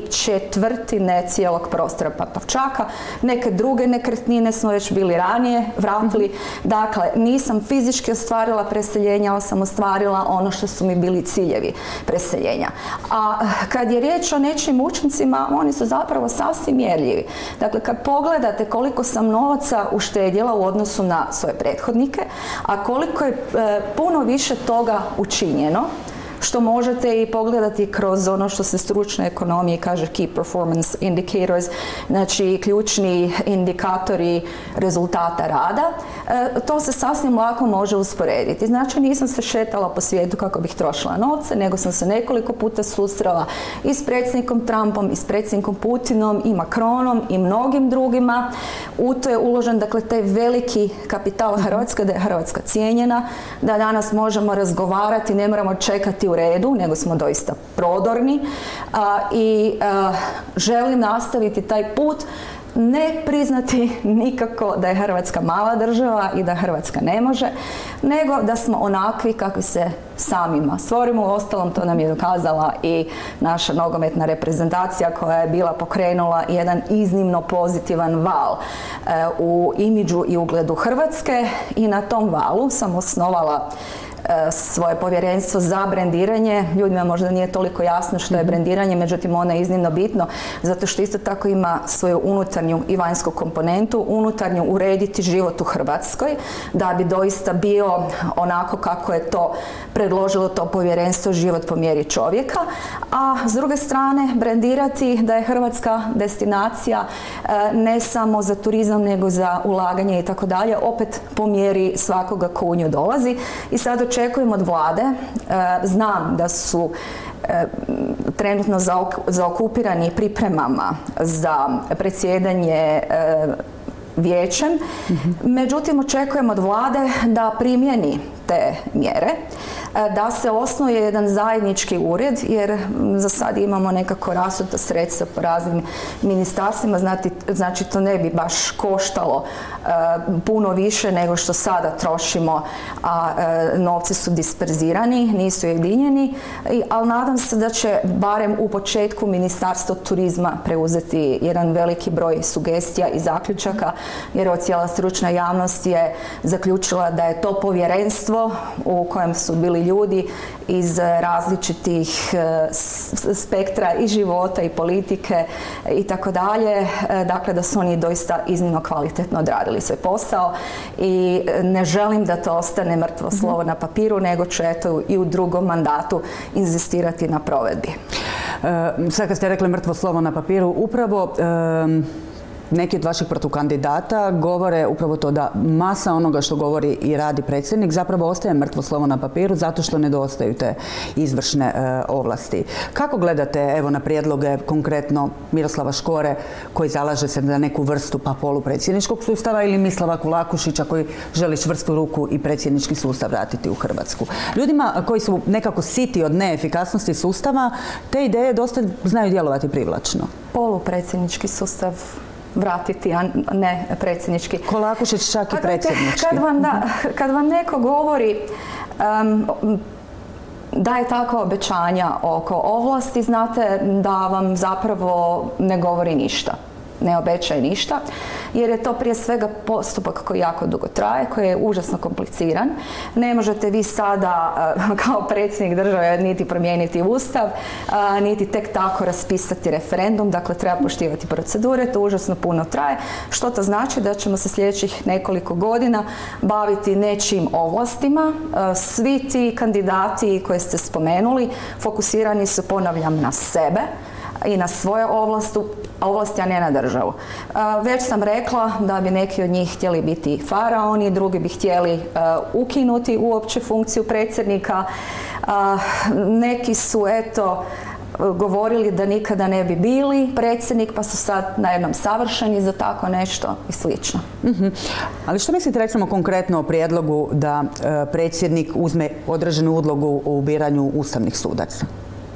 Speaker 10: 3/4 cijelog prostora Pantovčaka. Neke druge nekretnine smo već bili ranije vratili. Dakle, nisam fizički ostvarila preseljenja, ali sam ostvarila ono što su mi bili ciljevi preseljenja. A kad je riječ o nečijim učincima, oni su zapravo sasvim mjerljivi. Dakle, kad pogledate koliko sam novaca uštedjela u odnosu na svoje prethodnike, a koliko je puno više toga učinjeno, što možete i pogledati kroz ono što se stručne ekonomije kaže Key Performance Indicators, znači ključni indikatori rezultata rada, to se sasvim lako može usporediti. Znači, nisam se šetala po svijetu kako bih trošila novce, nego sam se nekoliko puta susrela i s predsjednikom Trumpom, i s predsjednikom Putinom, i Macronom, i mnogim drugima. U to je uložen, dakle, taj veliki kapital Hrvatske, da je Hrvatska cijenjena, da danas možemo razgovarati, ne moramo čekati u redu, nego smo doista prodorni i želim nastaviti taj put, ne priznati nikako da je Hrvatska mala država i da Hrvatska ne može, nego da smo onakvi kakvi se samima stvorimo. Uostalom, to nam je dokazala i naša nogometna reprezentacija koja je bila pokrenula jedan iznimno pozitivan val u imidžu i ugledu Hrvatske i na tom valu sam osnovala svoje povjerenstvo za brendiranje. Ljudima možda nije toliko jasno što je brendiranje, međutim ono je iznimno bitno zato što isto tako ima svoju unutarnju i vanjsku komponentu, unutarnju urediti život u Hrvatskoj da bi doista bio onako kako je to predložilo to povjerenstvo, život po mjeri čovjeka, a s druge strane brendirati da je Hrvatska destinacija ne samo za turizam nego za ulaganje i tako dalje, opet po mjeri svakoga ko u nju dolazi. I sad očekujem od vlade, znam da su trenutno zaokupirani pripremama za predsjedanje vijećem, međutim očekujem od vlade da primjeni te mjere, da se osnuje jedan zajednički ured, jer za sad imamo nekako rasuta sredstva po raznim ministarstvima, znači to ne bi baš koštalo puno više nego što sada trošimo, a novci su disperzirani, nisu jedinjeni, ali nadam se da će barem u početku Ministarstvo turizma preuzeti jedan veliki broj sugestija i zaključaka, jer cijela stručna javnost je zaključila da je to povjerenstvo u kojem su bili ljudi iz različitih spektra i života i politike i tako dalje, dakle da su oni doista iznimno kvalitetno odradili svoj posao i ne želim da to ostane mrtvo slovo na papiru, nego ću eto i u drugom mandatu inzistirati na provedbi.
Speaker 1: Sad kad ste rekli mrtvo slovo na papiru, upravo neki od vaših protukandidata govore upravo to da masa onoga što govori i radi predsjednik zapravo ostaje mrtvo slovo na papiru zato što nedostaju te izvršne ovlasti. Kako gledate evo na prijedloge konkretno Miroslava Škore koji zalaže se za neku vrstu pa polupredsjedničkog sustava ili Mislava Kulakušića koji želi čvrstu ruku i predsjednički sustav vratiti u Hrvatsku? Ljudima koji su nekako siti od neefikasnosti sustava te ideje dosta znaju djelovati privlačno.
Speaker 10: Polupredsjednički sustav vratiti, a ne predsjednički.
Speaker 1: Kolakušić čak i predsjednički.
Speaker 10: Kad vam neko govori daje takva obećanja oko ovlasti, znate da vam zapravo ne govori ništa. Ne obećaje ništa, jer je to prije svega postupak koji jako dugo traje, koji je užasno kompliciran. Ne možete vi sada kao predsjednik države niti promijeniti ustav, niti tek tako raspisati referendum, dakle treba poštivati procedure, to užasno puno traje. Što to znači? Da ćemo se sljedećih nekoliko godina baviti nečijim ovlastima. Svi ti kandidati koje ste spomenuli fokusirani su, ponavljam, na sebe i na svoje ovlasti, a ne na državu. Već sam rekla da bi neki od njih htjeli biti faraoni, drugi bi htjeli ukinuti uopće funkciju predsjednika. Neki su, eto, govorili da nikada ne bi bili predsjednik, pa su sad na jednom savršeni za tako nešto i slično.
Speaker 1: Ali što mislite recimo konkretno o prijedlogu da predsjednik uzme određenu ulogu u biranju ustavnih sudaca?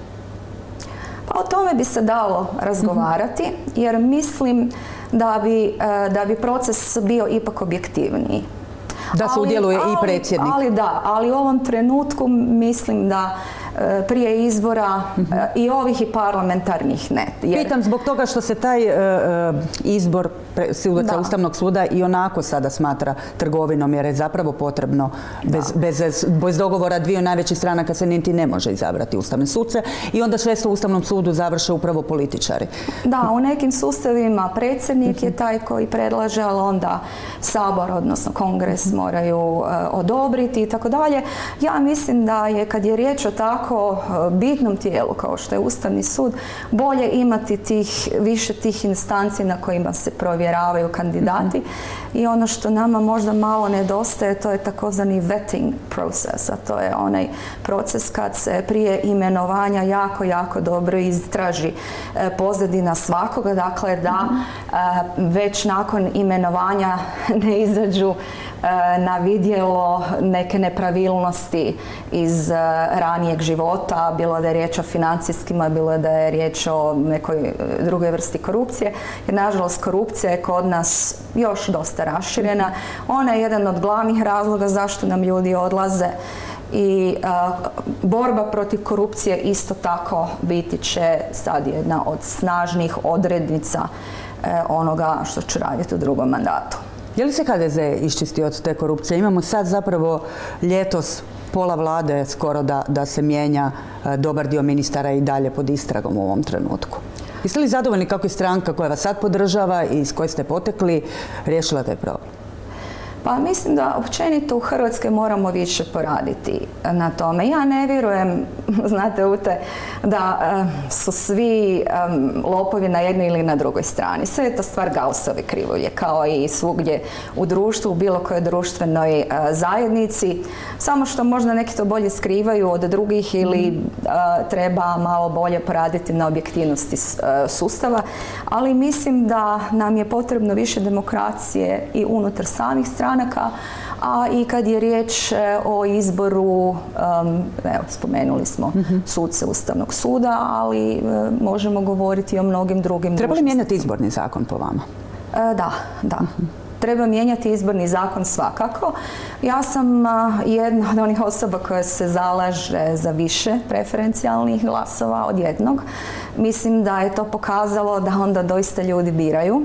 Speaker 10: O tome bi se dalo razgovarati, jer mislim da bi proces bio ipak objektivniji.
Speaker 1: Da sudjeluje i predsjednik.
Speaker 10: Ali u ovom trenutku mislim da prije izbora i ovih i parlamentarnih ne.
Speaker 1: Pitam zbog toga što se taj izbor sudaca Ustavnog suda i onako sada smatra trgovinom, jer je zapravo potrebno bez dogovora dviju najvećih stranaka se niti ne može izabrati ustavne suce i onda često u Ustavnom sudu završe upravo političari.
Speaker 10: Da, u nekim sustavima predsjednik je taj koji predlaže, ali onda Sabor, odnosno Kongres moraju odobriti i tako dalje. Ja mislim da je, kad je riječ o tako bitnom tijelu kao što je Ustavni sud, bolje imati više tih instanci na kojima se provjeravaju kandidati. I ono što nama možda malo nedostaje, to je takozvani vetting proces, a to je onaj proces kad se prije imenovanja jako dobro istraži pozadina svakoga, dakle da već nakon imenovanja ne izađu na vidjelo neke nepravilnosti iz ranijeg života, bilo da je riječ o financijskima, bilo da je riječ o nekoj drugoj vrsti korupcije, jer nažalost korupcija je kod nas još dosta raširena. Ona je jedan od glavnih razloga zašto nam ljudi odlaze i borba protiv korupcije isto tako biti će sad jedna od snažnih odrednica onoga što ću raditi u drugom mandatu.
Speaker 1: Je li se HDZ iščistio od te korupcije? Imamo sad zapravo ljetos pola vlade skoro da se mijenja, dobar dio ministara i dalje pod istragom u ovom trenutku. Jeste li zadovoljni kako je stranka koja vas sad podržava i s koje ste potekli riješila taj problem?
Speaker 10: Pa mislim da općenito u Hrvatskoj moramo više poraditi na tome. Ja ne vjerujem, znate Ute, da su svi lopovi na jednoj ili na drugoj strani. Sve je to stvar Gaussove krivulje, kao i svugdje u društvu, u bilo kojoj društvenoj zajednici. Samo što možda neki to bolje skrivaju od drugih ili treba malo bolje poraditi na objektivnosti sustava. Ali mislim da nam je potrebno više demokracije i unutar samih stranaka, a i kad je riječ o izboru, evo, spomenuli smo suce Ustavnog suda, ali možemo govoriti i o mnogim drugim.
Speaker 1: Treba li mijenjati izborni zakon po vama?
Speaker 10: Da. Treba mijenjati izborni zakon svakako. Ja sam jedna od onih osoba koja se zalaže za više preferencijalnih glasova od jednog. Mislim da je to pokazalo da onda doista ljudi biraju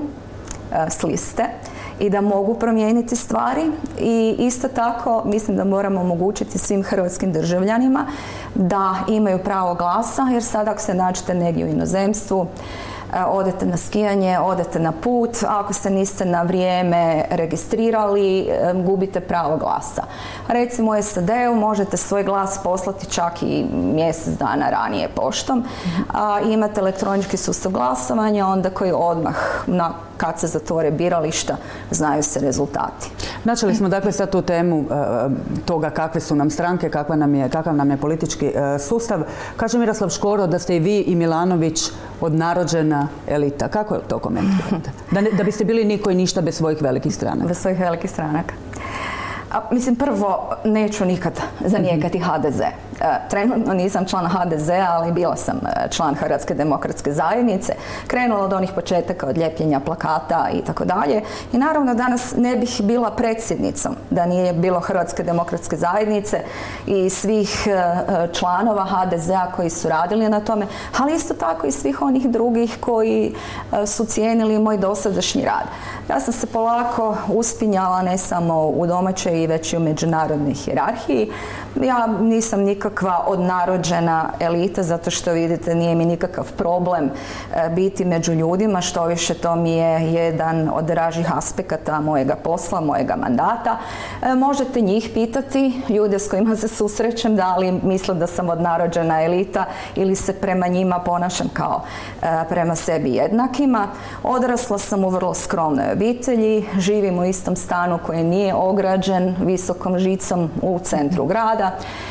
Speaker 10: s liste i da mogu promijeniti stvari, i isto tako mislim da moramo omogućiti svim hrvatskim državljanima da imaju pravo glasa, jer sad ako se nađete negdje u inozemstvu, odete na skijanje, odete na put, ako se niste na vrijeme registrirali, gubite pravo glasa. Recimo u SAD-u možete svoj glas poslati čak i mjesec dana ranije poštom, a imate elektronički sustav glasovanja, onda koji odmah kad se zatvore birališta znaju se rezultati.
Speaker 1: Načeli smo dakle sad tu temu toga kakve su nam stranke, kakav nam je politički sustav. Kaže Miroslav Škoro da ste i vi i Milanović odnarođena elita. Kako to komentirate? Da biste bili niko i ništa bez svojih velikih stranaka.
Speaker 10: Bez svojih velikih stranaka. Mislim, prvo, neću nikad zanijekati HDZ. Trenutno nisam član HDZ-a, ali bila sam član Hrvatske demokratske zajednice. Krenula od onih početaka, od ljepljenja plakata i tako dalje. I naravno danas ne bih bila predsjednicom da nije bilo Hrvatske demokratske zajednice i svih članova HDZ-a koji su radili na tome, ali isto tako i svih onih drugih koji su cijenili moj dosadašnji rad. Ja sam se polako uspinjala ne samo u domaćoj i već i u međunarodnoj hijerarhiji. Ja nisam nikakva odnarođena elita, zato što vidite nije mi nikakav problem biti među ljudima, što više to mi je jedan od dražih aspekata mojega posla, mojega mandata. Možete njih pitati, ljude s kojima se susrećem, da li misle da sam odnarođena elita ili se prema njima ponašam kao prema sebi jednakima. Odrasla sam u vrlo skromnoj obitelji, živim u istom stanu koji nije ograđen visokom žicom u centru grada.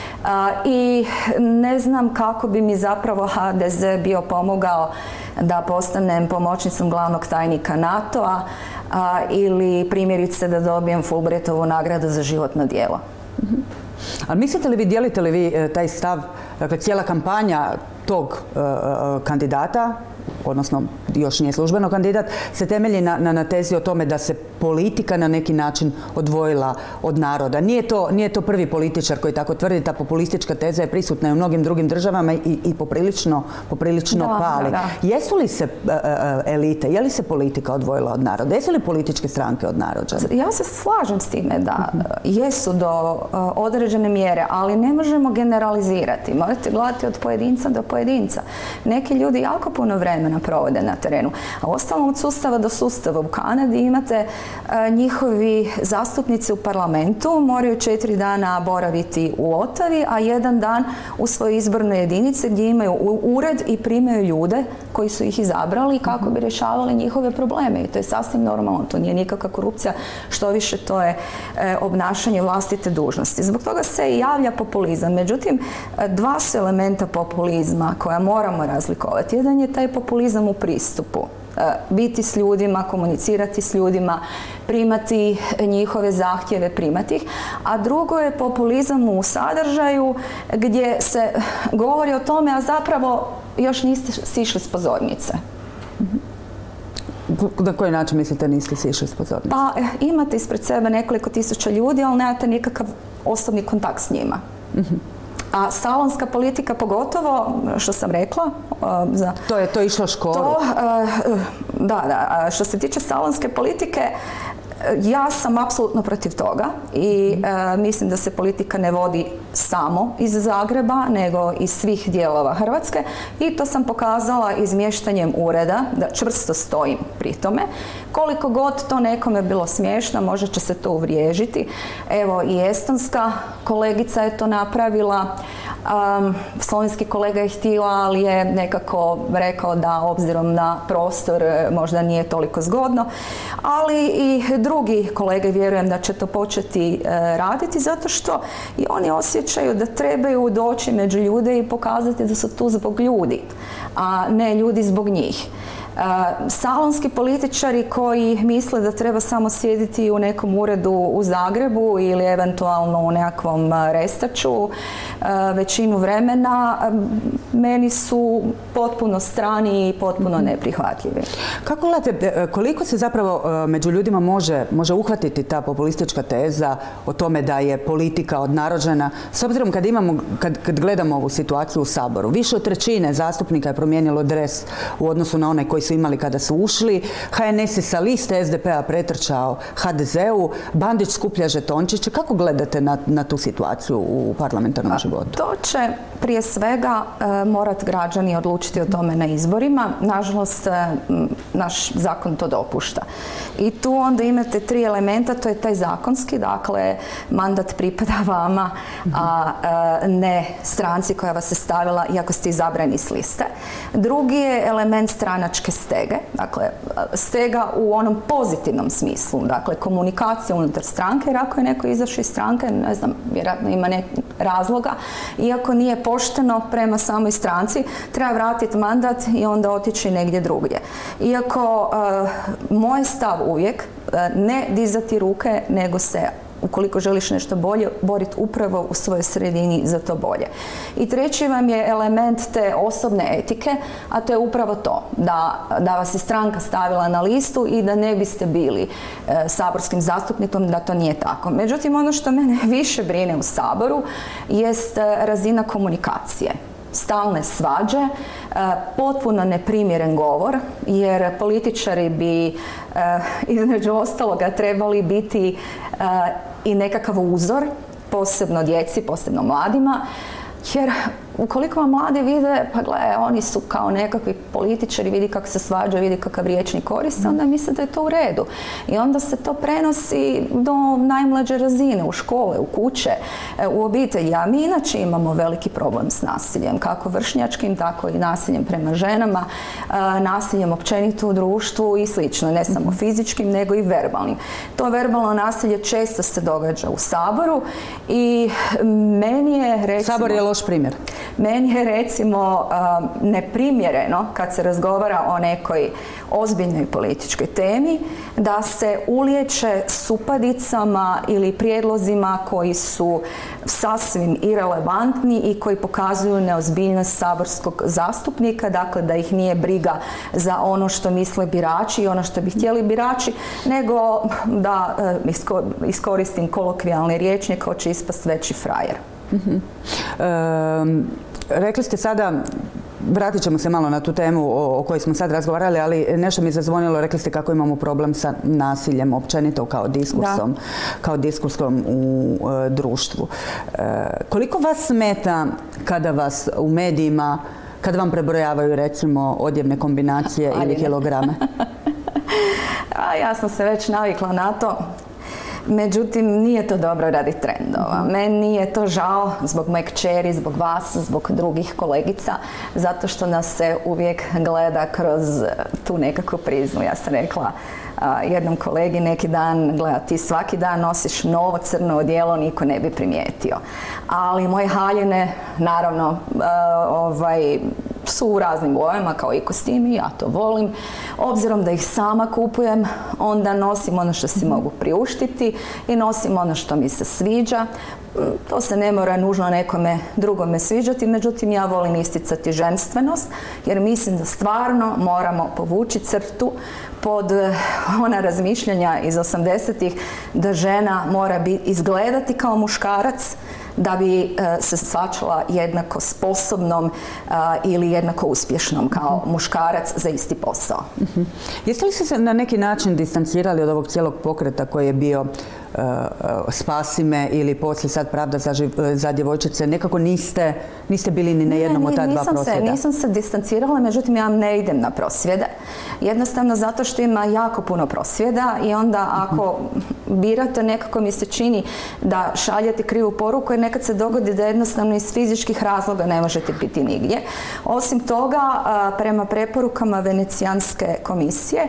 Speaker 10: I ne znam kako bi mi zapravo HDZ bio pomogao da postanem pomoćnicom glavnog tajnika NATO-a ili primjerice da dobijem Fulbrightovu nagradu za životno djelo.
Speaker 1: Ali mislite li vi, dijelite li vi taj stav, dakle cijela kampanja tog kandidata, odnosno još nije službeno kandidat, se temelji na tezi o tome da se politika na neki način odvojila od naroda. Nije to prvi političar koji tako tvrdi, ta populistička teza je prisutna i u mnogim drugim državama i poprilično pali. Jesu li se elite, je li se politika odvojila od naroda? Jesu li političke stranke od naroda?
Speaker 10: Ja se slažem s time da jesu do određene mjere, ali ne možemo generalizirati. Morate gledati od pojedinca do pojedinca. Neki ljudi jako puno vremena provode na terenu. A ostalom od sustava do sustava. U Kanadi imate njihovi zastupnici u parlamentu moraju 4 dana boraviti u Ottawi, a 1 dan u svojoj izbornoj jedinici gdje imaju ured i primaju ljude koji su ih izabrali kako bi rješavali njihove probleme. I to je sasvim normalno. To nije nikakva korupcija. Što više, to je obnašanje vlastite dužnosti. Zbog toga se i javlja populizam. Međutim, dva su elementa populizma koja moramo razlikovati. Jedan je taj populizam u pristupu. Biti s ljudima, komunicirati s ljudima, primati njihove zahtjeve, primati ih. A drugo je populizam u sadržaju gdje se govori o tome, a zapravo još niste sišli s pozornice.
Speaker 1: Na koji način mislite niste sišli s pozornice?
Speaker 10: Pa imate ispred sebe nekoliko tisuća ljudi, ali nemate nikakav osobni kontakt s njima. A salonska politika pogotovo, što sam rekla...
Speaker 1: To je išlo školu.
Speaker 10: Da. Što se tiče salonske politike, Ja sam apsolutno protiv toga i mislim da se politika ne vodi samo iz Zagreba, nego iz svih dijelova Hrvatske i to sam pokazala izmještanjem ureda, da čvrsto stojim pri tome. Koliko god to nekome bilo smiješno, možda će se to uvriježiti. Evo i estonska kolegica je to napravila, slovenski kolega je htio, ali je nekako rekao da obzirom na prostor možda nije toliko zgodno, ali i drugi kolege vjerujem da će to početi raditi zato što i oni osjećaju da trebaju doći među ljude i pokazati da su tu zbog ljudi, a ne ljudi zbog njih. Salonski političari koji misle da treba samo sjediti u nekom uredu u Zagrebu ili eventualno u nekakvom Restaču većinu vremena, meni su potpuno strani i potpuno neprihvatljivi.
Speaker 1: Kako gledate, koliko se zapravo među ljudima može uhvatiti ta populistička teza o tome da je politika odnarođena, s obzirom kad gledamo ovu situaciju u Saboru, više od trećine zastupnika je promijenilo dres u odnosu na one koji su imali kada su ušli. HNS je sa liste SDP-a pretrčao HDZ-u, Bandić skuplja žetončiće. Kako gledate na tu situaciju u parlamentarnom životu?
Speaker 10: To će prije svega morat građani odlučiti o tome na izborima. Nažalost, naš zakon to dopušta. I tu onda imate tri elementa, to je taj zakonski, dakle mandat pripada vama, a ne stranci koja vas je stavila iako ste izabrani s liste. Drugi je element stranačke stege, dakle stega u onom pozitivnom smislu, dakle komunikacija unutar stranke, jer ako je neko izašao iz stranke, ne znam, vjerojatno ima nekog razloga, iako nije pošteno prema samoj stranci, treba vratiti mandat i onda otići negdje drugdje. Iako moj stav uvijek ne dizati ruke, nego se ukoliko želiš nešto bolje, boriti upravo u svojoj sredini za to bolje. I treći vam je element te osobne etike, a to je upravo to, da vas je stranka stavila na listu i da ne biste bili saborskim zastupnikom, da to nije tako. Međutim, ono što mene više brine u Saboru jest razina komunikacije. Stalne svađe, potpuno neprimjeren govor, jer političari bi između ostaloga trebali biti i nekakav uzor, posebno djeci, posebno mladima, jer ukoliko vam mladi vide, pa gledaj, oni su kao nekakvi političari, vidi kako se svađaju, vidi kakav riječnik koriste, onda misle da je to u redu. I onda se to prenosi do najmlađe razine, u škole, u kuće, u obitelji. A mi inače imamo veliki problem s nasiljem, kako vršnjačkim, tako i nasiljem prema ženama, nasiljem općenito u društvu i slično, ne samo fizičkim, nego i verbalnim. To verbalno nasilje često se događa u Saboru i meni je, recimo...
Speaker 1: Sabor je loš primjer.
Speaker 10: Meni je recimo neprimjereno kad se razgovara o nekoj ozbiljnoj političkoj temi da se ulijeće s upadicama ili prijedlozima koji su sasvim irelevantni i koji pokazuju neozbiljnost saborskog zastupnika, dakle da ih nije briga za ono što misle birači i ono što bi htjeli birači, nego da iskoristim kolokvijalni rječnik, hoće ispast veći frajer.
Speaker 1: Rekli ste sada, vratit ćemo se malo na tu temu o kojoj smo sad razgovarali, ali nešto mi je zazvonilo, rekli ste kako imamo problem sa nasiljem općenito kao diskursom u društvu. Koliko vas smeta kada vas u medijima, kada vam prebrojavaju recimo odjevne kombinacije ili kilograme?
Speaker 10: Ja sam se već navikla na to. Međutim, nije to dobro radi trendova. Meni je to žao zbog moje kćeri, zbog vas, zbog drugih kolegica, zato što nas se uvijek gleda kroz tu nekakvu prizmu. Ja sam rekla jednom kolegi neki dan, gleda, ti svaki dan nosiš novo crno odijelo, niko ne bi primijetio. Ali moje haljine, naravno, su u raznim bojama kao i kostimi, ja to volim. Obzirom da ih sama kupujem, onda nosim ono što si mogu priuštiti i nosim ono što mi se sviđa. To se ne mora nužno nekome drugome sviđati, međutim ja volim isticati ženstvenost jer mislim da stvarno moramo povući crtu pod ona razmišljanja iz 80-ih da žena mora izgledati kao muškarac, da bi se shvaćala jednako sposobnom ili jednako uspješnom kao muškarac za isti posao.
Speaker 1: Jeste li se na neki način distancirali od ovog cijelog pokreta koji je bio Spasi me ili poslije sad Pravda za djevojčice? Nekako niste bili ni na jednom od ta dva prosvjeda?
Speaker 10: Nisam se distancirala, međutim ja ne idem na prosvjede. Jednostavno zato što ima jako puno prosvjeda i onda ako birate, nekako mi se čini da šaljete krivu poruku jer nekad se dogodi da jednostavno iz fizičkih razloga ne možete biti nigdje. Osim toga, prema preporukama Venecijanske komisije,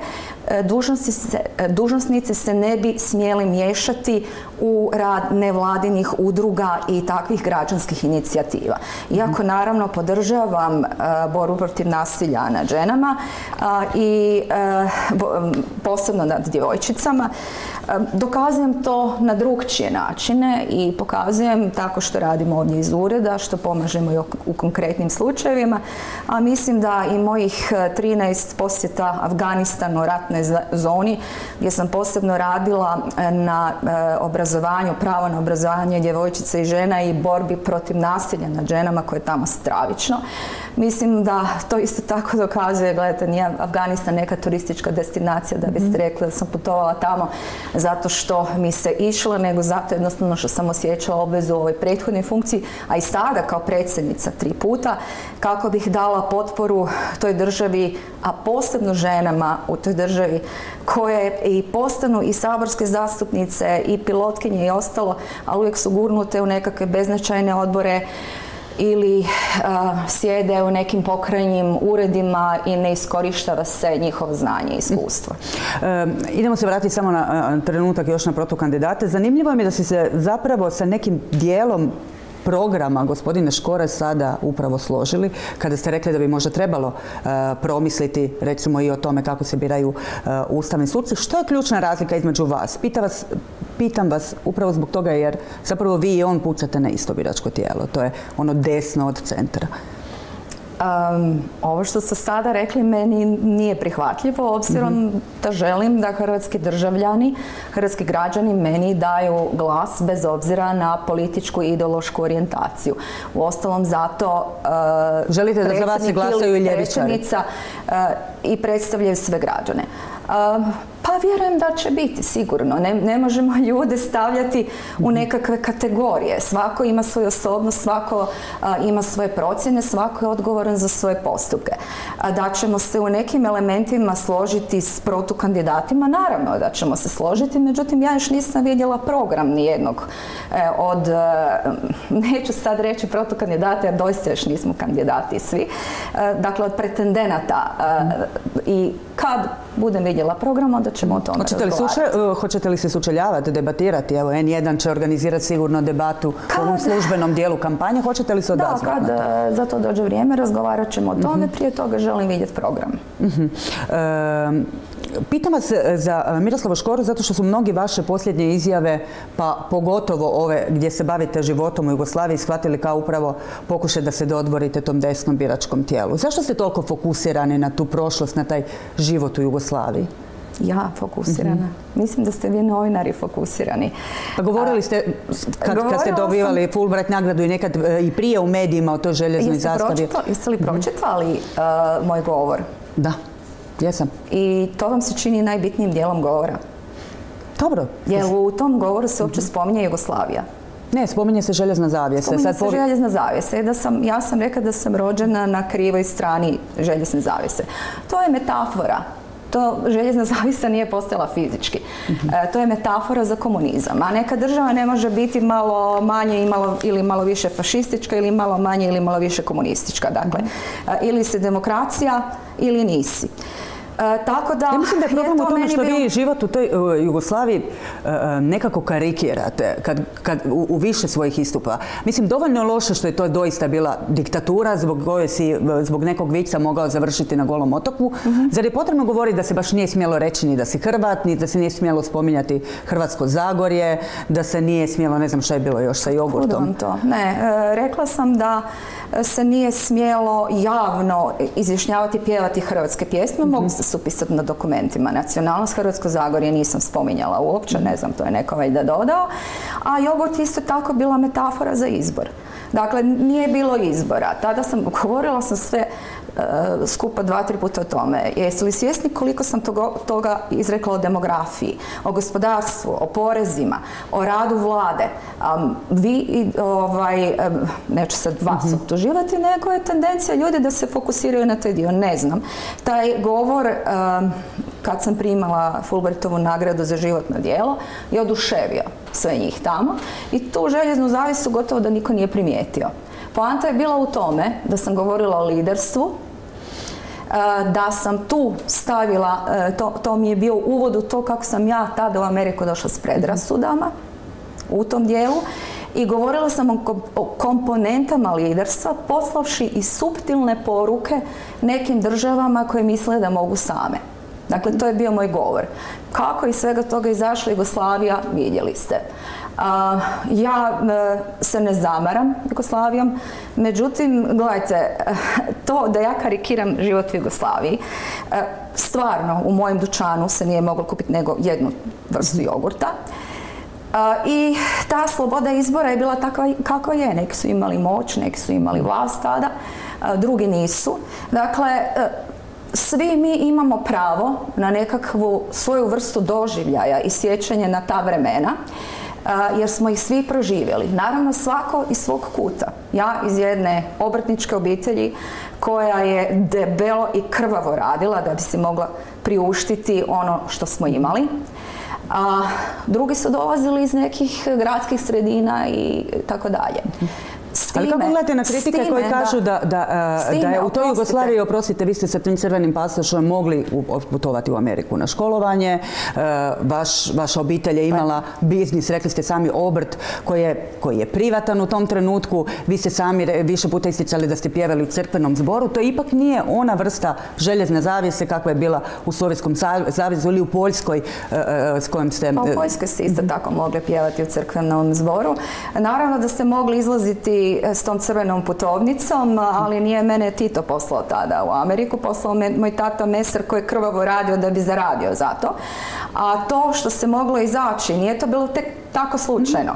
Speaker 10: dužnosnici se ne bi smjeli miješati u rad nevladinih udruga i takvih građanskih inicijativa. Iako naravno podržavam borbu protiv nasilja nad ženama i posebno nad djevojčicama, dokazujem to na drukčije načine i pokazujem tako što radimo ovdje iz ureda, što pomažemo i u konkretnim slučajevima, a mislim da i mojih 13 posjeta Afganistanu, ratnoj zoni, gdje sam posebno radila na obrazovanju, pravo na obrazovanje djevojčica i žena i borbi protiv nasilja nad ženama koje je tamo stravično. Mislim da to isto tako dokazuje, gledajte, nije Afganistan neka turistička destinacija da biste rekli da sam putovala tamo zato što mi se išlo, nego zato jednostavno što sam osjećala obvezu u ovoj prethodnoj funkciji, a i sada kao predsjednica 3 puta, kako bih dala potporu toj državi, a posebno ženama u toj državi koje i postanu i saborske zastupnice i pilotkinje i ostalo, ali uvijek su gurnute u nekakve beznačajne odbore ili sjede u nekim pokrajnjim uredima i ne iskorištava se njihovo znanje i iskustvo.
Speaker 1: Idemo se vratiti samo na trenutak još na protukandidate. Zanimljivo mi je da si se zapravo sa nekim dijelom programa gospodine Škore sada upravo složili kada ste rekli da bi možda trebalo promisliti recimo i o tome kako se biraju ustavni suci. Što je ključna razlika između vas? Pitam vas upravo zbog toga jer zapravo vi i on pucate na isto biračko tijelo. To je ono desno od centra.
Speaker 10: Ovo što ste sada rekli meni nije prihvatljivo, obzirom da želim da hrvatski državljani, hrvatski građani meni daju glas bez obzira na političku i ideološku orijentaciju. Uostalom zato
Speaker 1: želite da za vas se glasaju i ljevičari
Speaker 10: i predstavljaju sve građane. Pa vjerujem da će biti, sigurno. Ne možemo ljude stavljati u nekakve kategorije. Svako ima svoju osobnost, svako ima svoje procjene, svako je odgovoran za svoje postupke. Da ćemo se u nekim elementima složiti s protukandidatima, naravno da ćemo se složiti, međutim ja još nisam vidjela program nijednog od, neću sad reći protukandidata jer doista još nismo kandidati svi, dakle od pretendenata i kad budem vidjela program, onda ćemo o tome razgovarati.
Speaker 1: Hoćete li se sučeljavati, debatirati? Evo, N1 će organizirati sigurno debatu u ovom službenom dijelu kampanje. Hoćete li se odazvati?
Speaker 10: Da, kad za to dođe vrijeme, razgovarat ćemo o tome. Prije toga želim vidjeti program.
Speaker 1: Pitam vas za Miroslava Škoru zato što su mnogi vaše posljednje izjave, pa pogotovo ove gdje se bavite životom u Jugoslaviji, shvatili kao upravo pokušaj da se dodvorite tom desnom biračkom tijelu. Zašto ste toliko fokusirani na tu prošlost, na taj život u Jugoslaviji?
Speaker 10: Ja fokusirana. Mislim da ste vi novinari fokusirani.
Speaker 1: Pa govorili ste kad ste dobivali Fulbright nagradu i nekad i prije u medijima o toj željeznoj zastavi.
Speaker 10: Jeste li pročitali moj govor?
Speaker 1: Da. Jesam.
Speaker 10: I to vam se čini najbitnijim dijelom govora?
Speaker 1: Dobro.
Speaker 10: Jer u tom govoru se uopće spominje Jugoslavija?
Speaker 1: Ne, spominje se željezna zavjesa.
Speaker 10: Spominje se željezna zavjesa. Ja sam rekla da sam rođena na krivoj strani željezne zavjese. To je metafora. Željezna zavjesa nije postojala fizički. To je metafora za komunizam. A neka država ne može biti malo manje ili malo više fašistička ili malo manje ili malo više komunistička. Dakle, ili si demokracija ili nisi. Tako da...
Speaker 1: Ja mislim da je problem u tome što vi život u toj Jugoslaviji nekako karikirate u više svojih istupa. Mislim, dovoljno je loše što je to doista bila diktatura zbog koje si zbog nekog vica mogao završiti na Golom otoku. Zar je potrebno govoriti da se baš nije smjelo reći ni da si Hrvat, ni da se nije smjelo spominjati Hrvatsko Zagorje, da se nije smjelo, ne znam šta je bilo još sa jogurtom.
Speaker 10: Ne, rekla sam da se nije smjelo javno izjašnjavati, pjevati hrvatske pjesme. se upisati na dokumentima. Nacionalnost Hrvatsko Zagorje nisam spominjala uopće, ne znam, to je neko valjda dodao. A jogurt isto tako bila metafora za izbor. Dakle, nije bilo izbora. Tada govorila sam sve skupa 2-3 puta o tome. Jeste li svjesni koliko sam toga izrekla o demografiji, o gospodarstvu, o porezima, o radu vlade? Vi, neću sad vas optuživati, nego je tendencija ljudi da se fokusiraju na taj dio. Ne znam. Taj govor, kad sam primala Fulbrightovu nagradu za životno djelo, je oduševio sve njih tamo i tu željeznu zavisu gotovo da niko nije primijetio. Poanta je bila u tome da sam govorila o liderstvu, da sam tu stavila, to mi je bio uvod u to kako sam ja tada u Ameriku došla s predrasudama u tom dijelu i govorila sam o komponentama liderstva poslavši i suptilne poruke nekim državama koje misle da mogu same. Dakle, to je bio moj govor. Kako iz svega toga izašla Jugoslavija, vidjeli ste. Ja se ne zamaram Jugoslavijom, međutim, gledajte, to da ja karikiram život u Jugoslaviji, stvarno u mojem dućanu se nije moglo kupiti nego jednu vrstu jogurta. I ta sloboda izbora je bila takva kakva je. Neki su imali moć, neki su imali vlast tada, drugi nisu. Dakle, svi mi imamo pravo na nekakvu svoju vrstu doživljaja i sjećanja na ta vremena, jer smo ih svi proživjeli. Naravno, svako iz svog kuta. Ja iz jedne obrtničke obitelji koja je debelo i krvavo radila da bi si mogla priuštiti ono što smo imali. A drugi su dolazili iz nekih gradskih sredina i tako dalje.
Speaker 1: Ali kako gledate na kritike koje kažu da je u toj Jugoslaviji, oprostite, vi ste sa tim crvenim pasošom mogli putovati u Ameriku na školovanje, vaša obitelj je imala biznis, rekli ste sami, obrt koji je privatan u tom trenutku, vi ste sami više puta isticali da ste pjevali u crkvenom zboru, to ipak nije ona vrsta željezne zavjese kakva je bila u Sovjetskom savezu ili u Poljskoj s kojom ste...
Speaker 10: Pa u Poljskoj ste isto tako mogli pjevati u crkvenom zboru. Naravno da ste mogli izlaziti s tom crvenom putovnicom, ali nije mene Tito poslao tada u Ameriku, poslao moj tata Mesar koji je krvavo radio da bi zaradio za to. A to što se moglo izaći, nije to bilo tek tako slučajno.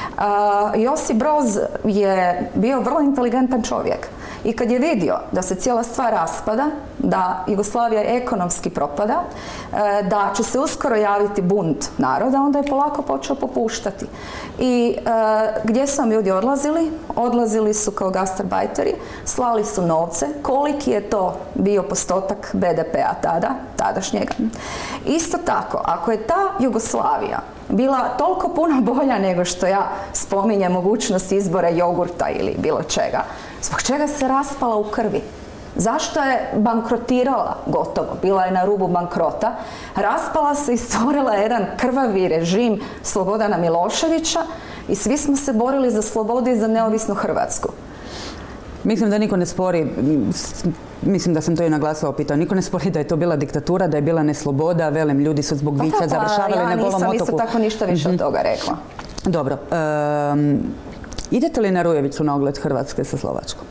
Speaker 10: Josip Broz je bio vrlo inteligentan čovjek i kad je vidio da se cijela stvar raspada, da Jugoslavija ekonomski propada, da će se uskoro javiti bunt naroda, onda je polako počeo popuštati. I gdje su ljudi odlazili? Odlazili su kao gastarbajteri, slali su novce. Koliki je to bio postotak BDP-a tadašnjega? Isto tako, ako je ta Jugoslavija bila toliko puno bolja nego što ja spominjem mogućnost izbora jogurta ili bilo čega, zbog čega se raspala u krvi? Zašto je bankrotirala gotovo? Bila je na rubu bankrota. Raspala se i stvorila jedan krvavi režim Slobodana Miloševića i svi smo se borili za slobodu i za neovisnu Hrvatsku.
Speaker 1: Mislim da niko ne spori, mislim da sam to i naglasila pitao, niko ne spori da je to bila diktatura, da je bila nesloboda, velim, ljudi su zbog vića završavali na Golom otoku.
Speaker 10: Ja nisam isto tako ništa više od toga rekla.
Speaker 1: Dobro. Idete li na Rujeviću na ogled Hrvatske sa Slovačkom?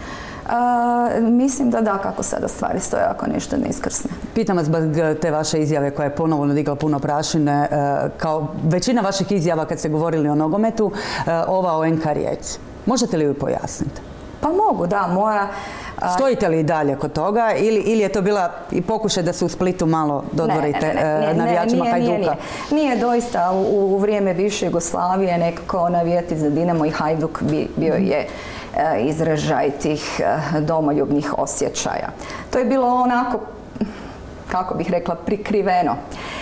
Speaker 10: Mislim da kako sada stvari stoje ako nešto ne iskrsne.
Speaker 1: Pitam vas te vaše izjave koja je ponovno digla puno prašine, kao većina vaših izjava kad ste govorili o nogometu, ova o NK Rijeci. Možete li ju pojasniti?
Speaker 10: Pa mogu, da. Moja...
Speaker 1: Stojite li i dalje kod toga ili je to bila i pokušaj da se u Splitu malo dodvorite navijačima Hajduka?
Speaker 10: Nije doista. U vrijeme bivše Jugoslavije nekako navijati za Dinamo i Hajduk bio je izražaj tih domoljubnih osjećaja. To je bilo onako, kako bih rekla, prikriveno.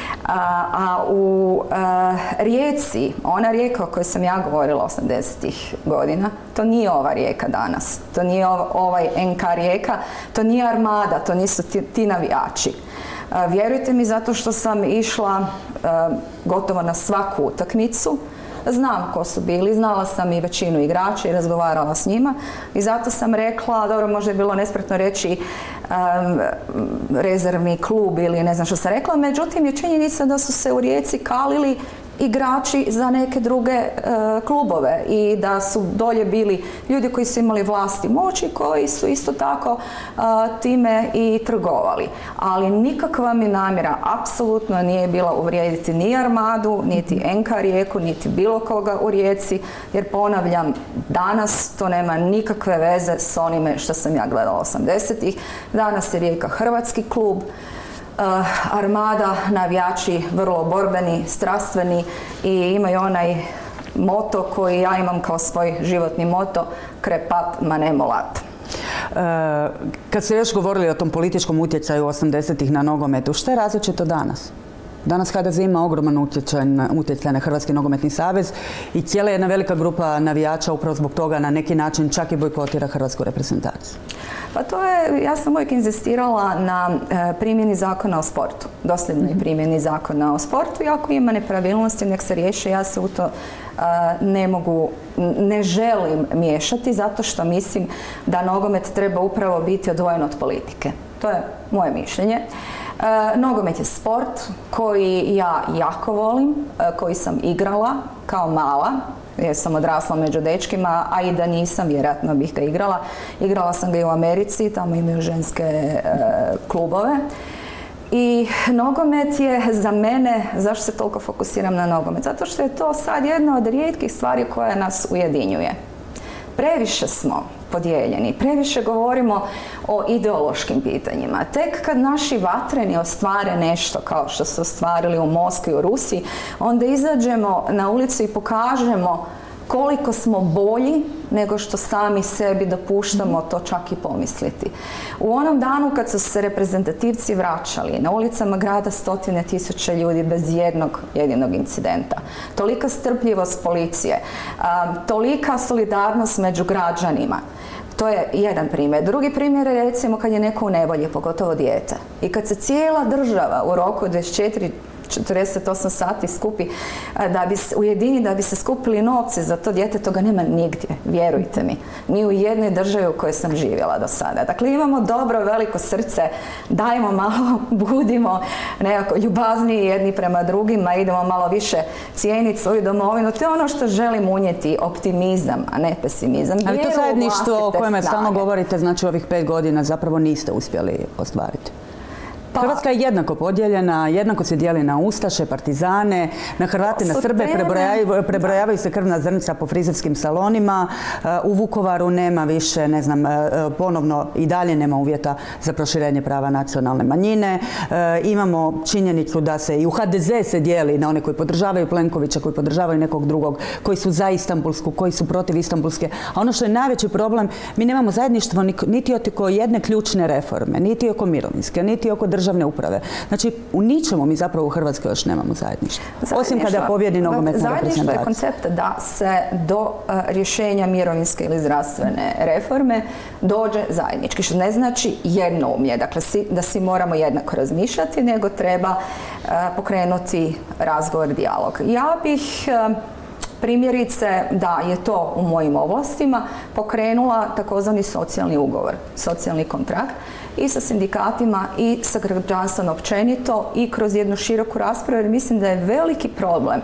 Speaker 10: A u Rijeci, ona rijeka o kojoj sam ja govorila 80-ih godina, to nije ova rijeka danas. To nije ovaj NK Rijeka, to nije Armada, to nisu ti navijači. Vjerujte mi, zato što sam išla gotovo na svaku utakmicu. Znam ko su bili, znala sam i većinu igrača i razgovarala s njima i zato sam rekla, dobro, možda je bilo nespretno reći rezervni klub ili ne znam što sam rekla, međutim je činjenica da su se u Rijeci kalili igrači za neke druge klubove i da su dolje bili ljudi koji su imali vlast i moć i koji su isto tako time i trgovali. Ali nikakva mi namjera apsolutno nije bila uvrijediti ni Armadu, niti NK Rijeku, niti bilo koga u Rijeci, jer ponavljam, danas to nema nikakve veze s onime što sam ja gledala 80-ih. Danas je Rijeka hrvatski klub, Armada, navijači vrlo borbeni, strastveni i imaju onaj moto koji ja imam kao svoj životni moto, krepat ma ne molat.
Speaker 1: Kad ste još govorili o tom političkom utjecaju 80-ih na nogometu, što je različito danas? Danas HDZ ima ogroman utjecaj na Hrvatski nogometni savez i cijela jedna velika grupa navijača upravo zbog toga na neki način čak i bojkotira hrvatsku reprezentaciju.
Speaker 10: Pa to je, ja sam uvijek inzistirala na primjeni zakona o sportu, dosljednoj primjeni zakona o sportu i ako ima nepravilnosti nek se riješe, ja se u to ne želim miješati zato što mislim da nogomet treba upravo biti odvojen od politike. To je moje mišljenje. Nogomet je sport koji ja jako volim, koji sam igrala kao mala, jer sam odrasla među dečkima, a i da nisam, vjerojatno bih ga igrala. Igrala sam ga i u Americi, tamo imaju ženske klubove. I nogomet je za mene, zašto se toliko fokusiram na nogomet? Zato što je to sad jedna od rijetkih stvari koja nas ujedinjuje. Previše smo podijeljeni, previše govorimo o ideološkim pitanjima. Tek kad naši vatreni ostvare nešto kao što su ostvarili u Moskvi, u Rusiji, onda izađemo na ulicu i pokažemo koliko smo bolji nego što sami sebi dopuštamo to čak i pomisliti. U onom danu kad su se reprezentativci vraćali, na ulicama grada 100.000 ljudi bez jednog jedinog incidenta. Tolika strpljivost policije, tolika solidarnost među građanima. To je jedan primjer. Drugi primjer je recimo kad je neko u nevolji, pogotovo dijete. I kad se cijela država u roku 48 sati skupi da bi se ujedini, da bi se skupili novci za to dijete, toga nema nigdje, vjerujte mi. Ni u jednoj državi u kojoj sam živjela do sada. Dakle, imamo dobro, veliko srce, dajmo malo, budimo nekako ljubazniji jedni prema drugima, idemo malo više cijeniti svoju domovinu. To je ono što želim unijeti, optimizam, a ne pesimizam.
Speaker 1: Ali to zajedništvo o kojem stalno govorite, znači ovih 5 godina zapravo niste uspjeli ostvariti. Hrvatska je jednako podijeljena, jednako se dijeli na ustaše, partizane, na Hrvate, na Srbe, prebrojavaju se krvna zrnca po frizerskim salonima. U Vukovaru nema više, ne znam, ponovno i dalje nema uvjeta za proširenje prava nacionalne manjine. Imamo činjenicu da se i u HDZ se dijeli na one koji podržavaju Plenkovića, koji podržavaju nekog drugog, koji su za Istanbulsku, koji su protiv Istanbulske. A ono što je najveći problem, mi nemamo zajedništvo niti oko jedne ključne reforme, niti oko mirovinske, niti oko državne uprave. Znači, u ničemu mi zapravo u Hrvatskoj još nemamo zajedništvo. Osim kada pobjedi nogometna reprezentacija.
Speaker 10: Zajedništvo je koncept da se do rješenja mirovinske ili zdravstvene reforme dođe zajednički. Što ne znači jednoumlje. Dakle, da svi moramo jednako razmišljati, nego treba pokrenuti razgovor, dijalog. Ja bih primjerice, da je to u mojim ovlastima, pokrenula takozvani socijalni ugovor, socijalni kontrakt i sa sindikatima i sa građanstvom općenito i kroz jednu široku raspravu, jer mislim da je veliki problem,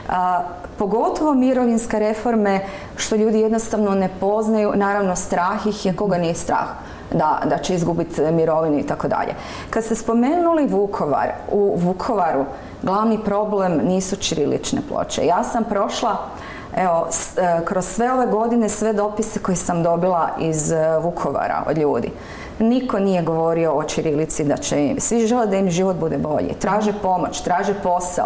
Speaker 10: pogotovo mirovinske reforme, što ljudi jednostavno ne poznaju. Naravno, strah ih je, koga nije strah da će izgubiti mirovinu i tako dalje. Kad ste spomenuli Vukovar, u Vukovaru glavni problem nisu ćirilične ploče. Ja sam prošla, evo, kroz sve ove godine, sve dopise koje sam dobila iz Vukovara od ljudi. Niko nije govorio o ćirilici, da će im, svi žele da im život bude bolji. Traže pomoć, traže posao,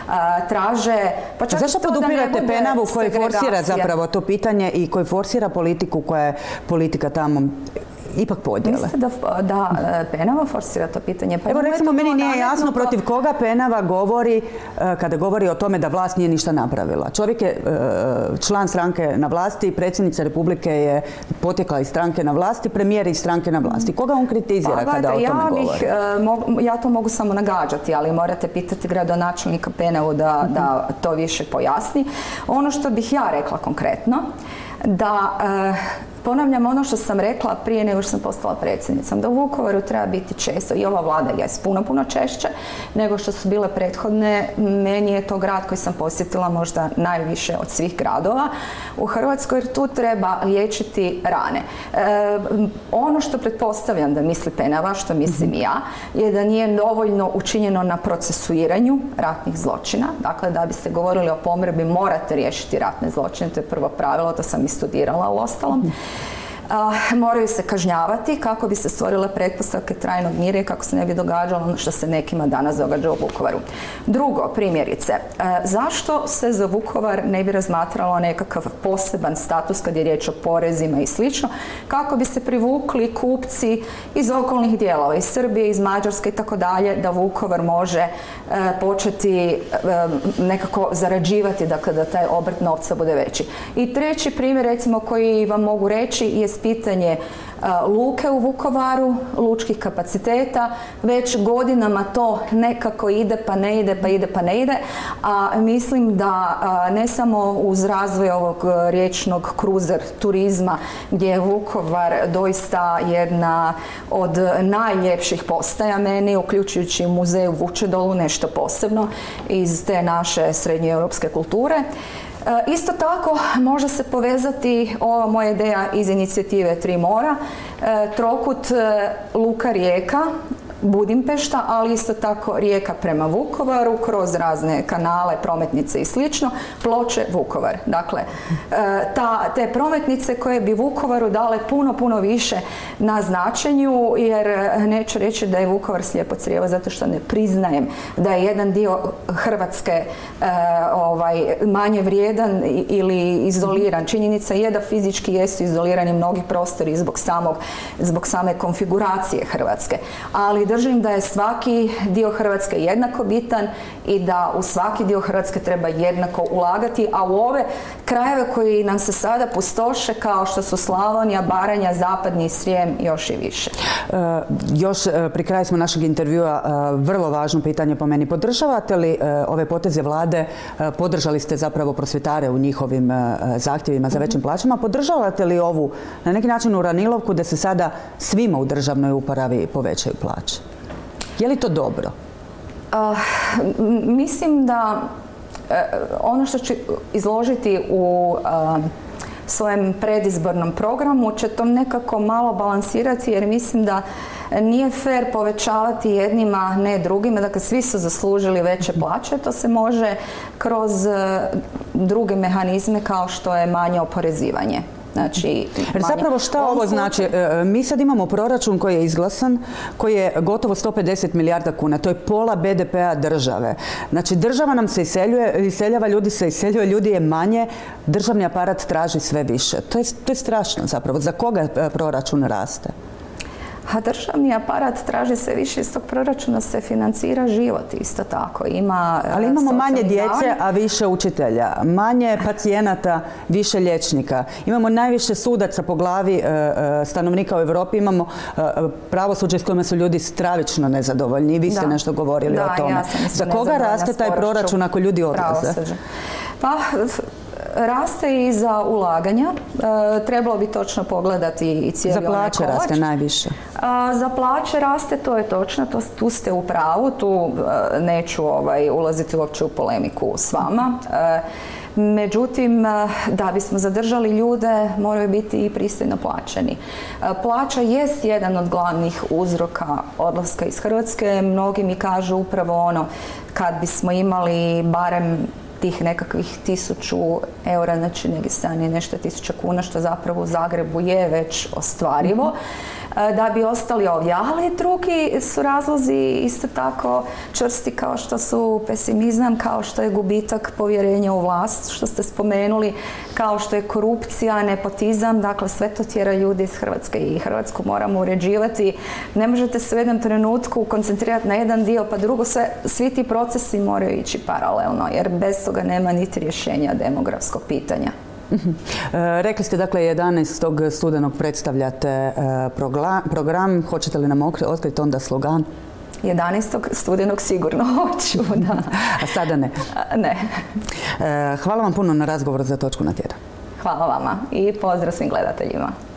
Speaker 10: traže, pa čak
Speaker 1: zašto podupirate Penavu koji forsira zapravo to pitanje i koji forsira politiku koja je politika tamo ipak podjele?
Speaker 10: Mislite da Penava forsira to pitanje?
Speaker 1: Evo, recimo, meni nije jasno protiv koga Penava govori kada govori o tome da vlast nije ništa napravila. Čovjek je član stranke na vlasti, predsjednica Republike je potjekla iz stranke na vlasti, premijer iz stranke na vlasti. Koga on kritizira kada o tome govori?
Speaker 10: Ja to mogu samo nagađati, ali morate pitati gradonačelnika Penavu da to više pojasni. Ono što bih ja rekla konkretno, da ponavljam ono što sam rekla prije nego što sam postala predsjednicom, da u Vukovaru treba biti često, i ova vlada je puno češće nego što su bile prethodne. Meni je to grad koji sam posjetila možda najviše od svih gradova u Hrvatskoj, jer tu treba liječiti rane. Ono što pretpostavljam da misli Penava, što mislim i ja, je da nije dovoljno učinjeno na procesuiranju ratnih zločina. Dakle, da biste govorili o pomirbi, morate riješiti ratne zločine, to je prvo pravilo, to sam i studirala u ostalom. Moraju se kažnjavati kako bi se stvorile pretpostavke trajnog mira i kako se ne bi događalo ono što se nekima danas događa u Vukovaru. Drugo, primjerice, zašto se za Vukovar ne bi razmatralo nekakav poseban status kad je riječ o porezima i slično, kako bi se privukli kupci iz okolnih dijelova, iz Srbije, iz Mađarske i tako dalje, da Vukovar može početi nekako zarađivati, dakle da taj obrt novca bude veći. I treći primjer, recimo, koji vam mogu reći je pitanje luke u Vukovaru, lučkih kapaciteta. Već godinama to nekako ide pa ne ide, pa ide pa ne ide, a mislim da ne samo uz razvoj ovog riječnog kruzer turizma, gdje je Vukovar doista jedna od najljepših postaja meni, uključujući muzej u Vučedolu, nešto posebno iz te naše srednjoeuropske kulture. Isto tako može se povezati ova moja ideja iz inicijative Tri mora, trokut luka Rijeka, Budimpešta, ali isto tako Rijeka prema Vukovaru, kroz razne kanale, prometnice i slično, Ploče, Vukovar. Dakle, te prometnice koje bi Vukovaru dale puno više na značenju, jer neću reći da je Vukovar slijepo crijevo zato što ne priznajem da je jedan dio Hrvatske manje vrijedan ili izoliran. Činjenica je da fizički jesu izolirani mnogi prostori zbog same konfiguracije Hrvatske, ali držim da je svaki dio Hrvatske jednako bitan i da u svaki dio Hrvatske treba jednako ulagati, a u ove krajeve koji nam se sada pustoše, kao što su Slavonija, Baranja, Zapadni Srijem, još i više.
Speaker 1: Još pri kraju smo našeg intervjua, vrlo važno pitanje po meni. Podržavate li ove poteze vlade, podržali ste zapravo prosvjetare u njihovim zahtjevima za većim plaćama, podržavate li ovu na neki način uranilovku da se sada svima u državnoj upravi povećaju plaće? Je li to dobro?
Speaker 10: Mislim da ono što ću izložiti u svojem predizbornom programu će to nekako malo balansirati, jer mislim da nije fair povećavati jednima, ne drugima. Dakle, svi su zaslužili veće plaće. To se može kroz druge mehanizme kao što je manje oporezivanje. Znači,
Speaker 1: zapravo šta ovo znači? Mi sad imamo proračun koji je izglasan, koji je gotovo 150 milijarda kuna. To je pola BDP-a države. Znači, država nam se iseljava, ljudi se iseljuje, ljudi je manje, državni aparat traži sve više. To je strašno zapravo. Za koga proračun raste?
Speaker 10: A državni aparat traži sve više, iz tog proračuna se financira život isto tako.
Speaker 1: Ali imamo manje djece, a više učitelja, manje pacijenata, više liječnika. Imamo najviše sudaca po glavi stanovnika u Europi, imamo pravosuđe s kojima su ljudi stravično nezadovoljni. Vi ste nešto govorili o tome. Za koga raste taj proračun ako ljudi odlaze?
Speaker 10: Pa, raste i za ulaganja. Trebalo bi točno pogledati i cijeli onaj kolač.
Speaker 1: Za plaće raste najviše.
Speaker 10: Za plaće raste, to je točno, tu ste u pravu, tu neću ulaziti uopće u polemiku s vama. Međutim, da bismo zadržali ljude, moraju biti i pristojno plaćeni. Plaća jest jedan od glavnih uzroka odlaska iz Hrvatske. Mnogi mi kažu upravo ono, kad bismo imali barem tih nekakvih 1000 eura, znači negdje stane nešto 1000 kuna, što zapravo u Zagrebu je već ostvarivo, da bi ostali ovdje. Ali drugi su razlozi isto tako čvrsti, kao što su pesimizam, kao što je gubitak povjerenja u vlast, što ste spomenuli, kao što je korupcija, nepotizam, dakle sve to tjera ljudi iz Hrvatske i Hrvatsku moramo uređivati. Ne možete se u jednom trenutku koncentrirati na jedan dio pa drugo, svi ti procesi moraju ići paralelno, jer bez toga nema niti rješenja demografskog pitanja.
Speaker 1: Rekli ste, dakle, 11. studenog predstavljate program. Hoćete li nam otkriti onda slogan?
Speaker 10: 11. studenog sigurno hoću, da.
Speaker 1: A sada ne?
Speaker 10: Ne.
Speaker 1: Hvala vam puno na razgovoru za Točku na tjedan.
Speaker 10: Hvala vama i pozdrav svim gledateljima.